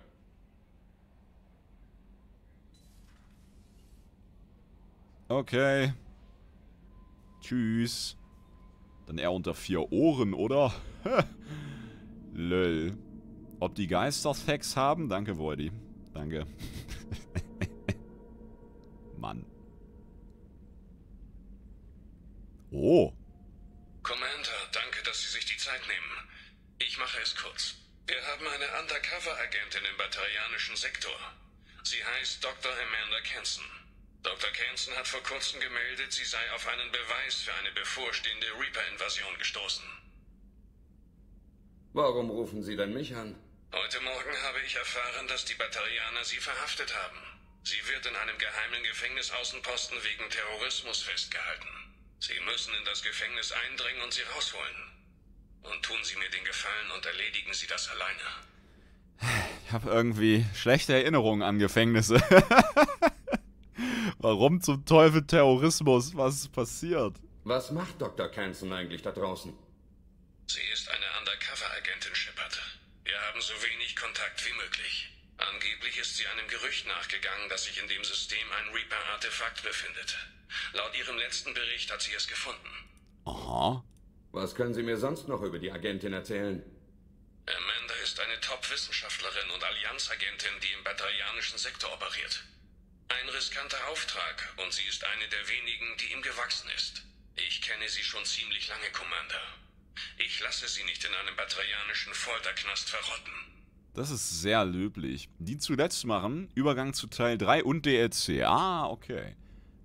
Okay. Tschüss. Dann eher unter 4 Ohren, oder? Lol. Ob die Geister Sex haben? Danke, Voidy. Danke. Mann. Oh. Commander, danke, dass Sie sich die Zeit nehmen. Ich mache es kurz. Wir haben eine Undercover-Agentin im batarianischen Sektor. Sie heißt Dr. Amanda Kenson. Dr. Kenson hat vor kurzem gemeldet, sie sei auf einen Beweis für eine bevorstehende Reaper-Invasion gestoßen. Warum rufen Sie denn mich an? Heute Morgen habe ich erfahren, dass die Batarianer sie verhaftet haben. Sie wird in einem geheimen Gefängnisaußenposten wegen Terrorismus festgehalten. Sie müssen in das Gefängnis eindringen und sie rausholen. Und tun Sie mir den Gefallen und erledigen Sie das alleine. Ich habe irgendwie schlechte Erinnerungen an Gefängnisse. Warum zum Teufel Terrorismus? Was ist passiert? Was macht Dr. Kenson eigentlich da draußen? Sie ist eine Undercover-Agentin, Shepard. Wir haben so wenig Kontakt wie möglich. Angeblich ist sie einem Gerücht nachgegangen, dass sich in dem System ein Reaper-Artefakt befindet. Laut ihrem letzten Bericht hat sie es gefunden. Aha. Was können Sie mir sonst noch über die Agentin erzählen? Amanda ist eine Top-Wissenschaftlerin und Allianzagentin, die im batarianischen Sektor operiert. Ein riskanter Auftrag, und sie ist eine der wenigen, die ihm gewachsen ist. Ich kenne sie schon ziemlich lange, Commander. Ich lasse sie nicht in einem batarianischen Folterknast verrotten. Das ist sehr löblich. Die zuletzt machen Übergang zu Teil 3 und DLC. Ah, okay.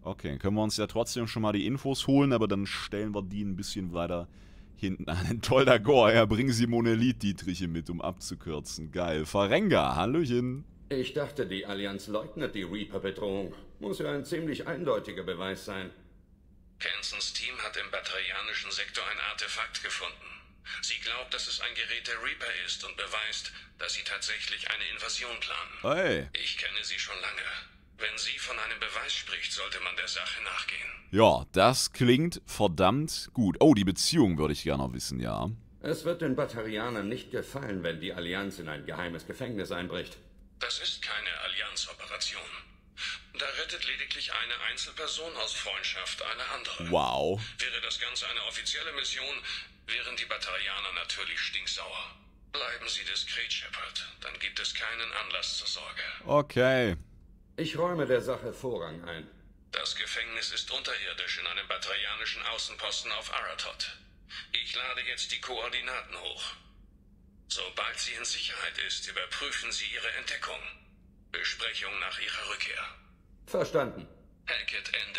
Okay, können wir uns ja trotzdem schon mal die Infos holen, aber dann stellen wir die ein bisschen weiter hinten an. Toll, der Gore, ja, bringen Sie Monolith-Dietriche mit, um abzukürzen. Geil. Farenga, hallöchen. Ich dachte, die Allianz leugnet die Reaper-Bedrohung. Muss ja ein ziemlich eindeutiger Beweis sein. Kansons Team hat im batterianischen Sektor ein Artefakt gefunden. Sie glaubt, dass es ein Gerät der Reaper ist und beweist, dass sie tatsächlich eine Invasion planen. Hey. Ich kenne sie schon lange. Wenn sie von einem Beweis spricht, sollte man der Sache nachgehen. Ja, das klingt verdammt gut. Oh, die Beziehung würde ich gerne noch wissen, ja. Es wird den Batarianern nicht gefallen, wenn die Allianz in ein geheimes Gefängnis einbricht. Das ist keine Allianz-Operation. Da rettet lediglich eine Einzelperson aus Freundschaft eine andere. Wow. Wäre das Ganze eine offizielle Mission, wären die Batarianer natürlich stinksauer. Bleiben Sie diskret, Shepard. Dann gibt es keinen Anlass zur Sorge. Okay. Ich räume der Sache Vorrang ein. Das Gefängnis ist unterirdisch in einem batarianischen Außenposten auf Aratot. Ich lade jetzt die Koordinaten hoch. Sobald sie in Sicherheit ist, überprüfen Sie Ihre Entdeckung. Besprechung nach Ihrer Rückkehr. Verstanden. Hackett, Ende.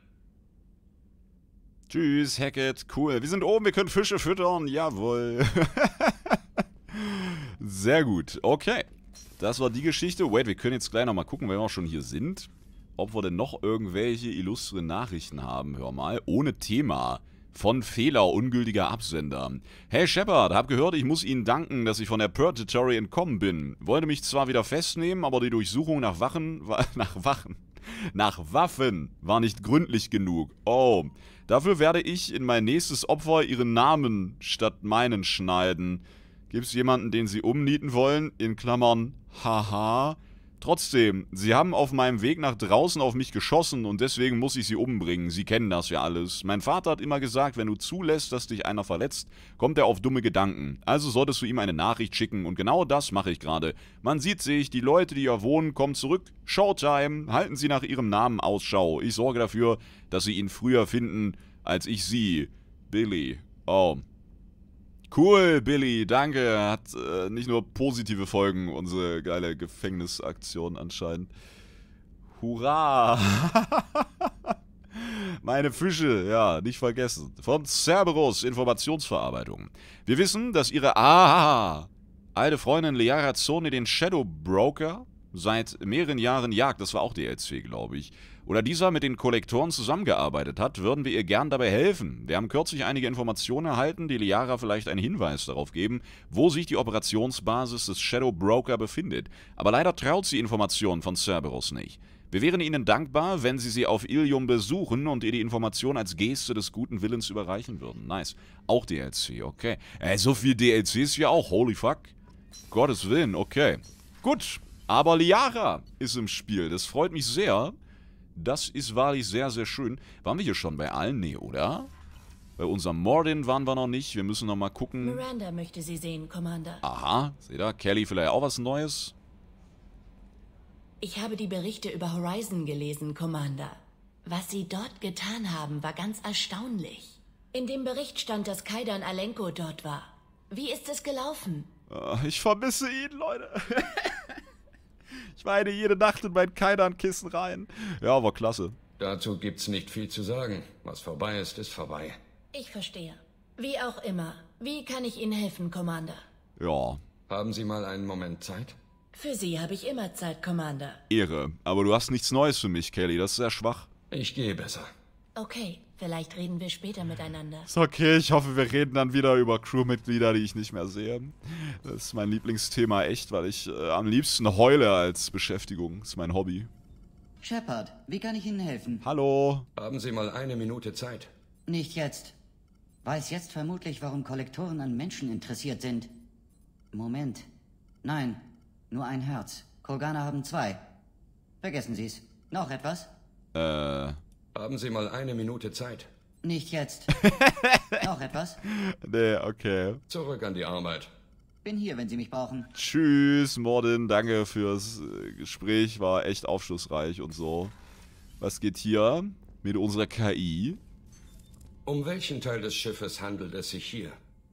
Tschüss, Hackett. Cool. Wir sind oben, wir können Fische füttern. Jawohl. Sehr gut. Okay. Das war die Geschichte. Wait, wir können jetzt gleich nochmal gucken, wenn wir auch schon hier sind, ob wir denn noch irgendwelche illustren Nachrichten haben. Hör mal. Ohne Thema. Von Fehler ungültiger Absender. Hey Shepard, hab gehört, ich muss Ihnen danken, dass ich von der Purgatory entkommen bin. Wollte mich zwar wieder festnehmen, aber die Durchsuchung nach Waffen war nicht gründlich genug. Oh, dafür werde ich in mein nächstes Opfer Ihren Namen statt meinen schneiden. Gibt's jemanden, den Sie umnieten wollen? In Klammern, haha. Trotzdem, Sie haben auf meinem Weg nach draußen auf mich geschossen und deswegen muss ich Sie umbringen. Sie kennen das ja alles. Mein Vater hat immer gesagt, wenn du zulässt, dass dich einer verletzt, kommt er auf dumme Gedanken. Also solltest du ihm eine Nachricht schicken und genau das mache ich gerade. Man sieht sich, die Leute, die hier wohnen, kommen zurück. Showtime, halten Sie nach Ihrem Namen Ausschau. Ich sorge dafür, dass Sie ihn früher finden, als ich Sie. Billy. Oh. Cool, Billy, danke. Hat nicht nur positive Folgen, unsere geile Gefängnisaktion anscheinend. Hurra! Meine Fische, ja, nicht vergessen. Von Cerberus Informationsverarbeitung. Wir wissen, dass Ihre alte Freundin Liara Zone den Shadow Broker seit mehreren Jahren jagt. Das war auch DLC, glaube ich. Oder dieser mit den Kollektoren zusammengearbeitet hat, würden wir ihr gern dabei helfen. Wir haben kürzlich einige Informationen erhalten, die Liara vielleicht einen Hinweis darauf geben, wo sich die Operationsbasis des Shadow Broker befindet. Aber leider traut sie Informationen von Cerberus nicht. Wir wären Ihnen dankbar, wenn Sie sie auf Ilium besuchen und ihr die Information als Geste des guten Willens überreichen würden. Nice. Auch DLC, okay. So viel DLCs wie auch, holy fuck. Gottes Willen, okay. Gut, aber Liara ist im Spiel, das freut mich sehr. Das ist wahrlich sehr, sehr schön. Waren wir hier schon bei allen? Nee, oder? Bei unserem Mordin waren wir noch nicht. Wir müssen noch mal gucken. Miranda möchte Sie sehen, Commander. Aha, seht ihr? Kelly vielleicht auch was Neues? Ich habe die Berichte über Horizon gelesen, Commander. Was Sie dort getan haben, war ganz erstaunlich. In dem Bericht stand, dass Kaidan Alenko dort war. Wie ist es gelaufen? Ich vermisse ihn, Leute. Ich weine jede Nacht in mein Kaidan-Kissen rein. Ja, war klasse. Dazu gibt's nicht viel zu sagen. Was vorbei ist, ist vorbei. Ich verstehe. Wie auch immer. Wie kann ich Ihnen helfen, Commander? Ja. Haben Sie mal einen Moment Zeit? Für Sie habe ich immer Zeit, Commander. Ehre. Aber du hast nichts Neues für mich, Kelly. Das ist sehr schwach. Ich gehe besser. Okay, vielleicht reden wir später miteinander. Ist okay, ich hoffe, wir reden dann wieder über Crewmitglieder, die ich nicht mehr sehe. Das ist mein Lieblingsthema echt, weil ich am liebsten heule als Beschäftigung. Das ist mein Hobby. Shepard, wie kann ich Ihnen helfen? Hallo. Haben Sie mal eine Minute Zeit? Nicht jetzt. Weiß jetzt vermutlich, warum Kollektoren an Menschen interessiert sind. Moment. Nein, nur ein Herz. Kroganer haben 2. Vergessen Sie's. Noch etwas? Haben Sie mal eine Minute Zeit? Nicht jetzt. Noch etwas? Nee, okay. Zurück an die Arbeit. Bin hier, wenn Sie mich brauchen. Tschüss, Mordin. Danke fürs Gespräch. War echt aufschlussreich und so. Was geht hier mit unserer KI? Um welchen Teil des Schiffes handelt es sich hier?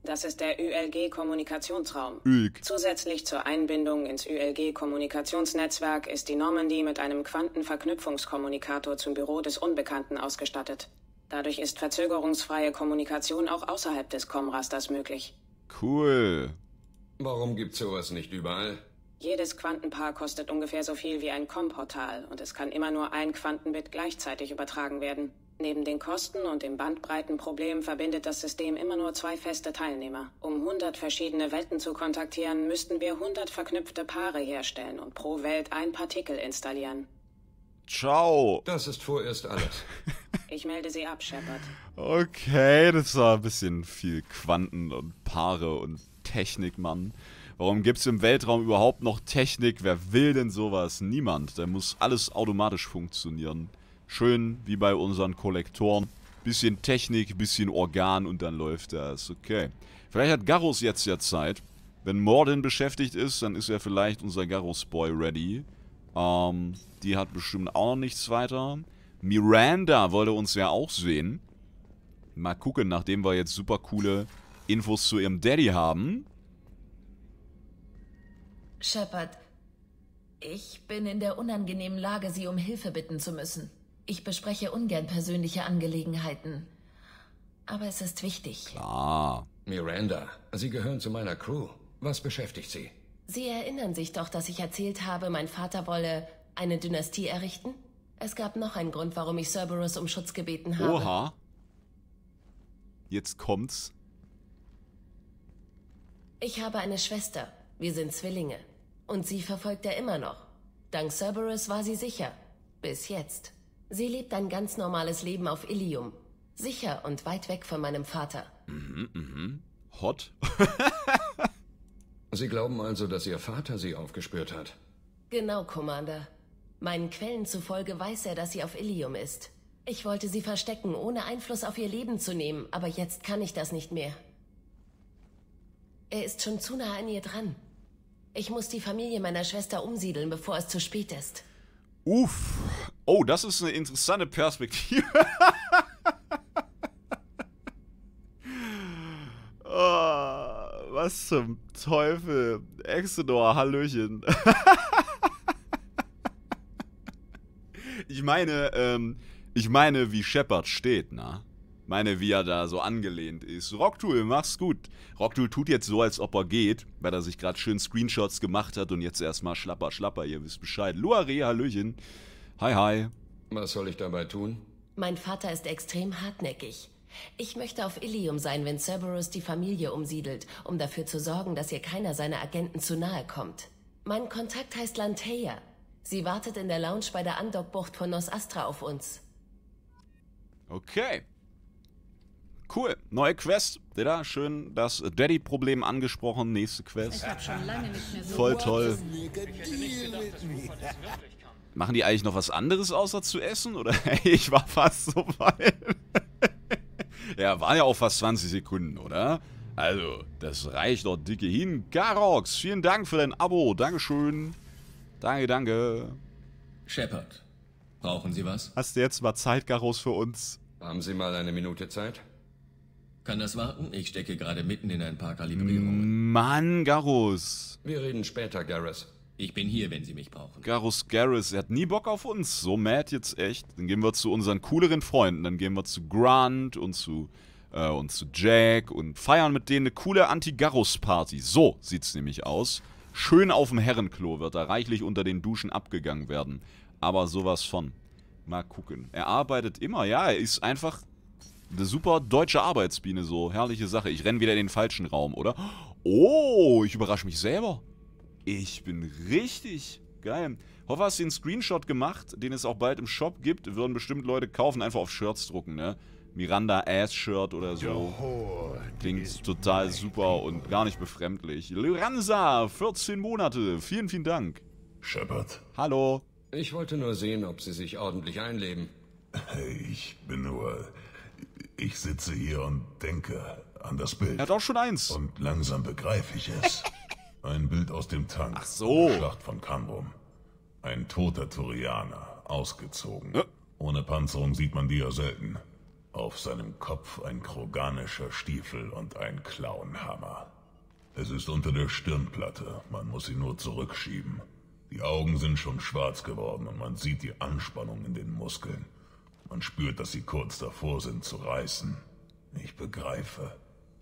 Das ist der ÜLG-Kommunikationsraum. ÜLG. Zusätzlich zur Einbindung ins ÜLG-Kommunikationsnetzwerk ist die Normandy mit einem Quantenverknüpfungskommunikator zum Büro des Unbekannten ausgestattet. Dadurch ist verzögerungsfreie Kommunikation auch außerhalb des Com-Rasters möglich. Cool. Warum gibt's sowas nicht überall? Jedes Quantenpaar kostet ungefähr so viel wie ein Com-Portal und es kann immer nur ein Quantenbit gleichzeitig übertragen werden. Neben den Kosten und dem Bandbreitenproblem verbindet das System immer nur 2 feste Teilnehmer. Um 100 verschiedene Welten zu kontaktieren, müssten wir 100 verknüpfte Paare herstellen und pro Welt ein Partikel installieren. Ciao. Das ist vorerst alles. Ich melde Sie ab, Shepard. Okay, das war ein bisschen viel Quanten und Paare und Technik, Mann. Warum gibt's im Weltraum überhaupt noch Technik? Wer will denn sowas? Niemand. Da muss alles automatisch funktionieren. Schön wie bei unseren Kollektoren. Bisschen Technik, bisschen Organ und dann läuft das. Okay. Vielleicht hat Garrus jetzt ja Zeit. Wenn Mordin beschäftigt ist, dann ist ja vielleicht unser Garrus-Boy ready. Die hat bestimmt auch noch nichts weiter. Miranda wollte uns ja auch sehen. Mal gucken, nachdem wir jetzt super coole Infos zu ihrem Daddy haben. Shepard, ich bin in der unangenehmen Lage, Sie um Hilfe bitten zu müssen. Ich bespreche ungern persönliche Angelegenheiten. Aber es ist wichtig. Klar. Miranda, Sie gehören zu meiner Crew. Was beschäftigt Sie? Sie erinnern sich doch, dass ich erzählt habe, mein Vater wolle eine Dynastie errichten? Es gab noch einen Grund, warum ich Cerberus um Schutz gebeten habe. Oha. Jetzt kommt's. Ich habe eine Schwester. Wir sind Zwillinge. Und sie verfolgt er immer noch. Dank Cerberus war sie sicher. Bis jetzt. Sie lebt ein ganz normales Leben auf Ilium. Sicher und weit weg von meinem Vater. Hot. Sie glauben also, dass Ihr Vater Sie aufgespürt hat? Genau, Commander. Meinen Quellen zufolge weiß er, dass sie auf Ilium ist. Ich wollte sie verstecken, ohne Einfluss auf ihr Leben zu nehmen, aber jetzt kann ich das nicht mehr. Er ist schon zu nah an ihr dran. Ich muss die Familie meiner Schwester umsiedeln, bevor es zu spät ist. Uff. Oh, das ist eine interessante Perspektive. Oh, was zum Teufel. Exodor, Hallöchen. Ich meine, wie Shepard steht, na? Meine, wie er da so angelehnt ist. Rocktool, mach's gut. Rocktool tut jetzt so, als ob er geht, weil er sich gerade schön Screenshots gemacht hat und jetzt erstmal schlapper, ihr wisst Bescheid. Luare, Hallöchen. Hi, hi. Was soll ich dabei tun? Mein Vater ist extrem hartnäckig. Ich möchte auf Ilium sein, wenn Cerberus die Familie umsiedelt, um dafür zu sorgen, dass ihr keiner seiner Agenten zu nahe kommt. Mein Kontakt heißt Lanteia. Sie wartet in der Lounge bei der Andockbucht von Nos Astra auf uns. Okay. Cool. Neue Quest. Da schön das Daddy-Problem angesprochen. Nächste Quest. Ich hab schon lange nicht mehr so voll toll. Machen die eigentlich noch was anderes außer zu essen? Oder ich war fast so weit. Ja, waren ja auch fast 20 Sekunden, oder? Also, das reicht doch dicke hin. Garox, vielen Dank für dein Abo. Dankeschön. Danke. Shepard, brauchen Sie was? Hast du jetzt mal Zeit, Garros, für uns? Haben Sie mal eine Minute Zeit? Kann das warten? Ich stecke gerade mitten in ein paar Kalibrierungen. Mann, Garros. Wir reden später, Garrus. Ich bin hier, wenn Sie mich brauchen. Garrus, er hat nie Bock auf uns. So mad jetzt echt. Dann gehen wir zu unseren cooleren Freunden. Dann gehen wir zu Grant und zu Jack und feiern mit denen eine coole Anti-Garrus-Party. So sieht's nämlich aus. Schön auf dem Herrenklo wird da reichlich unter den Duschen abgegangen werden. Aber sowas von. Mal gucken. Er arbeitet immer, ja, er ist einfach eine super deutsche Arbeitsbiene, so. Herrliche Sache. Ich renne wieder in den falschen Raum, oder? Oh, ich überrasche mich selber. Ich bin richtig geil. Hoffe, hast du den Screenshot gemacht, den es auch bald im Shop gibt. Würden bestimmt Leute kaufen, einfach auf Shirts drucken, ne? Miranda Ass Shirt oder so. Klingt total super und gar nicht befremdlich. Lorenza, 14 Monate. Vielen, vielen Dank. Shepard. Hallo. Ich wollte nur sehen, ob Sie sich ordentlich einleben. Ich sitze hier und denke an das Bild. Er hat auch schon eins. Und langsam begreife ich es. Ein Bild aus dem Tank. Ach so. Der Schlacht von Cambrum. Ein toter Turianer, ausgezogen. Ja. Ohne Panzerung sieht man die ja selten. Auf seinem Kopf ein kroganischer Stiefel und ein Clownhammer. Es ist unter der Stirnplatte, man muss ihn nur zurückschieben. Die Augen sind schon schwarz geworden und man sieht die Anspannung in den Muskeln. Man spürt, dass sie kurz davor sind zu reißen. Ich begreife.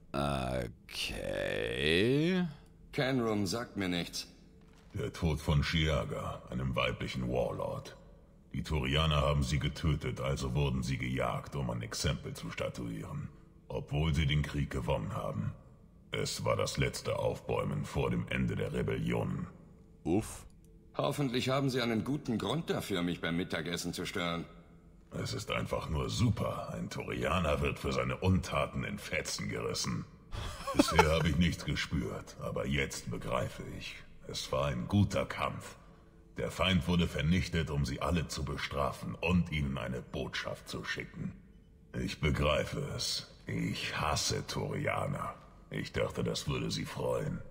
Okay. Canrum sagt mir nichts. Der Tod von Shiaga, einem weiblichen Warlord. Die Turianer haben sie getötet, also wurden sie gejagt, um ein Exempel zu statuieren. Obwohl sie den Krieg gewonnen haben. Es war das letzte Aufbäumen vor dem Ende der Rebellionen. Uff. Hoffentlich haben Sie einen guten Grund dafür, mich beim Mittagessen zu stören. Es ist einfach nur super. Ein Turianer wird für seine Untaten in Fetzen gerissen. Bisher habe ich nichts gespürt, aber jetzt begreife ich. Es war ein guter Kampf. Der Feind wurde vernichtet, um sie alle zu bestrafen und ihnen eine Botschaft zu schicken. Ich begreife es. Ich hasse Turianer. Ich dachte, das würde sie freuen.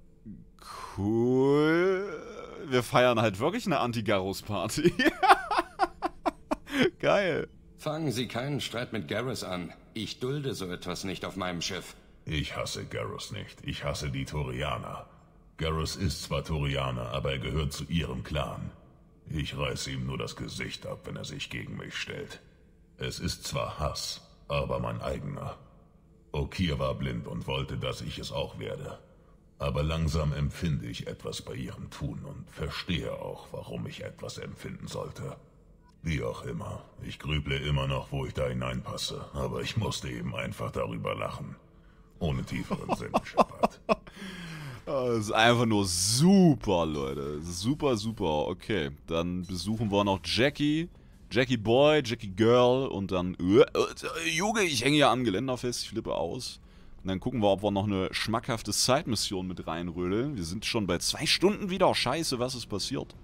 Cool. Wir feiern halt wirklich eine Anti-Garrus-Party. Geil. Fangen Sie keinen Streit mit Garrus an. Ich dulde so etwas nicht auf meinem Schiff. Ich hasse Garrus nicht. Ich hasse die Turianer. Garrus ist zwar Turianer, aber er gehört zu ihrem Clan. Ich reiße ihm nur das Gesicht ab, wenn er sich gegen mich stellt. Es ist zwar Hass, aber mein eigener. Okeer war blind und wollte, dass ich es auch werde. Aber langsam empfinde ich etwas bei ihrem Tun und verstehe auch, warum ich etwas empfinden sollte. Wie auch immer, ich grüble immer noch, wo ich da hineinpasse, aber ich musste eben einfach darüber lachen. Ohne tieferen Sinn, Shepard. Das ist einfach nur super, Leute. Super, super. Okay, dann besuchen wir noch Jackie. Jackie Boy, Jackie Girl und dann... Junge, ich hänge ja am Geländer fest, ich flippe aus. Und dann gucken wir, ob wir noch eine schmackhafte Side-Mission mit reinrödeln. Wir sind schon bei 2 Stunden wieder. Scheiße, was ist passiert?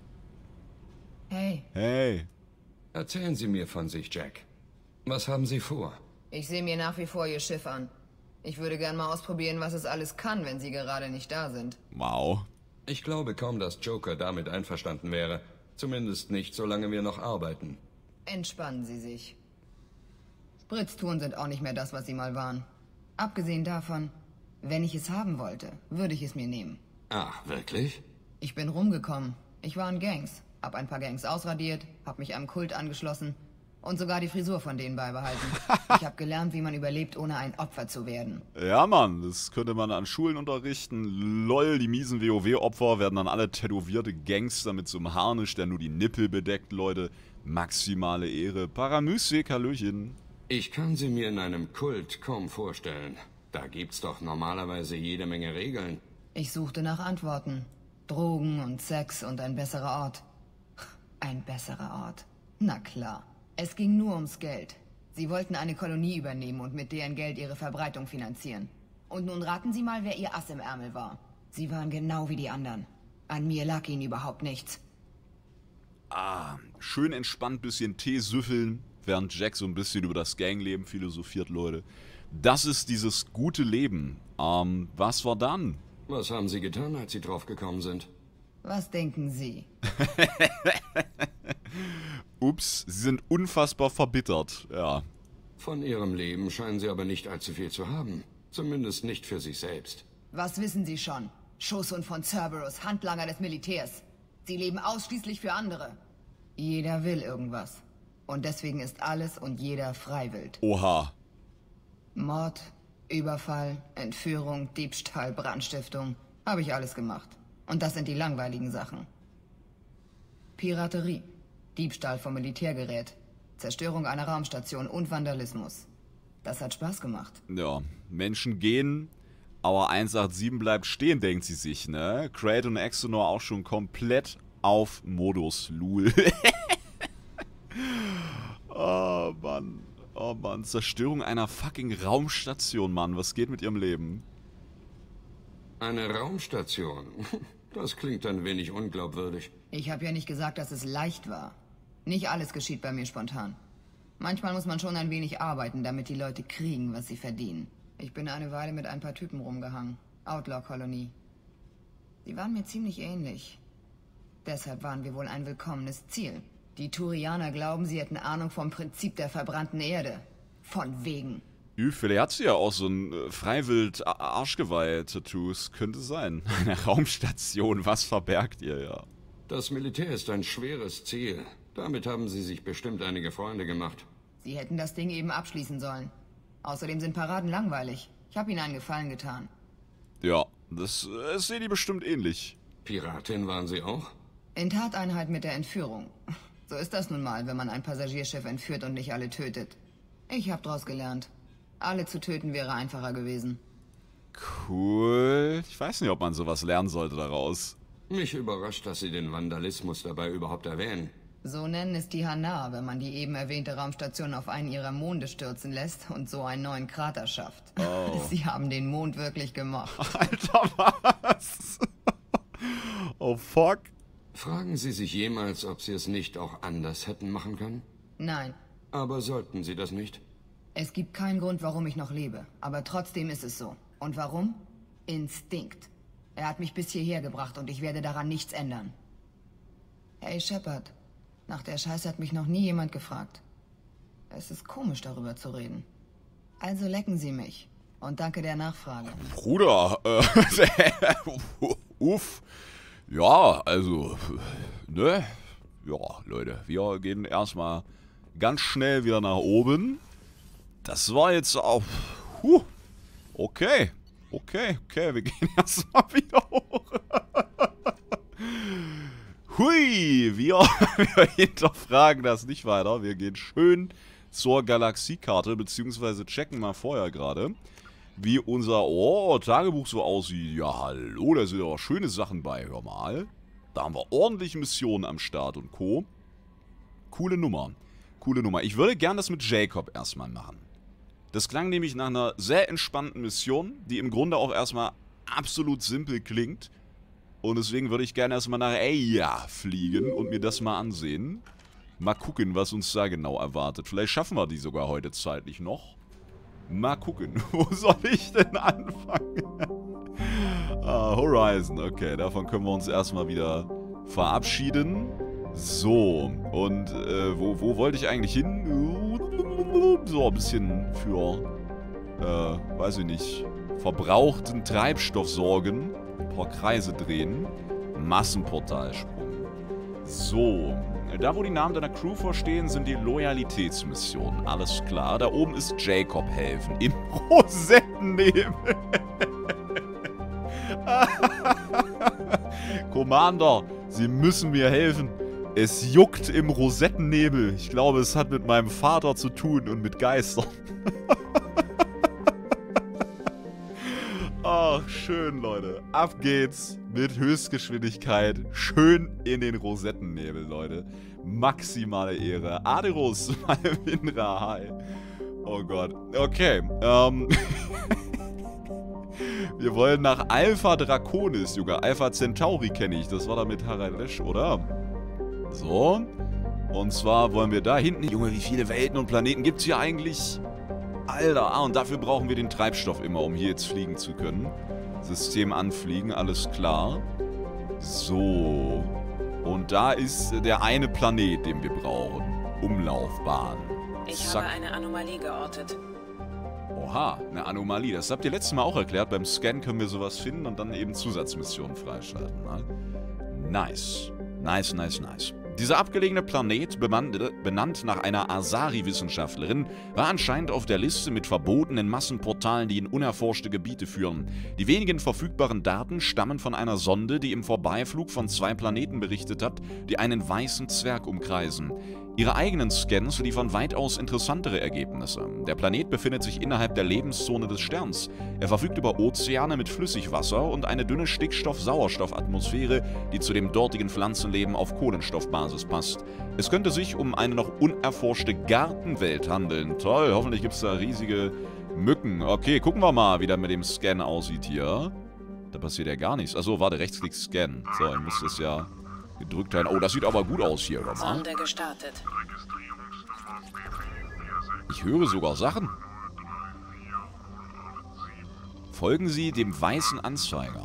Hey. Hey. Erzählen Sie mir von sich, Jack. Was haben Sie vor? Ich sehe mir nach wie vor Ihr Schiff an. Ich würde gern mal ausprobieren, was es alles kann, wenn Sie gerade nicht da sind. Wow. Ich glaube kaum, dass Joker damit einverstanden wäre. Zumindest nicht, solange wir noch arbeiten. Entspannen Sie sich. Spritztouren sind auch nicht mehr das, was sie mal waren. Abgesehen davon, wenn ich es haben wollte, würde ich es mir nehmen. Ach, wirklich? Ich bin rumgekommen. Ich war in Gangs. Hab ein paar Gangs ausradiert, hab mich einem Kult angeschlossen und sogar die Frisur von denen beibehalten. Ich hab gelernt, wie man überlebt, ohne ein Opfer zu werden. Ja, Mann, das könnte man an Schulen unterrichten. Lol, die miesen WoW-Opfer werden dann alle tätowierte Gangster mit so einem Harnisch, der nur die Nippel bedeckt, Leute. Maximale Ehre. Paramystik, Hallöchen. Ich kann sie mir in einem Kult kaum vorstellen. Da gibt's doch normalerweise jede Menge Regeln. Ich suchte nach Antworten. Drogen und Sex und ein besserer Ort. Ein besserer Ort. Na klar. Es ging nur ums Geld. Sie wollten eine Kolonie übernehmen und mit deren Geld ihre Verbreitung finanzieren. Und nun raten Sie mal, wer ihr Ass im Ärmel war. Sie waren genau wie die anderen. An mir lag ihnen überhaupt nichts. Schön entspannt bisschen Tee süffeln, während Jack so ein bisschen über das Gangleben philosophiert, Leute. Das ist dieses gute Leben. Was war dann? Was haben Sie getan, als Sie draufgekommen sind? Was denken Sie? Ups, Sie sind unfassbar verbittert, ja. Von Ihrem Leben scheinen Sie aber nicht allzu viel zu haben. Zumindest nicht für sich selbst. Was wissen Sie schon? Schoßhund von Cerberus, Handlanger des Militärs. Sie leben ausschließlich für andere. Jeder will irgendwas. Und deswegen ist alles und jeder freiwillig. Oha. Mord, Überfall, Entführung, Diebstahl, Brandstiftung. Habe ich alles gemacht. Und das sind die langweiligen Sachen. Piraterie, Diebstahl vom Militärgerät, Zerstörung einer Raumstation und Vandalismus. Das hat Spaß gemacht. Ja, Menschen gehen, aber 187 bleibt stehen, denkt sie sich, ne? Kraid und Exonor auch schon komplett auf Modus Lul. Oh Mann. Oh Mann, Zerstörung einer fucking Raumstation, Mann. Was geht mit ihrem Leben? Eine Raumstation? Das klingt ein wenig unglaubwürdig. Ich habe ja nicht gesagt, dass es leicht war. Nicht alles geschieht bei mir spontan. Manchmal muss man schon ein wenig arbeiten, damit die Leute kriegen, was sie verdienen. Ich bin eine Weile mit ein paar Typen rumgehangen. Outlaw-Kolonie. Sie waren mir ziemlich ähnlich. Deshalb waren wir wohl ein willkommenes Ziel. Die Turianer glauben, sie hätten Ahnung vom Prinzip der verbrannten Erde. Von wegen. Vielleicht hat sie ja auch so ein Freiwild-Arschgeweih-Tattoos. Könnte sein. Eine Raumstation, was verbergt ihr ja? Das Militär ist ein schweres Ziel. Damit haben sie sich bestimmt einige Freunde gemacht. Sie hätten das Ding eben abschließen sollen. Außerdem sind Paraden langweilig. Ich habe ihnen einen Gefallen getan. Ja, das sehen die bestimmt ähnlich. Piratin waren sie auch? In Tateinheit mit der Entführung. So ist das nun mal, wenn man ein Passagierschiff entführt und nicht alle tötet. Ich habe daraus gelernt. Alle zu töten wäre einfacher gewesen. Cool. Ich weiß nicht, ob man sowas lernen sollte daraus. Mich überrascht, dass Sie den Vandalismus dabei überhaupt erwähnen. So nennen es die Hanar, wenn man die eben erwähnte Raumstation auf einen ihrer Monde stürzen lässt und so einen neuen Krater schafft. Oh. Sie haben den Mond wirklich gemocht. Alter, was? Oh, fuck. Fragen Sie sich jemals, ob Sie es nicht auch anders hätten machen können? Nein. Aber sollten Sie das nicht? Es gibt keinen Grund, warum ich noch lebe. Aber trotzdem ist es so. Und warum? Instinkt. Er hat mich bis hierher gebracht und ich werde daran nichts ändern. Hey, Shepard. Nach der Scheiße hat mich noch nie jemand gefragt. Es ist komisch, darüber zu reden. Also lecken Sie mich. Und danke der Nachfrage. Bruder, uff. Ja, also, ne? Ja, Leute, wir gehen erstmal ganz schnell wieder nach oben. Das war jetzt auch... Okay, wir gehen erstmal wieder hoch. Hui, wir hinterfragen das nicht weiter. Wir gehen schön zur Galaxiekarte, beziehungsweise checken mal vorher gerade, wie unser Tagebuch so aussieht. Ja, hallo, da sind aber schöne Sachen bei, hör mal. Da haben wir ordentlich Missionen am Start und Co. Coole Nummer. Ich würde gern das mit Jacob erstmal machen. Das klang nämlich nach einer sehr entspannten Mission, die im Grunde auch erstmal absolut simpel klingt. Und deswegen würde ich gerne erstmal nach Eia fliegen und mir das mal ansehen. Mal gucken, was uns da genau erwartet. Vielleicht schaffen wir die sogar heute zeitlich noch. Mal gucken. Wo soll ich denn anfangen? Horizon. Okay, davon können wir uns erstmal wieder verabschieden. So, und wo wollte ich eigentlich hin? So, ein bisschen für, weiß ich nicht, verbrauchten Treibstoff sorgen. Ein paar Kreise drehen. Massenportalsprung. So, da wo die Namen deiner Crew vorstehen, sind die Loyalitätsmissionen. Alles klar, da oben ist Jacob helfen. Im Rosettennebel. Commander, Sie müssen mir helfen. Es juckt im Rosettennebel. Ich glaube, es hat mit meinem Vater zu tun und mit Geistern. Ach, schön, Leute. Ab geht's mit Höchstgeschwindigkeit. Schön in den Rosettennebel, Leute. Maximale Ehre. Aderos, Malvinra, hi. Oh Gott. Okay, wir wollen nach Alpha Draconis, Junge. Alpha Centauri kenne ich. Das war da mit Haralesh, oder? So. Und zwar wollen wir da hinten... Junge, wie viele Welten und Planeten gibt's hier eigentlich? Alter, und dafür brauchen wir den Treibstoff immer, um hier jetzt fliegen zu können. System anfliegen, alles klar. So. Und da ist der eine Planet, den wir brauchen. Umlaufbahn. Ich habe eine Anomalie geortet. Oha, eine Anomalie. Das habt ihr letztes Mal auch erklärt. Beim Scan können wir sowas finden und dann eben Zusatzmissionen freischalten. Nice. Nice. Dieser abgelegene Planet, benannt nach einer Asari-Wissenschaftlerin, war anscheinend auf der Liste mit verbotenen Massenportalen, die in unerforschte Gebiete führen. Die wenigen verfügbaren Daten stammen von einer Sonde, die im Vorbeiflug von 2 Planeten berichtet hat, die einen weißen Zwerg umkreisen. Ihre eigenen Scans liefern weitaus interessantere Ergebnisse. Der Planet befindet sich innerhalb der Lebenszone des Sterns. Er verfügt über Ozeane mit Flüssigwasser und eine dünne Stickstoff-Sauerstoff-Atmosphäre, die zu dem dortigen Pflanzenleben auf Kohlenstoffbasis passt. Es könnte sich um eine noch unerforschte Gartenwelt handeln. Toll, hoffentlich gibt es da riesige Mücken. Okay, gucken wir mal, wie das mit dem Scan aussieht hier. Da passiert ja gar nichts. Achso, warte, Rechtsklick Scan. So, ich muss das ja... gedrückt halten. Oh, das sieht aber gut aus hier, oder mal? Sonde gestartet. Ich höre sogar Sachen. Folgen Sie dem weißen Anzeiger.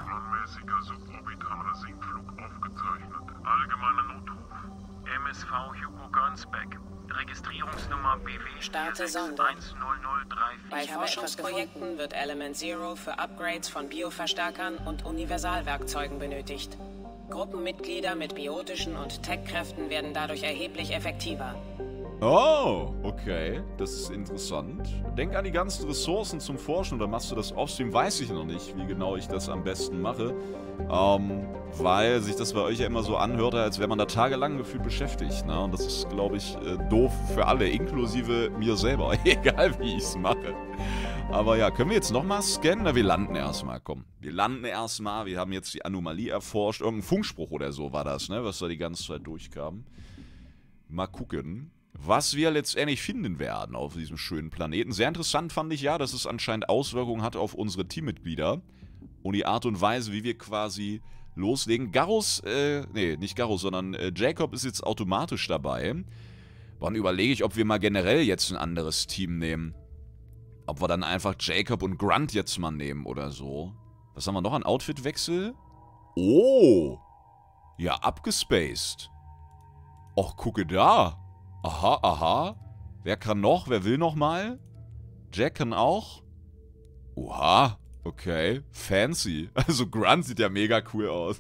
Allgemeiner Notruf. MSV Hugo Gernsback. Registrierungsnummer BW. Starte Sonde. Bei Forschungsprojekten wird Element Zero für Upgrades von Bioverstärkern und Universalwerkzeugen benötigt. Gruppenmitglieder mit biotischen und Tech-Kräften werden dadurch erheblich effektiver. Oh, okay. Das ist interessant. Denk an die ganzen Ressourcen zum Forschen oder machst du das offstream? Weiß ich noch nicht, wie genau ich das am besten mache. Weil sich das bei euch ja immer so anhört, als wäre man da tagelang gefühlt beschäftigt. Ne? Und das ist, glaube ich, doof für alle, inklusive mir selber. Egal, wie ich es mache. Aber ja, können wir jetzt nochmal scannen? Na, wir landen erstmal, komm. Wir landen erstmal. Wir haben jetzt die Anomalie erforscht. Irgendein Funkspruch oder so war das, ne? Was da die ganze Zeit durchkam. Mal gucken, was wir letztendlich finden werden auf diesem schönen Planeten. Sehr interessant fand ich ja, dass es anscheinend Auswirkungen hat auf unsere Teammitglieder und die Art und Weise, wie wir quasi loslegen. Garrus, nicht Garrus, sondern Jacob ist jetzt automatisch dabei. Dann überlege ich, ob wir mal generell jetzt ein anderes Team nehmen. Ob wir dann einfach Jacob und Grunt jetzt mal nehmen oder so. Was haben wir noch an Outfitwechsel? Oh! Ja, abgespaced. Och, gucke da. Aha, aha. Wer kann noch? Wer will noch mal? Jack kann auch. Oha. Okay. Fancy. Also Grunt sieht ja mega cool aus.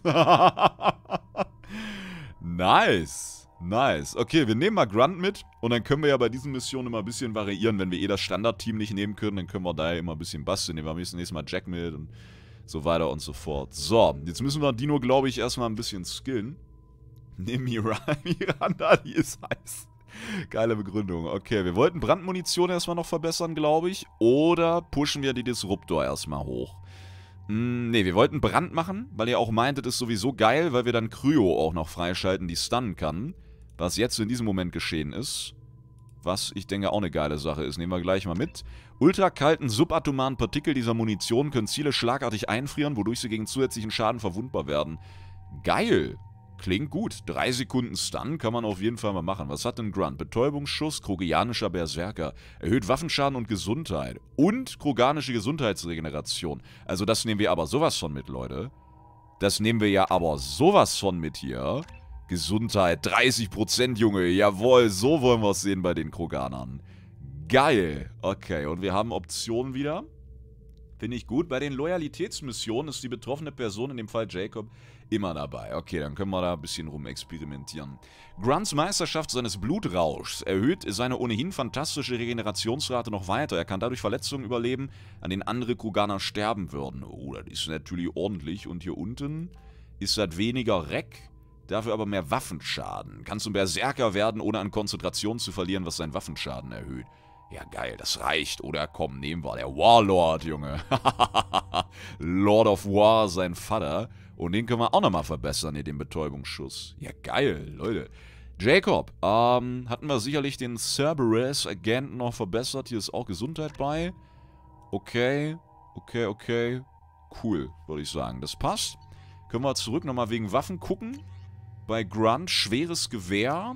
Nice. Nice. Okay, wir nehmen mal Grunt mit. Und dann können wir ja bei diesen Missionen immer ein bisschen variieren. Wenn wir eh das Standardteam nicht nehmen können, dann können wir da ja immer ein bisschen basteln. Nehmen wir am nächsten Mal Jack mit und so weiter und so fort. So, jetzt müssen wir Dino, glaube ich, erstmal ein bisschen skillen. Nehmen Miranda, die ist heiß. Geile Begründung. Okay, wir wollten Brandmunition erstmal noch verbessern, glaube ich. Oder pushen wir die Disruptor erstmal hoch? Ne, wir wollten Brand machen, weil ihr auch meintet, ist sowieso geil, weil wir dann Kryo auch noch freischalten, die stunnen kann. Was jetzt in diesem Moment geschehen ist. Was ich denke auch eine geile Sache ist. Nehmen wir gleich mal mit. Ultrakalten subatomaren Partikel dieser Munition können Ziele schlagartig einfrieren, wodurch sie gegen zusätzlichen Schaden verwundbar werden. Geil! Klingt gut. 3 Sekunden Stun kann man auf jeden Fall mal machen. Was hat denn Grunt? Betäubungsschuss, krogianischer Berserker. Erhöht Waffenschaden und Gesundheit. Und kroganische Gesundheitsregeneration. Also das nehmen wir aber sowas von mit, Leute. Das nehmen wir ja aber sowas von mit hier. Gesundheit, 30%, Junge. Jawohl, so wollen wir es sehen bei den Kroganern. Geil. Okay, und wir haben Optionen wieder. Finde ich gut. Bei den Loyalitätsmissionen ist die betroffene Person, in dem Fall Jacob, immer dabei. Okay, dann können wir da ein bisschen rumexperimentieren. Grunts Meisterschaft seines Blutrauschs erhöht seine ohnehin fantastische Regenerationsrate noch weiter. Er kann dadurch Verletzungen überleben, an denen andere Kroganer sterben würden. Oh, das ist natürlich ordentlich. Und hier unten ist das weniger Reck, dafür aber mehr Waffenschaden. Kann zum Berserker werden, ohne an Konzentration zu verlieren, was seinen Waffenschaden erhöht. Ja, geil, das reicht. Oder komm, nehmen wir. Der Warlord, Junge. Lord of War, sein Vater. Und den können wir auch nochmal verbessern, hier, den Betäubungsschuss. Ja, geil, Leute. Jacob, hatten wir sicherlich den Cerberus-Agenten noch verbessert. Hier ist auch Gesundheit bei. Okay, okay, okay. Cool, würde ich sagen. Das passt. Können wir zurück nochmal wegen Waffen gucken. Bei Grunt, schweres Gewehr.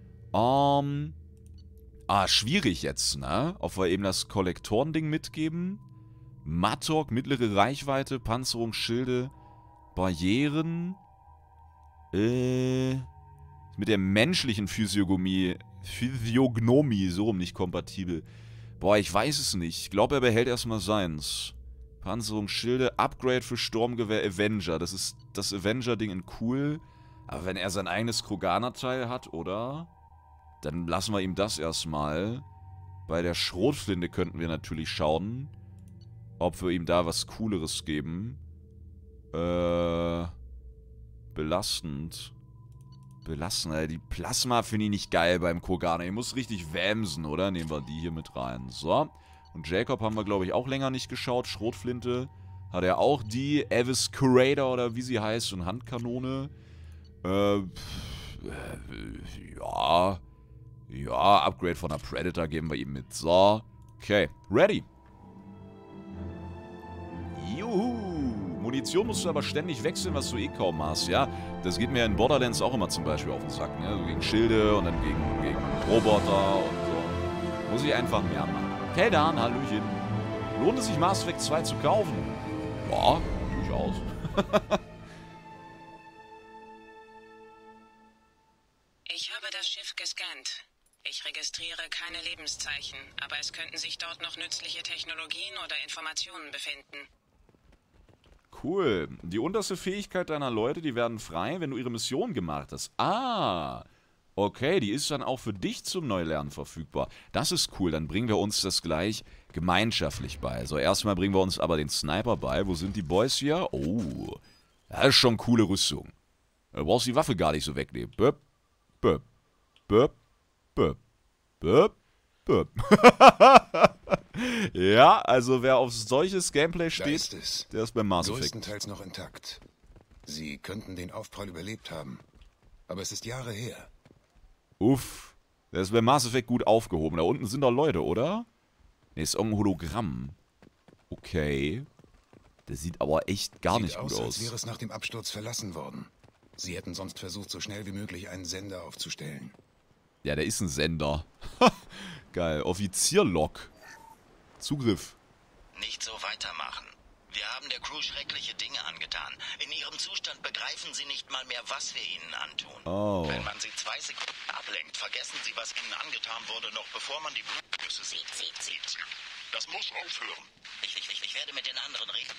Schwierig jetzt, ne? Ob wir eben das Kollektorending mitgeben. Mattock, mittlere Reichweite, Panzerung, Schilde, Barrieren. Mit der menschlichen Physiognomie, so rum nicht kompatibel. Boah, ich weiß es nicht. Ich glaube, er behält erstmal seins. Panzerung, Schilde, Upgrade für Sturmgewehr, Avenger. Das ist das Avenger-Ding in cool. Aber wenn er sein eigenes Kroganer-Teil hat, oder? Dann lassen wir ihm das erstmal. Bei der Schrotflinte könnten wir natürlich schauen, ob wir ihm da was Cooleres geben. Belastend. Belastend, Alter. Die Plasma finde ich nicht geil beim Kroganer. Die muss richtig wämsen, oder? Nehmen wir die hier mit rein. So. Und Jacob haben wir, glaube ich, auch länger nicht geschaut. Schrotflinte hat er auch die. Avis Curator oder wie sie heißt. Und Handkanone. Ja. Ja, Upgrade von der Predator geben wir ihm mit. So. Okay. Ready. Juhu. Munition musst du aber ständig wechseln, was du eh kaum hast, ja. Das geht mir in Borderlands auch immer zum Beispiel auf den Sack, ne? So gegen Schilde und dann gegen Roboter und so. Muss ich einfach mehr machen. Okay, dann, Hallöchen. Lohnt es sich, Mass Effect 2 zu kaufen? Ja, durchaus. Ich habe das Schiff gescannt. Ich registriere keine Lebenszeichen, aber es könnten sich dort noch nützliche Technologien oder Informationen befinden. Cool. Die unterste Fähigkeit deiner Leute, die werden frei, wenn du ihre Mission gemacht hast. Ah, okay, die ist dann auch für dich zum Neulernen verfügbar. Das ist cool, dann bringen wir uns das gleich gemeinschaftlich bei. So, erstmal bringen wir uns aber den Sniper bei. Wo sind die Boys hier? Oh, das ist schon coole Rüstung. Du brauchst die Waffe gar nicht so wegnehmen. Böp, böp, böp, böp, böp, böp. Ja, also wer auf solches Gameplay steht, der ist beim Mass Effect. Größtenteils noch intakt. Sie könnten den Aufprall überlebt haben. Aber es ist Jahre her. Uff, der ist beim Mass Effect gut aufgehoben. Da unten sind doch Leute, oder? Ne, ist irgendein Hologramm. Okay. Das sieht aber echt gar nicht gut aus. Als wäre es nach dem Absturz verlassen worden. Sie hätten sonst versucht, so schnell wie möglich einen Sender aufzustellen. Ja, der ist ein Sender. Geil. Offizierlog. Zugriff. Nicht so weitermachen. Wir haben der Crew schreckliche Dinge angetan. In ihrem Zustand begreifen sie nicht mal mehr, was wir ihnen antun. Oh. Wenn man sie 2 Sekunden ablenkt, vergessen sie, was ihnen angetan wurde, noch bevor man die Blutgüsse sieht. Das muss aufhören. Ich werde mit den anderen reden.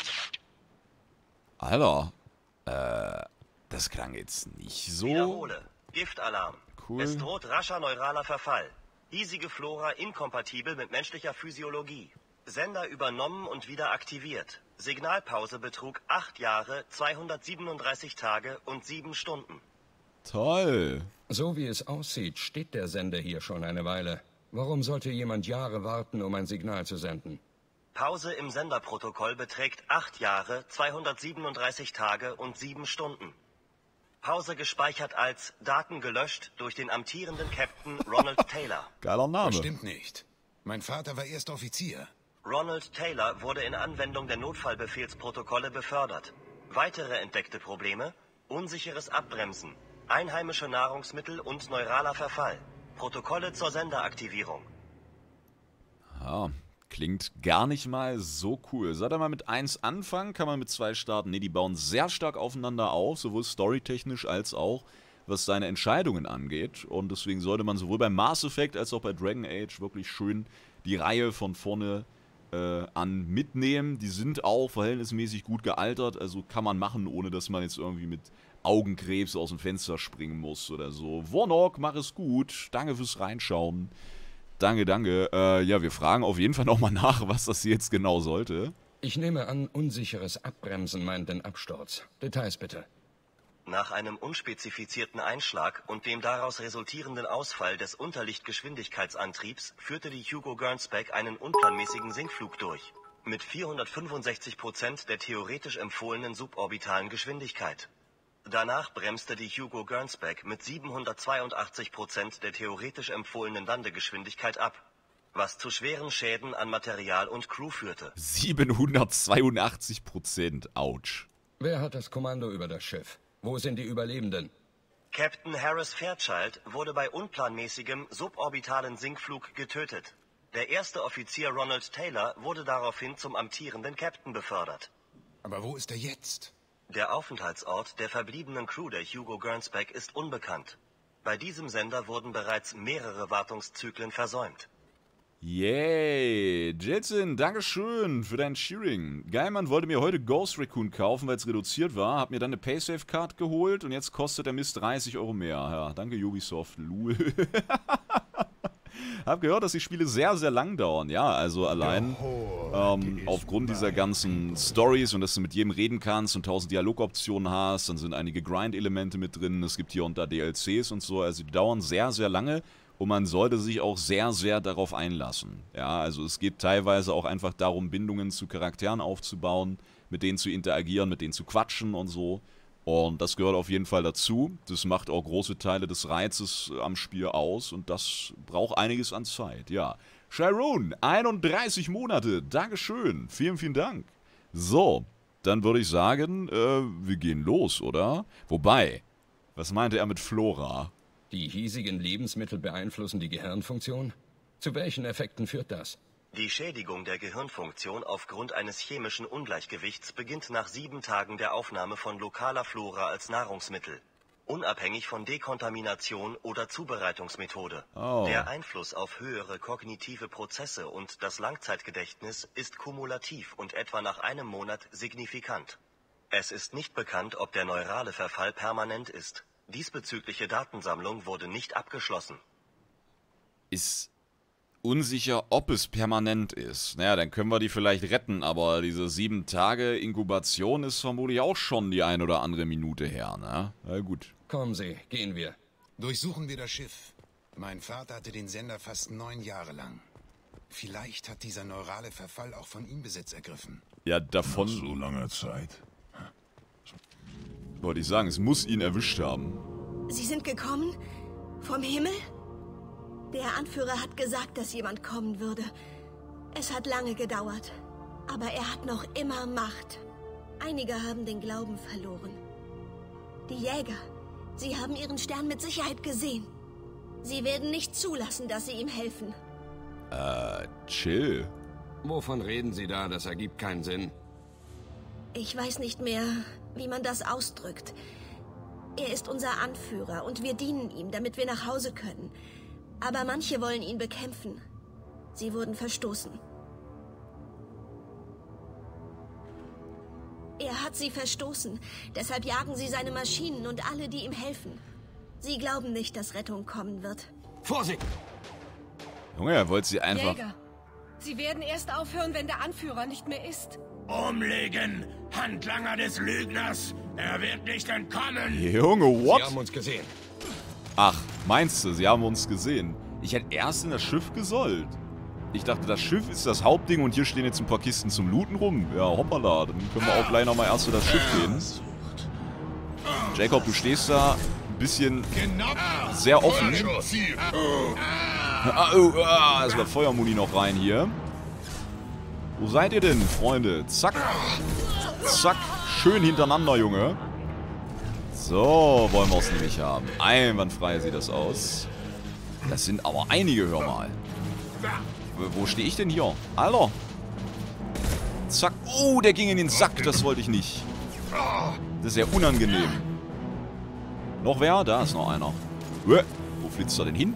Alter. Das klang jetzt nicht so. Wiederhole. Giftalarm. Cool. Es droht rascher neuraler Verfall. Hiesige Flora inkompatibel mit menschlicher Physiologie. Sender übernommen und wieder aktiviert. Signalpause betrug 8 Jahre, 237 Tage und 7 Stunden. Toll. So wie es aussieht, steht der Sender hier schon eine Weile. Warum sollte jemand Jahre warten, um ein Signal zu senden? Pause im Senderprotokoll beträgt 8 Jahre, 237 Tage und 7 Stunden. Pause gespeichert als Daten gelöscht durch den amtierenden Captain Ronald Taylor. Geiler Name. Das stimmt nicht. Mein Vater war erster Offizier. Ronald Taylor wurde in Anwendung der Notfallbefehlsprotokolle befördert. Weitere entdeckte Probleme: unsicheres Abbremsen, einheimische Nahrungsmittel und neuraler Verfall. Protokolle zur Senderaktivierung. Ja, klingt gar nicht mal so cool. Sollte man mit 1 anfangen, kann man mit 2 starten. Ne, die bauen sehr stark aufeinander auf, sowohl storytechnisch als auch was seine Entscheidungen angeht. Und deswegen sollte man sowohl beim Mass Effect als auch bei Dragon Age wirklich schön die Reihe von vorne an mitnehmen. Die sind auch verhältnismäßig gut gealtert, also kann man machen, ohne dass man jetzt irgendwie mit Augenkrebs aus dem Fenster springen muss oder so. Warnock, mach es gut. Danke fürs Reinschauen. Danke, danke. Ja, wir fragen auf jeden Fall nochmal nach, was das jetzt genau sollte. Ich nehme an, unsicheres Abbremsen meint den Absturz. Details bitte. Nach einem unspezifizierten Einschlag und dem daraus resultierenden Ausfall des Unterlichtgeschwindigkeitsantriebs führte die Hugo Gernsback einen unplanmäßigen Sinkflug durch. Mit 465% der theoretisch empfohlenen suborbitalen Geschwindigkeit. Danach bremste die Hugo Gernsback mit 782% der theoretisch empfohlenen Landegeschwindigkeit ab, was zu schweren Schäden an Material und Crew führte. 782%, ouch. Wer hat das Kommando über das Schiff? Wo sind die Überlebenden? Captain Harris Fairchild wurde bei unplanmäßigem suborbitalen Sinkflug getötet. Der erste Offizier Ronald Taylor wurde daraufhin zum amtierenden Captain befördert. Aber wo ist er jetzt? Der Aufenthaltsort der verbliebenen Crew der Hugo Gernsback ist unbekannt. Bei diesem Sender wurden bereits mehrere Wartungszyklen versäumt. Yay, Jetson, dankeschön für dein Cheering. Geilmann wollte mir heute Ghost Recon kaufen, weil es reduziert war, hab mir dann eine Paysafe-Card geholt und jetzt kostet der Mist 30 € mehr. Ja, danke Ubisoft, lul. Hab gehört, dass die Spiele sehr, sehr lang dauern. Ja, also allein aufgrund dieser ganzen Stories und dass du mit jedem reden kannst und 1000 Dialogoptionen hast, dann sind einige Grind-Elemente mit drin, es gibt hier und da DLCs und so, also die dauern sehr, sehr lange. Und man sollte sich auch sehr, sehr darauf einlassen. Ja, also es geht teilweise auch einfach darum, Bindungen zu Charakteren aufzubauen, mit denen zu interagieren, mit denen zu quatschen und so. Und das gehört auf jeden Fall dazu. Das macht auch große Teile des Reizes am Spiel aus und das braucht einiges an Zeit, ja. Sharon, 31 Monate, Dankeschön, vielen, vielen Dank. So, dann würde ich sagen, wir gehen los, oder? Wobei, was meinte er mit Flora? Die hiesigen Lebensmittel beeinflussen die Gehirnfunktion? Zu welchen Effekten führt das? Die Schädigung der Gehirnfunktion aufgrund eines chemischen Ungleichgewichts beginnt nach 7 Tagen der Aufnahme von lokaler Flora als Nahrungsmittel. unabhängig von Dekontamination oder Zubereitungsmethode. Oh. Der Einfluss auf höhere kognitive Prozesse und das Langzeitgedächtnis ist kumulativ und etwa nach einem Monat signifikant. Es ist nicht bekannt, ob der neurale Verfall permanent ist. Diesbezügliche Datensammlung wurde nicht abgeschlossen. Ist unsicher, ob es permanent ist. Naja, dann können wir die vielleicht retten, aber diese 7 Tage Inkubation ist vermutlich auch schon die ein oder andere Minute her, ne? Na gut. Kommen Sie, gehen wir. Durchsuchen wir das Schiff. Mein Vater hatte den Sender fast 9 Jahre lang. Vielleicht hat dieser neurale Verfall auch von ihm Besitz ergriffen. Ja, davon... Nach so langer Zeit. Wollte ich sagen, es muss ihn erwischt haben. Sie sind gekommen? Vom Himmel? Der Anführer hat gesagt, dass jemand kommen würde. Es hat lange gedauert. Aber er hat noch immer Macht. Einige haben den Glauben verloren. Die Jäger, sie haben ihren Stern mit Sicherheit gesehen. Sie werden nicht zulassen, dass sie ihm helfen. Chill. Wovon reden Sie da? Das ergibt keinen Sinn. Ich weiß nicht mehr, wie man das ausdrückt. Er ist unser Anführer und wir dienen ihm, damit wir nach Hause können. Aber manche wollen ihn bekämpfen. Sie wurden verstoßen. Er hat sie verstoßen. Deshalb jagen sie seine Maschinen und alle, die ihm helfen. Sie glauben nicht, dass Rettung kommen wird. Vorsicht! Junge, er wollte sie einfach... Jäger, Sie werden erst aufhören, wenn der Anführer nicht mehr ist. Umlegen! Handlanger des Lügners! Er wird nicht entkommen! Junge, what? Sie haben uns gesehen. Ach, meinst du, sie haben uns gesehen? Ich hätte erst in das Schiff gesollt. Ich dachte, das Schiff ist das Hauptding und hier stehen jetzt ein paar Kisten zum Looten rum. Ja, hoppala, dann können wir auch gleich nochmal erst in das Schiff gehen. Jacob, du stehst da ein bisschen sehr offen. Erstmal Feuermuni noch rein hier. Wo seid ihr denn, Freunde? Zack. Zack. Schön hintereinander, Junge. So, wollen wir es nämlich haben. Einwandfrei sieht das aus. Das sind aber einige, hör mal. Wo stehe ich denn hier? Alter. Zack. Oh, der ging in den Sack. Das wollte ich nicht. Das ist ja unangenehm. Noch wer? Da ist noch einer. Wo flitzt er denn hin?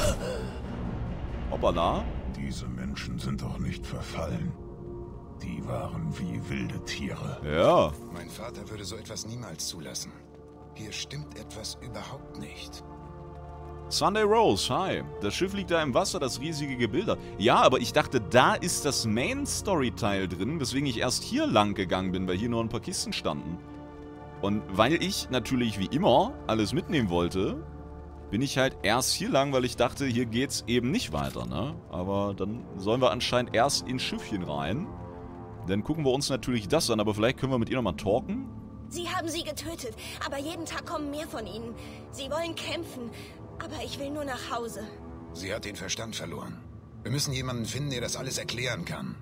Hoppala. Diese Menschen sind doch nicht verfallen. Die waren wie wilde Tiere. Ja. Mein Vater würde so etwas niemals zulassen. Hier stimmt etwas überhaupt nicht. Sunday Rose, hi. Das Schiff liegt da im Wasser, das riesige Gebilde. Ja, aber ich dachte, da ist das Main-Story-Teil drin, weswegen ich erst hier lang gegangen bin, weil hier nur ein paar Kisten standen. Und weil ich natürlich wie immer alles mitnehmen wollte, bin ich halt erst hier lang, weil ich dachte, hier geht's eben nicht weiter, ne? Aber dann sollen wir anscheinend erst ins Schiffchen rein. Dann gucken wir uns natürlich das an, aber vielleicht können wir mit ihr nochmal talken. Sie haben sie getötet, aber jeden Tag kommen mehr von ihnen. Sie wollen kämpfen, aber ich will nur nach Hause. Sie hat den Verstand verloren. Wir müssen jemanden finden, der das alles erklären kann.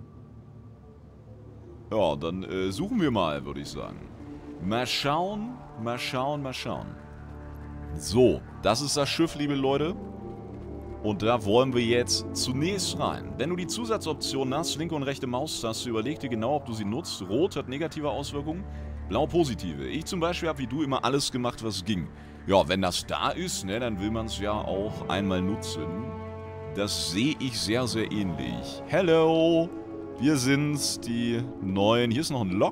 Ja, dann suchen wir mal, würde ich sagen. Mal schauen, mal schauen, mal schauen. So, das ist das Schiff, liebe Leute. Und da wollen wir jetzt zunächst rein. Wenn du die Zusatzoptionen hast, linke und rechte Maustaste, überleg dir genau, ob du sie nutzt. Rot hat negative Auswirkungen, blau positive. Ich zum Beispiel habe wie du immer alles gemacht, was ging. Ja, wenn das da ist, ne, dann will man es ja auch einmal nutzen. Das sehe ich sehr, sehr ähnlich. Hello, wir sind's, die Neuen. Hier ist noch ein Log.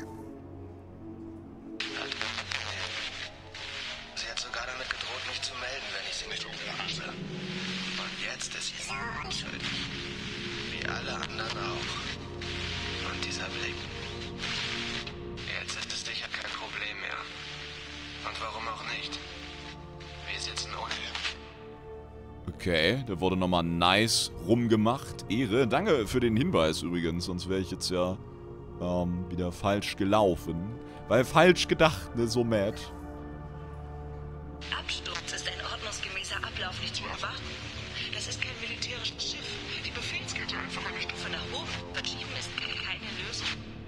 Sie hat sogar damit gedroht, mich zu melden, wenn ich sie nicht umlasse. Und jetzt ist sie unschuldig. Wie alle anderen auch. Und dieser Blick. Jetzt ist es sicher kein Problem mehr. Und warum auch nicht? Wir sitzen ohne ihn. Okay, da wurde nochmal nice rumgemacht. Ehre. Danke für den Hinweis übrigens, sonst wäre ich jetzt ja wieder falsch gelaufen. Weil falsch gedacht, ne, so mad. Absturz ist ein ordnungsgemäßer Ablauf nicht zu erwarten. Das ist kein militärisches Schiff. Die Befehlskette einfach eine Stufe nach oben verschieben ist keine Lösung.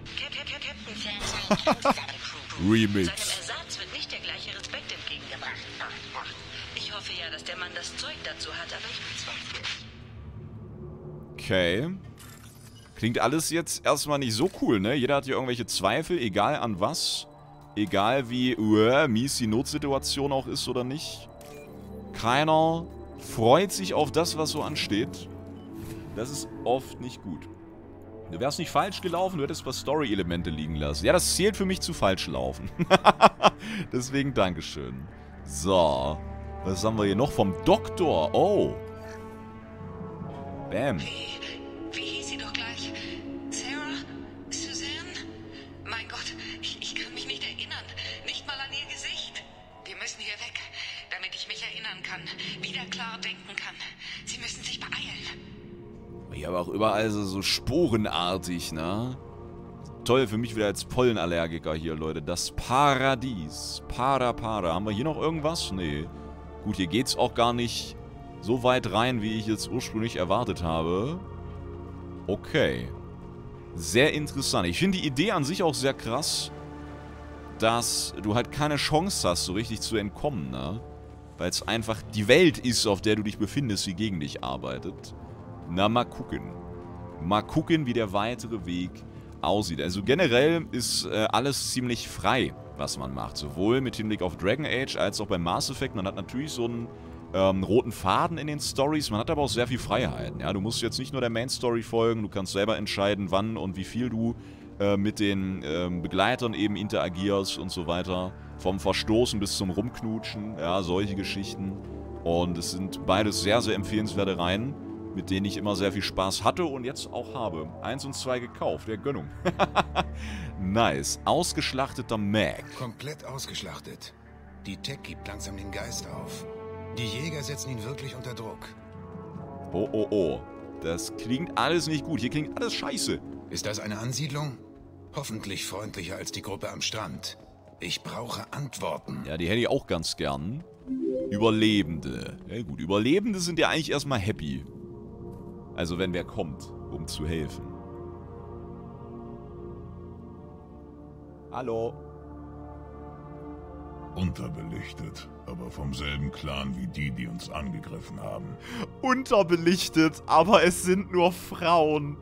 Captain Remix. Seinem Ersatz wird nicht der gleiche Respekt entgegengebracht. Ich hoffe ja, dass der Mann das Zeug dazu hat, aber ich bezweifle es. Okay. Klingt alles jetzt erstmal nicht so cool, ne? Jeder hat hier irgendwelche Zweifel, egal an was. Egal wie mies die Notsituation auch ist oder nicht. Keiner freut sich auf das, was so ansteht. Das ist oft nicht gut. Du wärst nicht falsch gelaufen, du hättest ein paar Story-Elemente liegen lassen. Ja, das zählt für mich zu falsch laufen. Deswegen Dankeschön. So. Was haben wir hier noch vom Doktor? Oh. Bam. Wie hieß sie doch gleich? Sarah? Suzanne? Mein Gott, ich kann mich nicht erinnern. Nicht mal an ihr Gesicht. Wir müssen hier weg, damit ich mich erinnern kann. Wieder klar denken kann. Sie müssen sich beeilen. Ich habe auch überall so sporenartig, ne? Toll, für mich wieder als Pollenallergiker hier, Leute. Das Paradies. Para. Haben wir hier noch irgendwas? Nee. Gut, hier geht's auch gar nicht so weit rein, wie ich jetzt ursprünglich erwartet habe. Okay. Sehr interessant. Ich finde die Idee an sich auch sehr krass, dass du halt keine Chance hast, so richtig zu entkommen, ne? Weil es einfach die Welt ist, auf der du dich befindest, die gegen dich arbeitet. Na, mal gucken. Mal gucken, wie der weitere Weg aussieht. Also generell ist alles ziemlich frei, was man macht. Sowohl mit Hinblick auf Dragon Age als auch beim Mass Effect. Man hat natürlich so einen roten Faden in den Stories. Man hat aber auch sehr viel Freiheiten. Ja, du musst jetzt nicht nur der Main Story folgen. Du kannst selber entscheiden, wann und wie viel du mit den Begleitern eben interagierst und so weiter. Vom Verstoßen bis zum Rumknutschen. Ja, solche Geschichten. Und es sind beides sehr, sehr empfehlenswerte Reihen, mit denen ich immer sehr viel Spaß hatte und jetzt auch habe. 1 und 2 gekauft, der Gönnung. Nice. Ausgeschlachteter Mac. Komplett ausgeschlachtet. Die Tech gibt langsam den Geist auf. Die Jäger setzen ihn wirklich unter Druck. Oh. Das klingt alles nicht gut. Hier klingt alles scheiße. Ist das eine Ansiedlung? Hoffentlich freundlicher als die Gruppe am Strand. Ich brauche Antworten. Ja, die hätte ich auch ganz gern. Überlebende. Ja gut, Überlebende sind ja eigentlich erstmal happy. Also wenn wer kommt, um zu helfen. Hallo. Unterbelichtet, aber vom selben Clan wie die uns angegriffen haben. Unterbelichtet, aber es sind nur Frauen.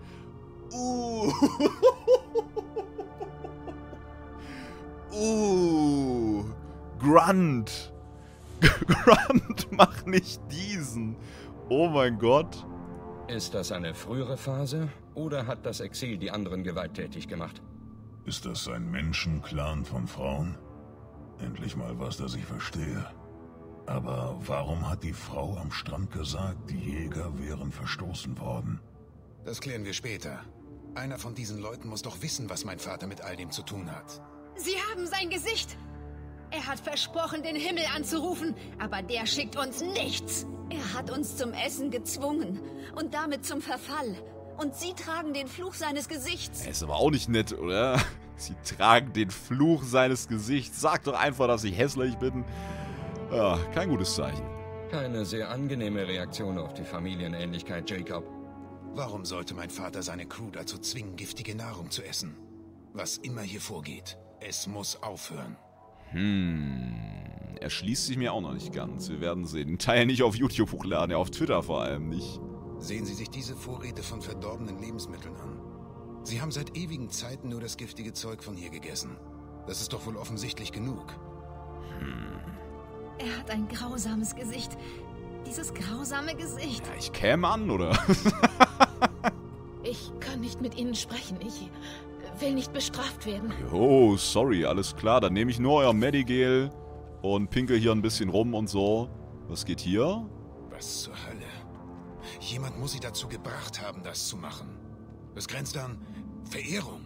Grunt. Grunt, mach nicht diesen. Oh mein Gott. Ist das eine frühere Phase oder hat das Exil die anderen gewalttätig gemacht? Ist das ein Menschenclan von Frauen? Endlich mal was, das ich verstehe. Aber warum hat die Frau am Strand gesagt, die Jäger wären verstoßen worden? Das klären wir später. Einer von diesen Leuten muss doch wissen, was mein Vater mit all dem zu tun hat. Sie haben sein Gesicht. Er hat versprochen, den Himmel anzurufen, aber der schickt uns nichts. Er hat uns zum Essen gezwungen und damit zum Verfall. Und Sie tragen den Fluch seines Gesichts. Ist aber auch nicht nett, oder? Sie tragen den Fluch seines Gesichts. Sag doch einfach, dass ich hässlich bin. Ja, kein gutes Zeichen. Keine sehr angenehme Reaktion auf die Familienähnlichkeit, Jacob. Warum sollte mein Vater seine Crew dazu zwingen, giftige Nahrung zu essen? Was immer hier vorgeht, es muss aufhören. Erschließt sich mir auch noch nicht ganz. Wir werden sehen. Den Teil nicht auf YouTube hochladen, ja auf Twitter vor allem nicht. Sehen Sie sich diese Vorräte von verdorbenen Lebensmitteln an. Sie haben seit ewigen Zeiten nur das giftige Zeug von hier gegessen. Das ist doch wohl offensichtlich genug. Er hat ein grausames Gesicht. Dieses grausame Gesicht. Ja, ich käme an, oder? Ich kann nicht mit Ihnen sprechen. Ich will nicht bestraft werden. Oh, sorry, alles klar. Dann nehme ich nur euer Medigel und pinkel hier ein bisschen rum und so. Was geht hier? Was zur Hölle? Jemand muss sie dazu gebracht haben, das zu machen. Das grenzt an Verehrung.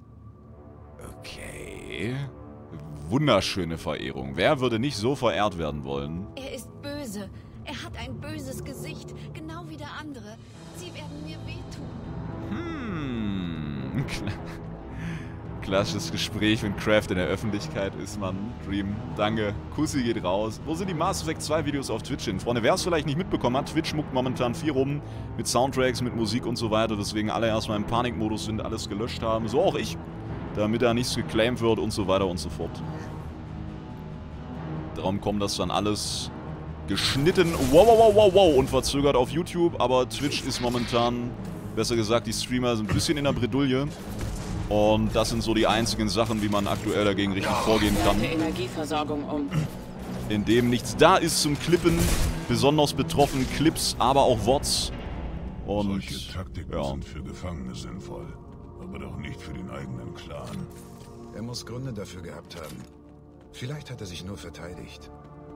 Okay. Wunderschöne Verehrung. Wer würde nicht so verehrt werden wollen? Er ist böse. Er hat ein böses Gesicht, genau wie der andere. Sie werden mir wehtun. Klassisches Gespräch, wenn Craft in der Öffentlichkeit ist, Mann. Dream, danke. Kussi geht raus. Wo sind die Mass Effect 2 Videos auf Twitch hin? Freunde, wer es vielleicht nicht mitbekommen hat, Twitch muckt momentan viel rum mit Soundtracks, mit Musik und so weiter. Deswegen alle erstmal im Panikmodus sind, alles gelöscht haben. So auch ich. Damit da nichts geclaimt wird und so weiter und so fort. Darum kommt das dann alles geschnitten, wow, und verzögert auf YouTube. Aber Twitch ist momentan, besser gesagt, die Streamer sind ein bisschen in der Bredouille. Und das sind so die einzigen Sachen, wie man aktuell dagegen richtig vorgehen kann. Energieversorgung um. Indem nichts da ist zum Klippen. Besonders betroffen Clips, aber auch Wots. Und solche Taktiken sind für Gefangene sinnvoll, aber doch nicht für den eigenen Clan. Er muss Gründe dafür gehabt haben. Vielleicht hat er sich nur verteidigt.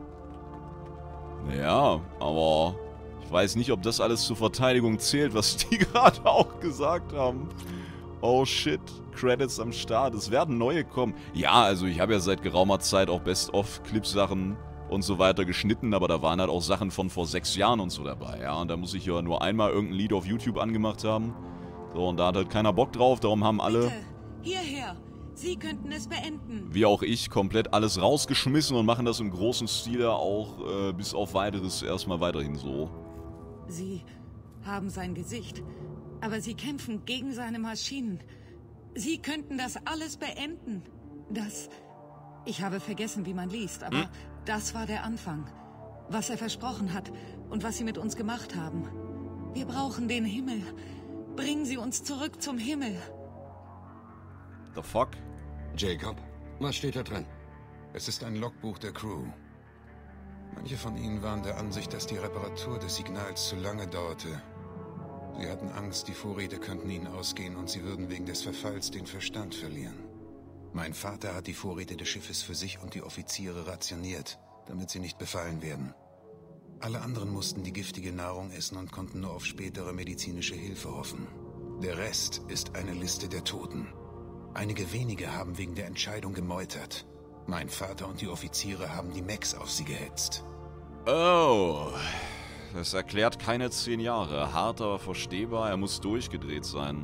Ja, aber ich weiß nicht, ob das alles zur Verteidigung zählt, was die gerade auch gesagt haben. Oh shit, Credits am Start. Es werden neue kommen. Ja, also ich habe ja seit geraumer Zeit auch Best-of-Clip-Sachen und so weiter geschnitten, aber da waren halt auch Sachen von vor 6 Jahren und so dabei. Ja, und da muss ich ja nur einmal irgendein Lied auf YouTube angemacht haben. So, und da hat halt keiner Bock drauf, darum haben alle... Bitte, hierher. Sie könnten es beenden. Wie auch ich, komplett alles rausgeschmissen und machen das im großen Stil auch bis auf Weiteres erstmal weiterhin so. Sie haben sein Gesicht, aber Sie kämpfen gegen seine Maschinen. Sie könnten das alles beenden. Ich habe vergessen, wie man liest, aber das war der Anfang. Was er versprochen hat und was Sie mit uns gemacht haben. Wir brauchen den Himmel. Bringen Sie uns zurück zum Himmel. The fuck? Jacob, was steht da drin? Es ist ein Logbuch der Crew. Manche von ihnen waren der Ansicht, dass die Reparatur des Signals zu lange dauerte. Sie hatten Angst, die Vorräte könnten ihnen ausgehen und sie würden wegen des Verfalls den Verstand verlieren. Mein Vater hat die Vorräte des Schiffes für sich und die Offiziere rationiert, damit sie nicht befallen werden. Alle anderen mussten die giftige Nahrung essen und konnten nur auf spätere medizinische Hilfe hoffen. Der Rest ist eine Liste der Toten. Einige wenige haben wegen der Entscheidung gemeutert. Mein Vater und die Offiziere haben die Mechs auf sie gehetzt. Oh, das erklärt keine 10 Jahre. Hart, aber verstehbar. Er muss durchgedreht sein.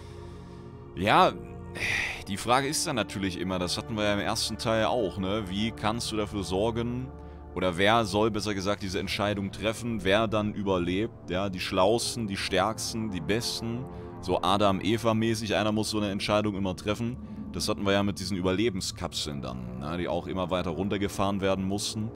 Ja, die Frage ist dann natürlich immer, das hatten wir ja im ersten Teil auch, ne? Wie kannst du dafür sorgen, oder wer soll besser gesagt diese Entscheidung treffen, wer dann überlebt? Ja, die Schlausten, die Stärksten, die Besten. So Adam-Eva-mäßig, einer muss so eine Entscheidung immer treffen. Das hatten wir ja mit diesen Überlebenskapseln dann, ne, die auch immer weiter runtergefahren werden mussten.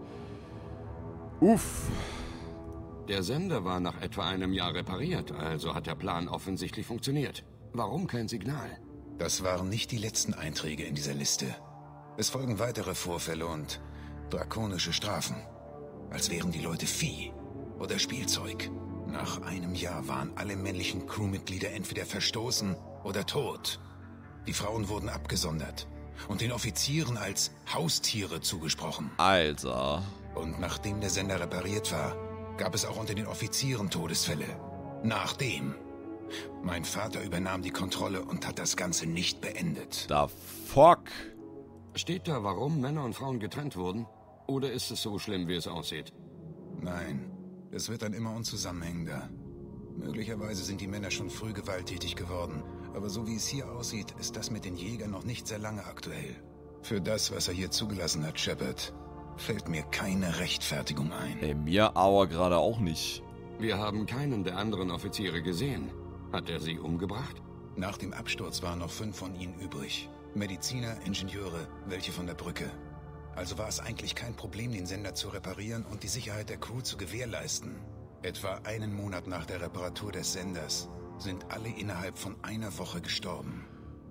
Uff. Der Sender war nach etwa einem Jahr repariert, also hat der Plan offensichtlich funktioniert. Warum kein Signal? Das waren nicht die letzten Einträge in dieser Liste. Es folgen weitere Vorfälle und drakonische Strafen. Als wären die Leute Vieh oder Spielzeug. Nach einem Jahr waren alle männlichen Crewmitglieder entweder verstoßen oder tot. Die Frauen wurden abgesondert und den Offizieren als Haustiere zugesprochen. Alter. Und nachdem der Sender repariert war, gab es auch unter den Offizieren Todesfälle. Nachdem. Mein Vater übernahm die Kontrolle und hat das Ganze nicht beendet. The fuck? Steht da, warum Männer und Frauen getrennt wurden? Oder ist es so schlimm, wie es aussieht? Nein. Es wird dann immer unzusammenhängender. Möglicherweise sind die Männer schon früh gewalttätig geworden, aber so wie es hier aussieht, ist das mit den Jägern noch nicht sehr lange aktuell. Für das, was er hier zugelassen hat, Shepard, fällt mir keine Rechtfertigung ein. Ey, mir aber gerade auch nicht. Wir haben keinen der anderen Offiziere gesehen. Hat er sie umgebracht? Nach dem Absturz waren noch 5 von ihnen übrig. Mediziner, Ingenieure, welche von der Brücke. Also war es eigentlich kein Problem, den Sender zu reparieren und die Sicherheit der Crew zu gewährleisten. Etwa einen Monat nach der Reparatur des Senders sind alle innerhalb von einer Woche gestorben.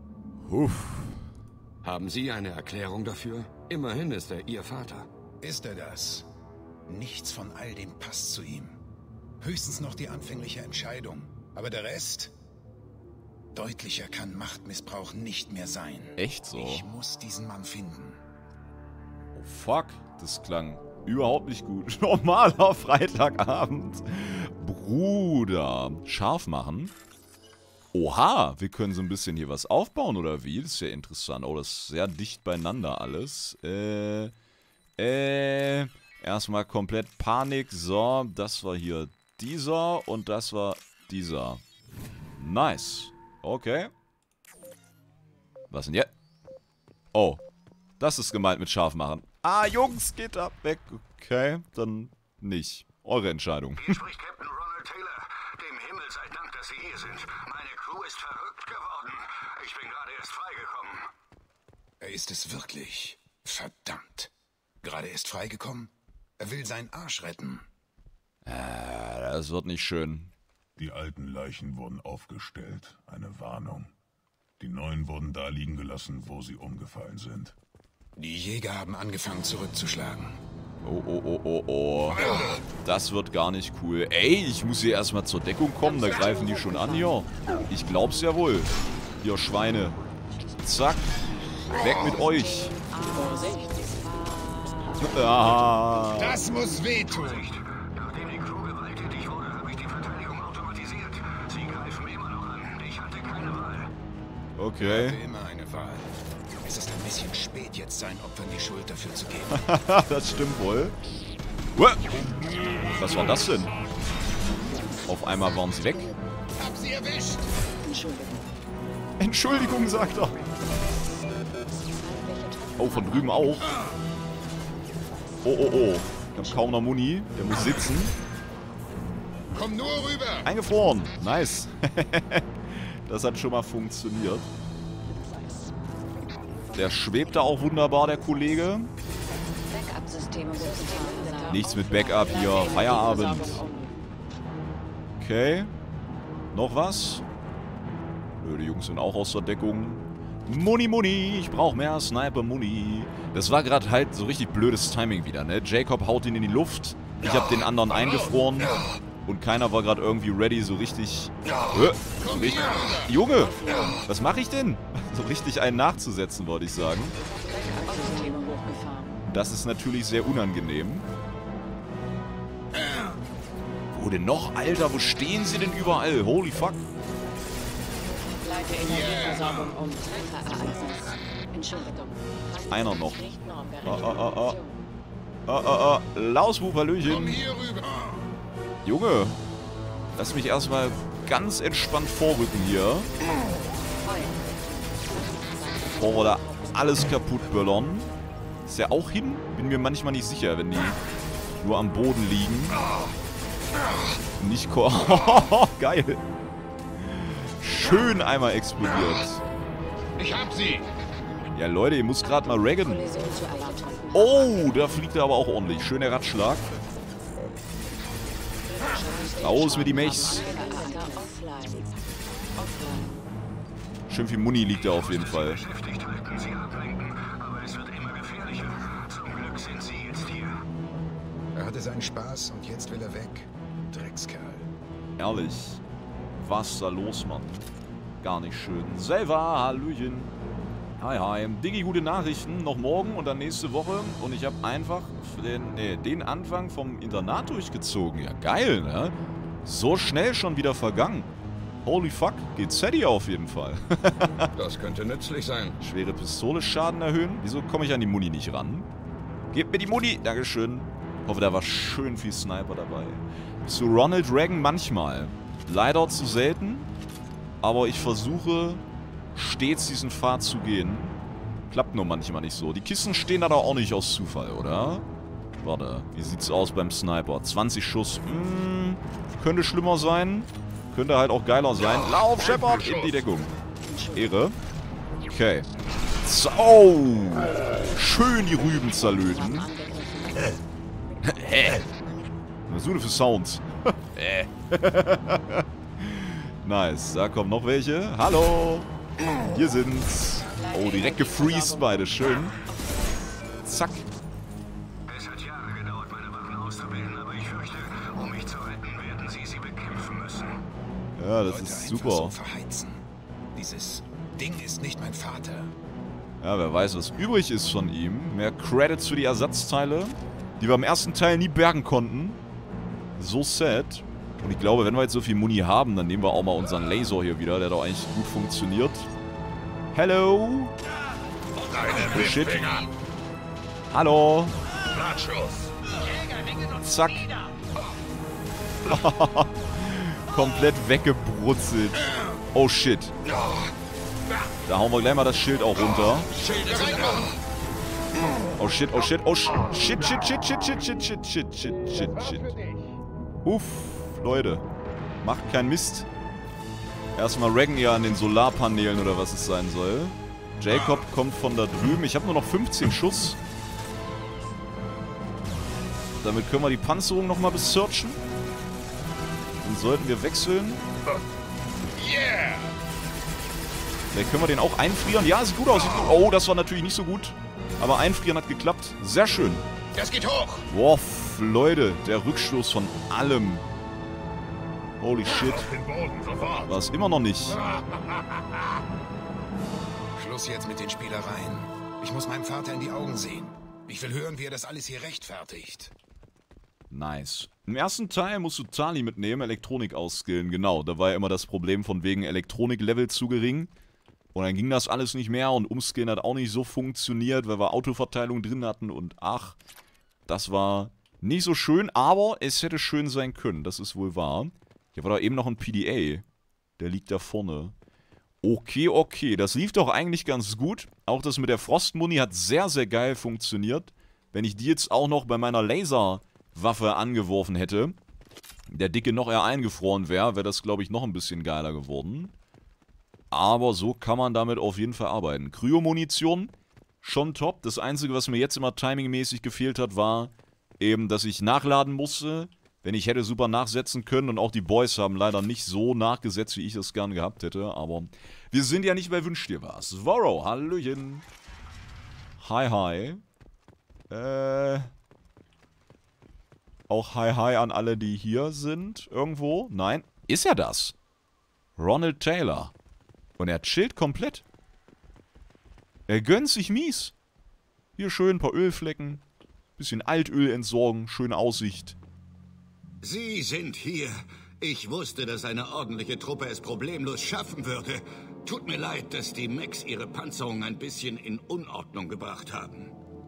Haben Sie eine Erklärung dafür? Immerhin ist er Ihr Vater. Ist er das? Nichts von all dem passt zu ihm. Höchstens noch die anfängliche Entscheidung. Aber der Rest? Deutlicher kann Machtmissbrauch nicht mehr sein. Echt so? Ich muss diesen Mann finden. Oh fuck, das klang überhaupt nicht gut. Normaler Freitagabend. Bruder. Scharf machen. Oha, wir können so ein bisschen hier was aufbauen, oder wie? Das ist ja interessant. Oh, das ist sehr dicht beieinander alles. Erstmal komplett Panik. So, das war hier dieser und das war dieser. Nice. Okay. Was denn jetzt? Oh, das ist gemeint mit scharf machen. Ah, Jungs, geht ab, weg. Okay, dann nicht. Eure Entscheidung. Hier spricht Captain Ronald Taylor. Dem Himmel sei Dank, dass Sie hier sind. Meine Crew ist verrückt geworden. Ich bin gerade erst freigekommen. Er ist es wirklich. Verdammt. Gerade erst freigekommen? Er will seinen Arsch retten. Das wird nicht schön. Die alten Leichen wurden aufgestellt. Eine Warnung. Die 9 wurden da liegen gelassen, wo sie umgefallen sind. Die Jäger haben angefangen zurückzuschlagen. Oh. Das wird gar nicht cool. Ey, ich muss hier erstmal zur Deckung kommen. Da greifen die schon an hier. Ich glaub's ja wohl. Ihr Schweine. Zack. Weg mit euch. Ah. Das muss wehtun. Nachdem die Crew gewalttätig wurde, habe ich die Verteidigung automatisiert. Sie greifen immer noch an. Ich hatte keine Wahl. Okay. Ich hatte immer eine Wahl. Es ist ein bisschen spät, jetzt seinen Opfern die Schuld dafür zu geben. Das stimmt wohl. Was war das denn? Auf einmal waren sie weg. Hab sie erwischt. Entschuldigung, sagt er. Oh, von drüben auch. Oh. Ich hab kaum noch Muni. Der muss sitzen. Komm nur rüber. Eingefroren. Nice. Das hat schon mal funktioniert. Der schwebt da auch wunderbar, der Kollege. Nichts mit Backup hier. Feierabend. Okay. Noch was? Nö, die Jungs sind auch aus der Deckung. Muni. Ich brauche mehr Sniper-Muni. Das war gerade halt so richtig blödes Timing wieder, ne? Jacob haut ihn in die Luft. Ich habe den anderen eingefroren. Und keiner war gerade irgendwie ready, so richtig... Junge, was mache ich denn? So richtig einen nachzusetzen, wollte ich sagen. Das ist natürlich sehr unangenehm. Wo denn noch? Alter, wo stehen sie denn überall? Holy fuck. Einer noch. Lauswup, Hallöchen. Junge, lass mich erstmal ganz entspannt vorrücken hier. Bevor wir da alles kaputt böllern. Ist der auch hin? Bin mir manchmal nicht sicher, wenn die nur am Boden liegen. Nicht geil. Schön einmal explodiert. Ich hab sie. Ja, Leute, ihr müsst gerade mal raggen. Oh, da fliegt er aber auch ordentlich. Schöner Ratschlag. Raus mit die Mechs. Schön viel Muni liegt da auf jeden Fall. Er hatte seinen Spaß und jetzt will er weg. Dreckskerl. Ehrlich. Was da los, Mann? Gar nicht schön. Selva, Hallöchen. Hi. Diggi, gute Nachrichten. Noch morgen und dann nächste Woche. Und ich habe einfach den Anfang vom Internat durchgezogen. Ja, geil, ne? So schnell schon wieder vergangen. Holy fuck, geht steady auf jeden Fall. Das könnte nützlich sein. Schwere Pistole Schaden erhöhen. Wieso komme ich an die Muni nicht ran? Gebt mir die Muni. Dankeschön. Hoffe, da war schön viel Sniper dabei. Zu Ronald Reagan manchmal. Leider zu selten. Aber ich versuche stets diesen Pfad zu gehen. Klappt nur manchmal nicht so. Die Kisten stehen da doch auch nicht aus Zufall, oder? Warte, wie sieht's aus beim Sniper? 20 Schuss. Könnte schlimmer sein. Könnte halt auch geiler sein. Lauf, Shepard, in die Deckung. Ehre. Okay. So. Schön die Rüben zerlöten. Was ist für Sound? Nice. Da kommen noch welche. Hallo. Hier sind's. Oh, direkt gefreezed beide. Schön. Zack. Es hat Jahre gedauert, meine Waffen auszubilden, aber ich fürchte, um mich zu retten, werden sie bekämpfen müssen. Ja, das ist super. So verheizen. Dieses Ding ist nicht mein Vater. Ja, wer weiß, was übrig ist von ihm. Mehr Credits für die Ersatzteile, die wir im ersten Teil nie bergen konnten. So sad. Und ich glaube, wenn wir jetzt so viel Muni haben, dann nehmen wir auch mal unseren Laser hier wieder, der doch eigentlich gut funktioniert. Hello. Oh shit. Hallo. Zack. Komplett weggebrutzelt. Oh shit. Da hauen wir gleich mal das Schild auch runter. Oh shit, oh shit, oh shit, shit. Uff, Leute. Macht keinen Mist. Erstmal raggen ja an den Solarpanelen oder was es sein soll. Jacob kommt von da drüben. Ich habe nur noch 15 Schuss. Damit können wir die Panzerung nochmal besearchen. Dann sollten wir wechseln. Vielleicht können wir den auch einfrieren. Ja, sieht gut aus. Oh, das war natürlich nicht so gut. Aber einfrieren hat geklappt. Sehr schön. Das geht hoch. Boah, Leute, der Rückstoß von allem. Holy shit. War es immer noch nicht. Schluss jetzt mit den Spielereien. Ich muss meinem Vater in die Augen sehen. Ich will hören, wie er das alles hier rechtfertigt. Nice. Im ersten Teil musst du Tali mitnehmen, Elektronik ausskillen. Genau, da war ja immer das Problem von wegen Elektronik-Level zu gering. Und dann ging das alles nicht mehr und Umskillen hat auch nicht so funktioniert, weil wir Autoverteilung drin hatten und ach, das war nicht so schön, aber es hätte schön sein können, das ist wohl wahr. Hier war da eben noch ein PDA, der liegt da vorne. Okay, okay, das lief doch eigentlich ganz gut. Auch das mit der Frostmuni hat sehr, sehr geil funktioniert. Wenn ich die jetzt auch noch bei meiner Laserwaffe angeworfen hätte, der Dicke noch eher eingefroren wäre, wäre das, glaube ich, noch ein bisschen geiler geworden. Aber so kann man damit auf jeden Fall arbeiten. Kryo-Munition, schon top. Das Einzige, was mir jetzt immer timingmäßig gefehlt hat, war eben, dass ich nachladen musste. Wenn ich hätte super nachsetzen können und auch die Boys haben leider nicht so nachgesetzt, wie ich es gern gehabt hätte. Aber wir sind ja nicht bei Wünsch dir was. Zorro, hallöchen. Hi, hi. Auch hi, hi an alle, die hier sind. Irgendwo. Nein, ist er das? Ronald Taylor. Und er chillt komplett. Er gönnt sich mies. Hier schön ein paar Ölflecken. Bisschen Altöl entsorgen. Schöne Aussicht. Sie sind hier. Ich wusste, dass eine ordentliche Truppe es problemlos schaffen würde. Tut mir leid, dass die Mechs ihre Panzerung ein bisschen in Unordnung gebracht haben.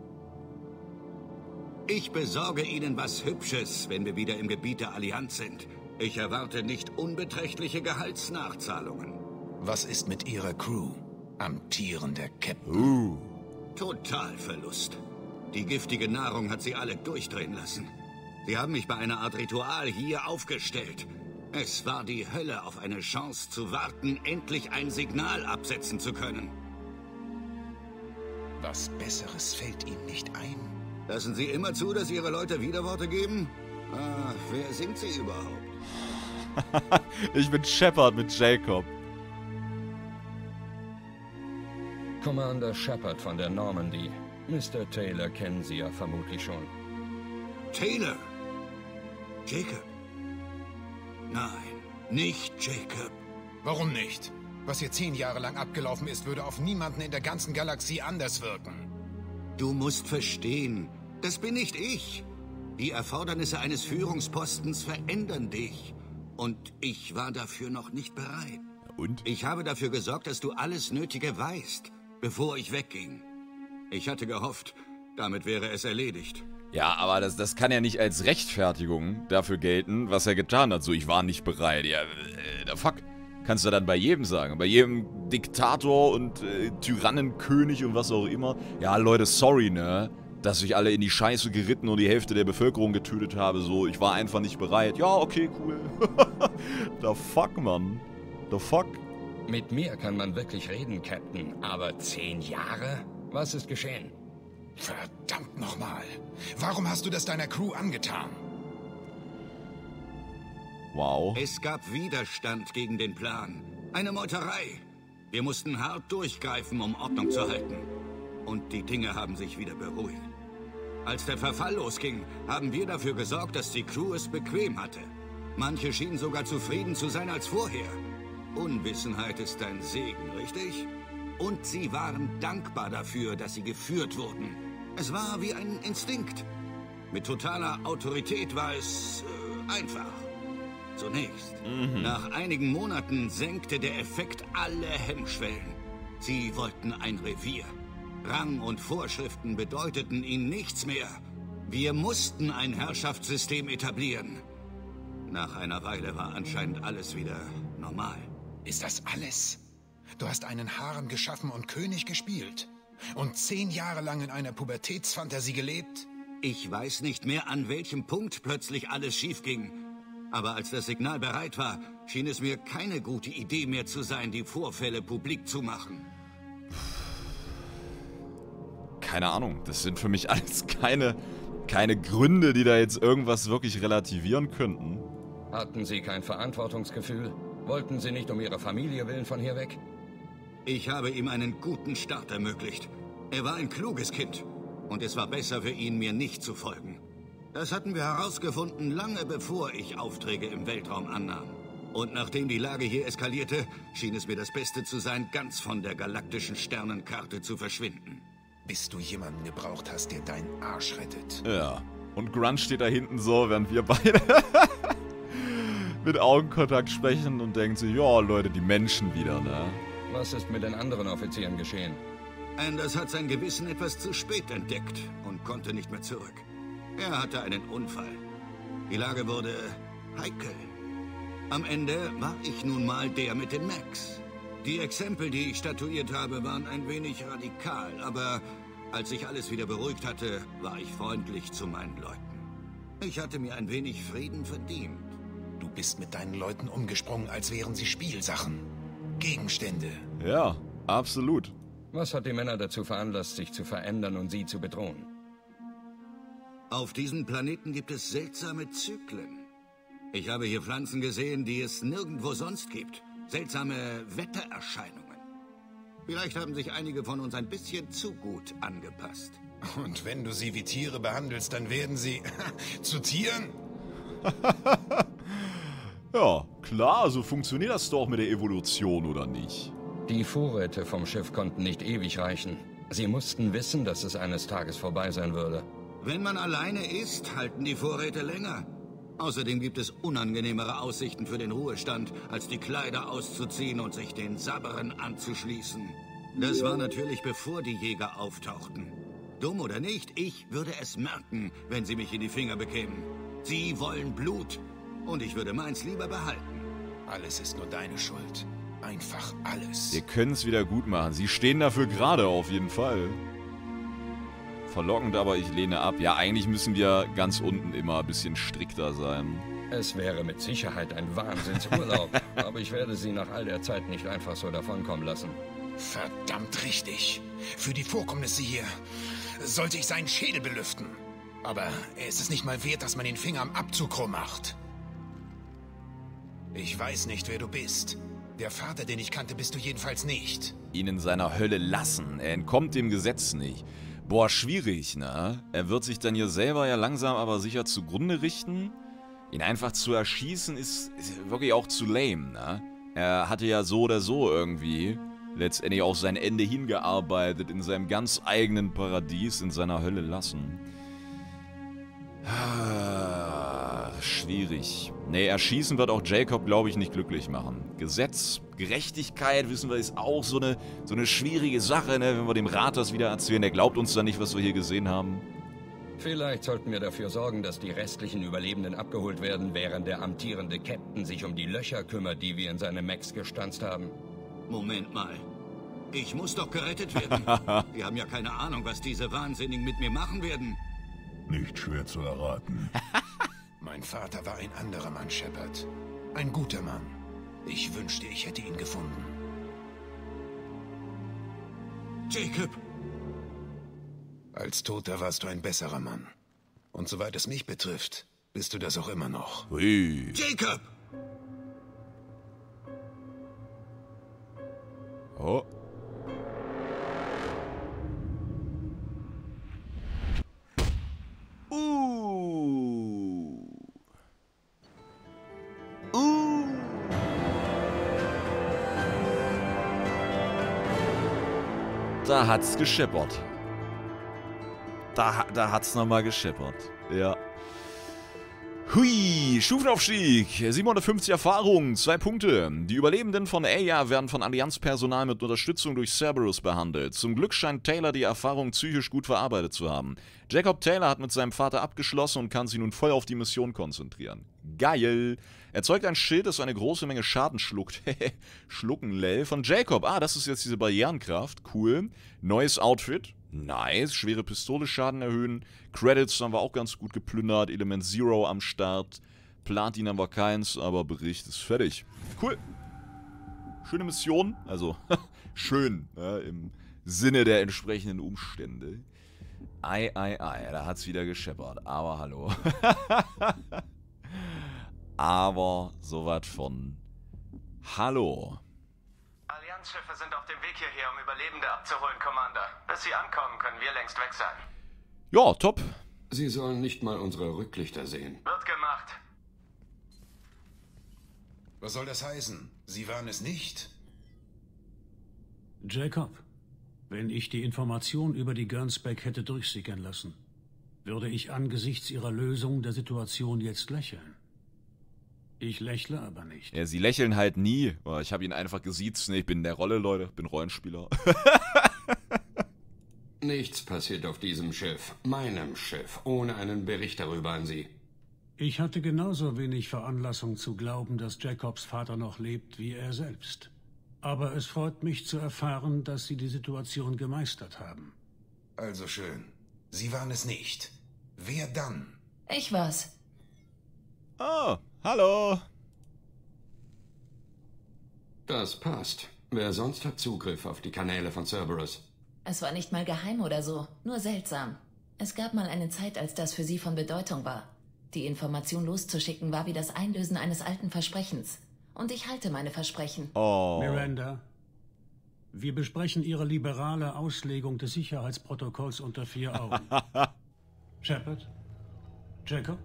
Ich besorge Ihnen was Hübsches, wenn wir wieder im Gebiet der Allianz sind. Ich erwarte nicht unbeträchtliche Gehaltsnachzahlungen. Was ist mit Ihrer Crew? Amtierender Captain. Totalverlust. Die giftige Nahrung hat sie alle durchdrehen lassen. Sie haben mich bei einer Art Ritual hier aufgestellt. Es war die Hölle, auf eine Chance zu warten, endlich ein Signal absetzen zu können. Was Besseres fällt Ihnen nicht ein? Lassen Sie immer zu, dass Ihre Leute Widerworte geben? Ah, wer sind Sie überhaupt? Ich bin Shepard mit Jacob. Commander Shepard von der Normandy. Mr. Taylor kennen Sie ja vermutlich schon. Taylor? Jacob? Nein, nicht Jacob. Warum nicht? Was hier 10 Jahre lang abgelaufen ist, würde auf niemanden in der ganzen Galaxie anders wirken. Du musst verstehen, das bin nicht ich. Die Erfordernisse eines Führungspostens verändern dich. Und ich war dafür noch nicht bereit. Und? Ich habe dafür gesorgt, dass du alles Nötige weißt, bevor ich wegging. Ich hatte gehofft, damit wäre es erledigt. Ja, aber das kann ja nicht als Rechtfertigung dafür gelten, was er getan hat. So, ich war nicht bereit. Ja, der Fuck. Kannst du dann bei jedem sagen. Bei jedem Diktator und Tyrannenkönig und was auch immer. Ja, Leute, sorry, ne? Dass ich alle in die Scheiße geritten und die Hälfte der Bevölkerung getötet habe. So, ich war einfach nicht bereit. Ja, okay, cool. The fuck, Mann. The fuck. Mit mir kann man wirklich reden, Captain. Aber 10 Jahre? Was ist geschehen? Verdammt nochmal. Warum hast du das deiner Crew angetan? Wow. Es gab Widerstand gegen den Plan. Eine Meuterei. Wir mussten hart durchgreifen, um Ordnung zu halten. Und die Dinge haben sich wieder beruhigt. Als der Verfall losging, haben wir dafür gesorgt, dass die Crew es bequem hatte. Manche schienen sogar zufrieden zu sein als vorher. Unwissenheit ist ein Segen, richtig? Und sie waren dankbar dafür, dass sie geführt wurden. Es war wie ein Instinkt. Mit totaler Autorität war es einfach. Zunächst. Nach einigen Monaten senkte der Effekt alle Hemmschwellen. Sie wollten ein Revier. Rang und Vorschriften bedeuteten ihnen nichts mehr. Wir mussten ein Herrschaftssystem etablieren. Nach einer Weile war anscheinend alles wieder normal. Ist das alles? Du hast einen Harem geschaffen und König gespielt. Und 10 Jahre lang in einer Pubertätsfantasie gelebt? Ich weiß nicht mehr, an welchem Punkt plötzlich alles schief ging. Aber als das Signal bereit war, schien es mir keine gute Idee mehr zu sein, die Vorfälle publik zu machen. Keine Ahnung, das sind für mich alles keine Gründe, die da jetzt irgendwas wirklich relativieren könnten. Hatten Sie kein Verantwortungsgefühl? Wollten Sie nicht um Ihre Familie willen von hier weg? Ich habe ihm einen guten Start ermöglicht. Er war ein kluges Kind. Und es war besser für ihn, mir nicht zu folgen. Das hatten wir herausgefunden, lange bevor ich Aufträge im Weltraum annahm. Und nachdem die Lage hier eskalierte, schien es mir das Beste zu sein, ganz von der galaktischen Sternenkarte zu verschwinden. Bis du jemanden gebraucht hast, der deinen Arsch rettet. Ja. Und Grunt steht da hinten so, während wir beide mit Augenkontakt sprechen und denkt sich, ja, Leute, die Menschen wieder, ne? Was ist mit den anderen Offizieren geschehen? Anders hat sein Gewissen etwas zu spät entdeckt und konnte nicht mehr zurück. Er hatte einen Unfall. Die Lage wurde heikel. Am Ende war ich nun mal der mit den Macs. Die Exempel, die ich statuiert habe, waren ein wenig radikal, aber als sich alles wieder beruhigt hatte, war ich freundlich zu meinen Leuten. Ich hatte mir ein wenig Frieden verdient. Du bist mit deinen Leuten umgesprungen, als wären sie Spielsachen. Gegenstände. Ja, absolut. Was hat die Männer dazu veranlasst, sich zu verändern und sie zu bedrohen? Auf diesem Planeten gibt es seltsame Zyklen. Ich habe hier Pflanzen gesehen, die es nirgendwo sonst gibt. Seltsame Wettererscheinungen. Vielleicht haben sich einige von uns ein bisschen zu gut angepasst. Und wenn du sie wie Tiere behandelst, dann werden sie zu Tieren? Ja, klar, so funktioniert das doch mit der Evolution, oder nicht? Die Vorräte vom Schiff konnten nicht ewig reichen. Sie mussten wissen, dass es eines Tages vorbei sein würde. Wenn man alleine ist, halten die Vorräte länger. Außerdem gibt es unangenehmere Aussichten für den Ruhestand, als die Kleider auszuziehen und sich den Sabberen anzuschließen. Das war natürlich bevor die Jäger auftauchten. Dumm oder nicht, ich würde es merken, wenn sie mich in die Finger bekämen. Sie wollen Blut und ich würde meins lieber behalten. Alles ist nur deine Schuld. Einfach alles. Wir können es wieder gut machen. Sie stehen dafür gerade auf jeden Fall. Verlockend, aber ich lehne ab. Ja, eigentlich müssen wir ganz unten immer ein bisschen strikter sein. Es wäre mit Sicherheit ein Wahnsinnsurlaub, aber ich werde Sie nach all der Zeit nicht einfach so davonkommen lassen. Verdammt richtig. Für die Vorkommnisse hier sollte ich seinen Schädel belüften. Aber es ist nicht mal wert, dass man den Finger am Abzug macht. Ich weiß nicht, wer du bist. Der Vater, den ich kannte, bist du jedenfalls nicht. Ihn in seiner Hölle lassen. Er entkommt dem Gesetz nicht. Boah, schwierig, ne? Er wird sich dann hier selber ja langsam aber sicher zugrunde richten. Ihn einfach zu erschießen ist wirklich auch zu lame, ne? Er hatte ja so oder so irgendwie letztendlich auf sein Ende hingearbeitet, in seinem ganz eigenen Paradies, in seiner Hölle lassen. Schwierig. Nee, erschießen wird auch Jacob, glaube ich, nicht glücklich machen. Gesetz, Gerechtigkeit, wissen wir, ist auch so eine schwierige Sache, ne? Wenn wir dem Rat das wieder erzählen. Der glaubt uns dann nicht, was wir hier gesehen haben. Vielleicht sollten wir dafür sorgen, dass die restlichen Überlebenden abgeholt werden, während der amtierende Captain sich um die Löcher kümmert, die wir in seine Macs gestanzt haben. Moment mal. Ich muss doch gerettet werden. Die haben ja keine Ahnung, was diese Wahnsinnigen mit mir machen werden. Nicht schwer zu erraten. Mein Vater war ein anderer Mann, Shepard. Ein guter Mann. Ich wünschte, ich hätte ihn gefunden. Jacob! Als Toter warst du ein besserer Mann. Und soweit es mich betrifft, bist du das auch immer noch. Ui. Jacob! Oh. Da hat's gescheppert. Da hat's nochmal gescheppert. Ja. Hui, Stufenaufstieg, 750 Erfahrung, 2 Punkte. Die Überlebenden von Aya werden von Allianzpersonal mit Unterstützung durch Cerberus behandelt. Zum Glück scheint Taylor die Erfahrung psychisch gut verarbeitet zu haben. Jacob Taylor hat mit seinem Vater abgeschlossen und kann sich nun voll auf die Mission konzentrieren. Geil! Erzeugt ein Schild, das eine große Menge Schaden schluckt. Schlucken, lell. Von Jacob. Ah, das ist jetzt diese Barrierenkraft. Cool. Neues Outfit. Nice. Schwere Pistole Schaden erhöhen. Credits haben wir auch ganz gut geplündert. Element Zero am Start. Platin haben wir keins, aber Bericht ist fertig. Cool. Schöne Mission. Also, schön. Ja, im Sinne der entsprechenden Umstände. Ei, da hat's wieder gescheppert. Aber hallo. Aber sowas von hallo. Allianz Grenzschiffe sind auf dem Weg hierher, um Überlebende abzuholen, Commander. Bis sie ankommen, können wir längst weg sein. Ja, top. Sie sollen nicht mal unsere Rücklichter sehen. Wird gemacht. Was soll das heißen? Sie waren es nicht? Jacob, wenn ich die Information über die Gernsback hätte durchsickern lassen, würde ich angesichts ihrer Lösung der Situation jetzt lächeln. Ich lächle aber nicht. Ja, sie lächeln halt nie. Ich habe ihn einfach gesiezt. Ich bin in der Rolle, Leute. Bin Rollenspieler. Nichts passiert auf diesem Schiff, meinem Schiff, ohne einen Bericht darüber an Sie. Ich hatte genauso wenig Veranlassung zu glauben, dass Jacobs Vater noch lebt, wie er selbst. Aber es freut mich zu erfahren, dass Sie die Situation gemeistert haben. Also schön. Sie waren es nicht. Wer dann? Ich war's. Oh, hallo. Das passt. Wer sonst hat Zugriff auf die Kanäle von Cerberus? Es war nicht mal geheim oder so, nur seltsam. Es gab mal eine Zeit, als das für sie von Bedeutung war. Die Information loszuschicken war wie das Einlösen eines alten Versprechens. Und ich halte meine Versprechen. Oh. Miranda, wir besprechen Ihre liberale Auslegung des Sicherheitsprotokolls unter 4 Augen. Shepard? Jacob?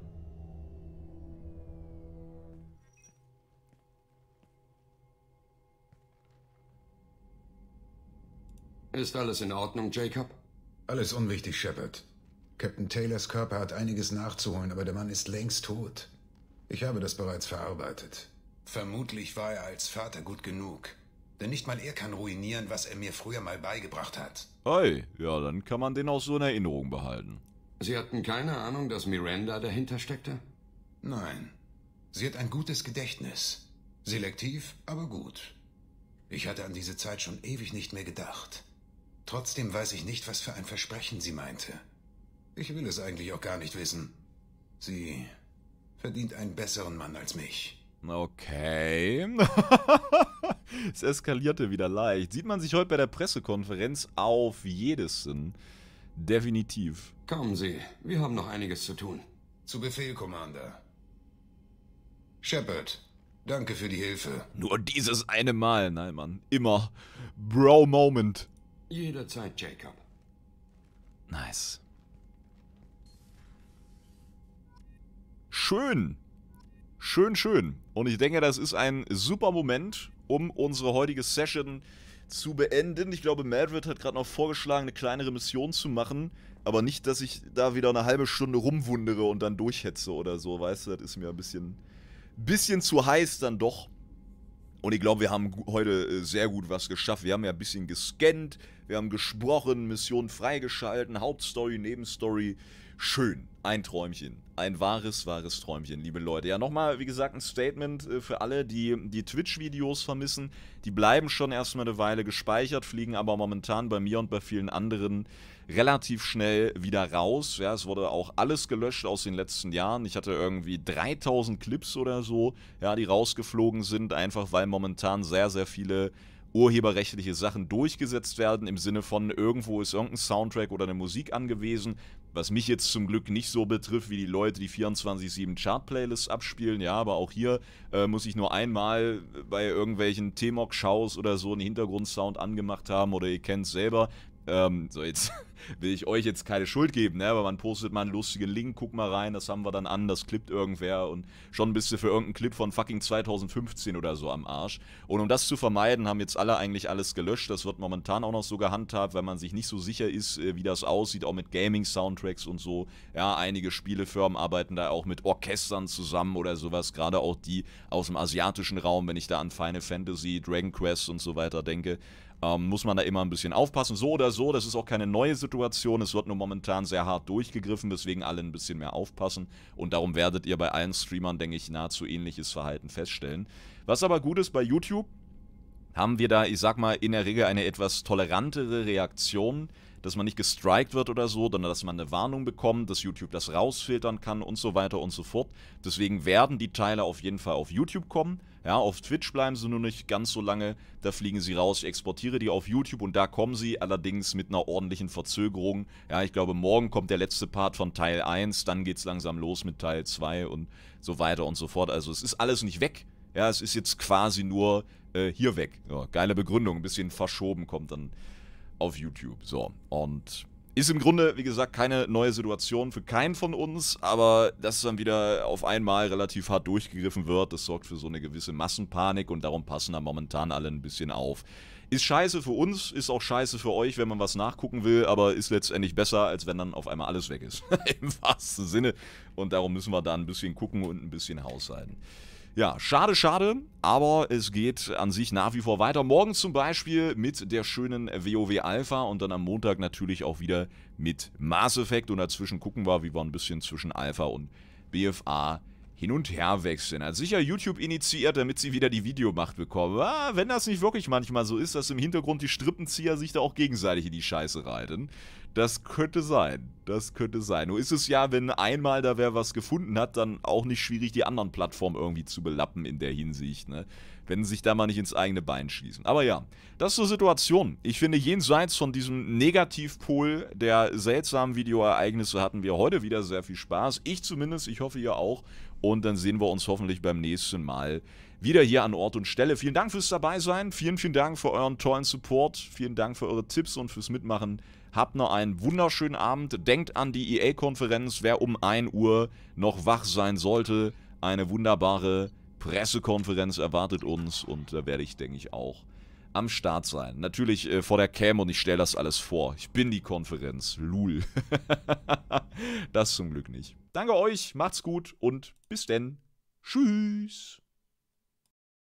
Ist alles in Ordnung, Jacob? Alles unwichtig, Shepard. Captain Taylors Körper hat einiges nachzuholen, aber der Mann ist längst tot. Ich habe das bereits verarbeitet. Vermutlich war er als Vater gut genug. Denn nicht mal er kann ruinieren, was er mir früher mal beigebracht hat. Oi, ja, dann kann man den auch so in Erinnerung behalten. Sie hatten keine Ahnung, dass Miranda dahinter steckte? Nein. Sie hat ein gutes Gedächtnis. Selektiv, aber gut. Ich hatte an diese Zeit schon ewig nicht mehr gedacht. Trotzdem weiß ich nicht, was für ein Versprechen sie meinte. Ich will es eigentlich auch gar nicht wissen. Sie verdient einen besseren Mann als mich. Okay. Es eskalierte wieder leicht. Sieht man sich heute bei der Pressekonferenz auf jedes Sinn. Definitiv. Kommen Sie, wir haben noch einiges zu tun. Zu Befehl, Commander. Shepard, danke für die Hilfe. Nur dieses eine Mal. Nein, Mann. Immer. Bro-Moment. Jederzeit, Jacob. Nice. Schön. Schön, schön. Und ich denke, das ist ein super Moment, um unsere heutige Session zu beenden. Ich glaube, Madrid hat gerade noch vorgeschlagen, eine kleinere Mission zu machen. Aber nicht, dass ich da wieder eine halbe Stunde rumwundere und dann durchhetze oder so. Weißt du, das ist mir ein bisschen zu heiß dann doch. Und ich glaube, wir haben heute sehr gut was geschafft. Wir haben ja ein bisschen gescannt, wir haben gesprochen, Mission freigeschalten, Hauptstory, Nebenstory. Schön. Ein Träumchen. Ein wahres Träumchen, liebe Leute. Ja, nochmal, wie gesagt, ein Statement für alle, die die Twitch-Videos vermissen. Die bleiben schon erstmal eine Weile gespeichert, fliegen aber momentan bei mir und bei vielen anderen relativ schnell wieder raus. Ja, es wurde auch alles gelöscht aus den letzten Jahren. Ich hatte irgendwie 3000 Clips oder so, ja, die rausgeflogen sind, einfach weil momentan sehr, sehr viele urheberrechtliche Sachen durchgesetzt werden, im Sinne von, irgendwo ist irgendein Soundtrack oder eine Musik angewiesen, was mich jetzt zum Glück nicht so betrifft, wie die Leute, die 24/7 Chart-Playlists abspielen, ja, aber auch hier muss ich nur einmal bei irgendwelchen T-Mock-Shows oder so einen Hintergrundsound angemacht haben, oder ihr kennt es selber. So, jetzt will ich euch jetzt keine Schuld geben, ne? Aber man postet mal einen lustigen Link, guck mal rein, das haben wir dann an, das klippt irgendwer und schon bist du für irgendeinen Clip von fucking 2015 oder so am Arsch. Und um das zu vermeiden, haben jetzt alle eigentlich alles gelöscht. Das wird momentan auch noch so gehandhabt, weil man sich nicht so sicher ist, wie das aussieht, auch mit Gaming-Soundtracks und so. Ja, einige Spielefirmen arbeiten da auch mit Orchestern zusammen oder sowas, gerade auch die aus dem asiatischen Raum, wenn ich da an Final Fantasy, Dragon Quest und so weiter denke. Muss man da immer ein bisschen aufpassen. So oder so, das ist auch keine neue Situation. Es wird nur momentan sehr hart durchgegriffen, deswegen alle ein bisschen mehr aufpassen. Und darum werdet ihr bei allen Streamern, denke ich, nahezu ähnliches Verhalten feststellen. Was aber gut ist, bei YouTube haben wir da, ich sag mal, in der Regel eine etwas tolerantere Reaktion, dass man nicht gestrikt wird oder so, sondern dass man eine Warnung bekommt, dass YouTube das rausfiltern kann und so weiter und so fort. Deswegen werden die Teile auf jeden Fall auf YouTube kommen. Ja, auf Twitch bleiben sie nur nicht ganz so lange, da fliegen sie raus. Ich exportiere die auf YouTube und da kommen sie allerdings mit einer ordentlichen Verzögerung. Ja, ich glaube, morgen kommt der letzte Part von Teil 1, dann geht's langsam los mit Teil 2 und so weiter und so fort. Also es ist alles nicht weg. Ja, es ist jetzt quasi nur hier weg. Ja, geile Begründung, ein bisschen verschoben, kommt dann auf YouTube. So, und ist im Grunde, wie gesagt, keine neue Situation für keinen von uns, aber dass dann wieder auf einmal relativ hart durchgegriffen wird, das sorgt für so eine gewisse Massenpanik und darum passen da momentan alle ein bisschen auf. Ist scheiße für uns, ist auch scheiße für euch, wenn man was nachgucken will, aber ist letztendlich besser, als wenn dann auf einmal alles weg ist. Im wahrsten Sinne. Und darum müssen wir da ein bisschen gucken und ein bisschen haushalten. Ja, schade, schade, aber es geht an sich nach wie vor weiter. Morgen zum Beispiel mit der schönen WoW Alpha und dann am Montag natürlich auch wieder mit Mass Effect. Und dazwischen gucken wir, wie wir ein bisschen zwischen Alpha und BFA hin und her wechseln. Hat sicher YouTube initiiert, damit sie wieder die Videomacht bekommen. Wenn das nicht wirklich manchmal so ist, dass im Hintergrund die Strippenzieher sich da auch gegenseitig in die Scheiße reiten. Das könnte sein. Das könnte sein. Nur ist es ja, wenn einmal da wer was gefunden hat, dann auch nicht schwierig, die anderen Plattformen irgendwie zu belappen in der Hinsicht, ne? Wenn sie sich da mal nicht ins eigene Bein schießen. Aber ja, das ist so Situation. Ich finde, jenseits von diesem Negativpol der seltsamen Videoereignisse hatten wir heute wieder sehr viel Spaß. Ich zumindest, ich hoffe ihr auch. Und dann sehen wir uns hoffentlich beim nächsten Mal wieder hier an Ort und Stelle. Vielen Dank fürs Dabeisein. Vielen, vielen Dank für euren tollen Support. Vielen Dank für eure Tipps und fürs Mitmachen. Habt noch einen wunderschönen Abend. Denkt an die EA-Konferenz, wer um 1 Uhr noch wach sein sollte. Eine wunderbare Pressekonferenz erwartet uns und da werde ich, denke ich, auch am Start sein. Natürlich vor der Cam und ich stelle das alles vor. Ich bin die Konferenz. Lul. Das zum Glück nicht. Danke euch, macht's gut und bis denn. Tschüss.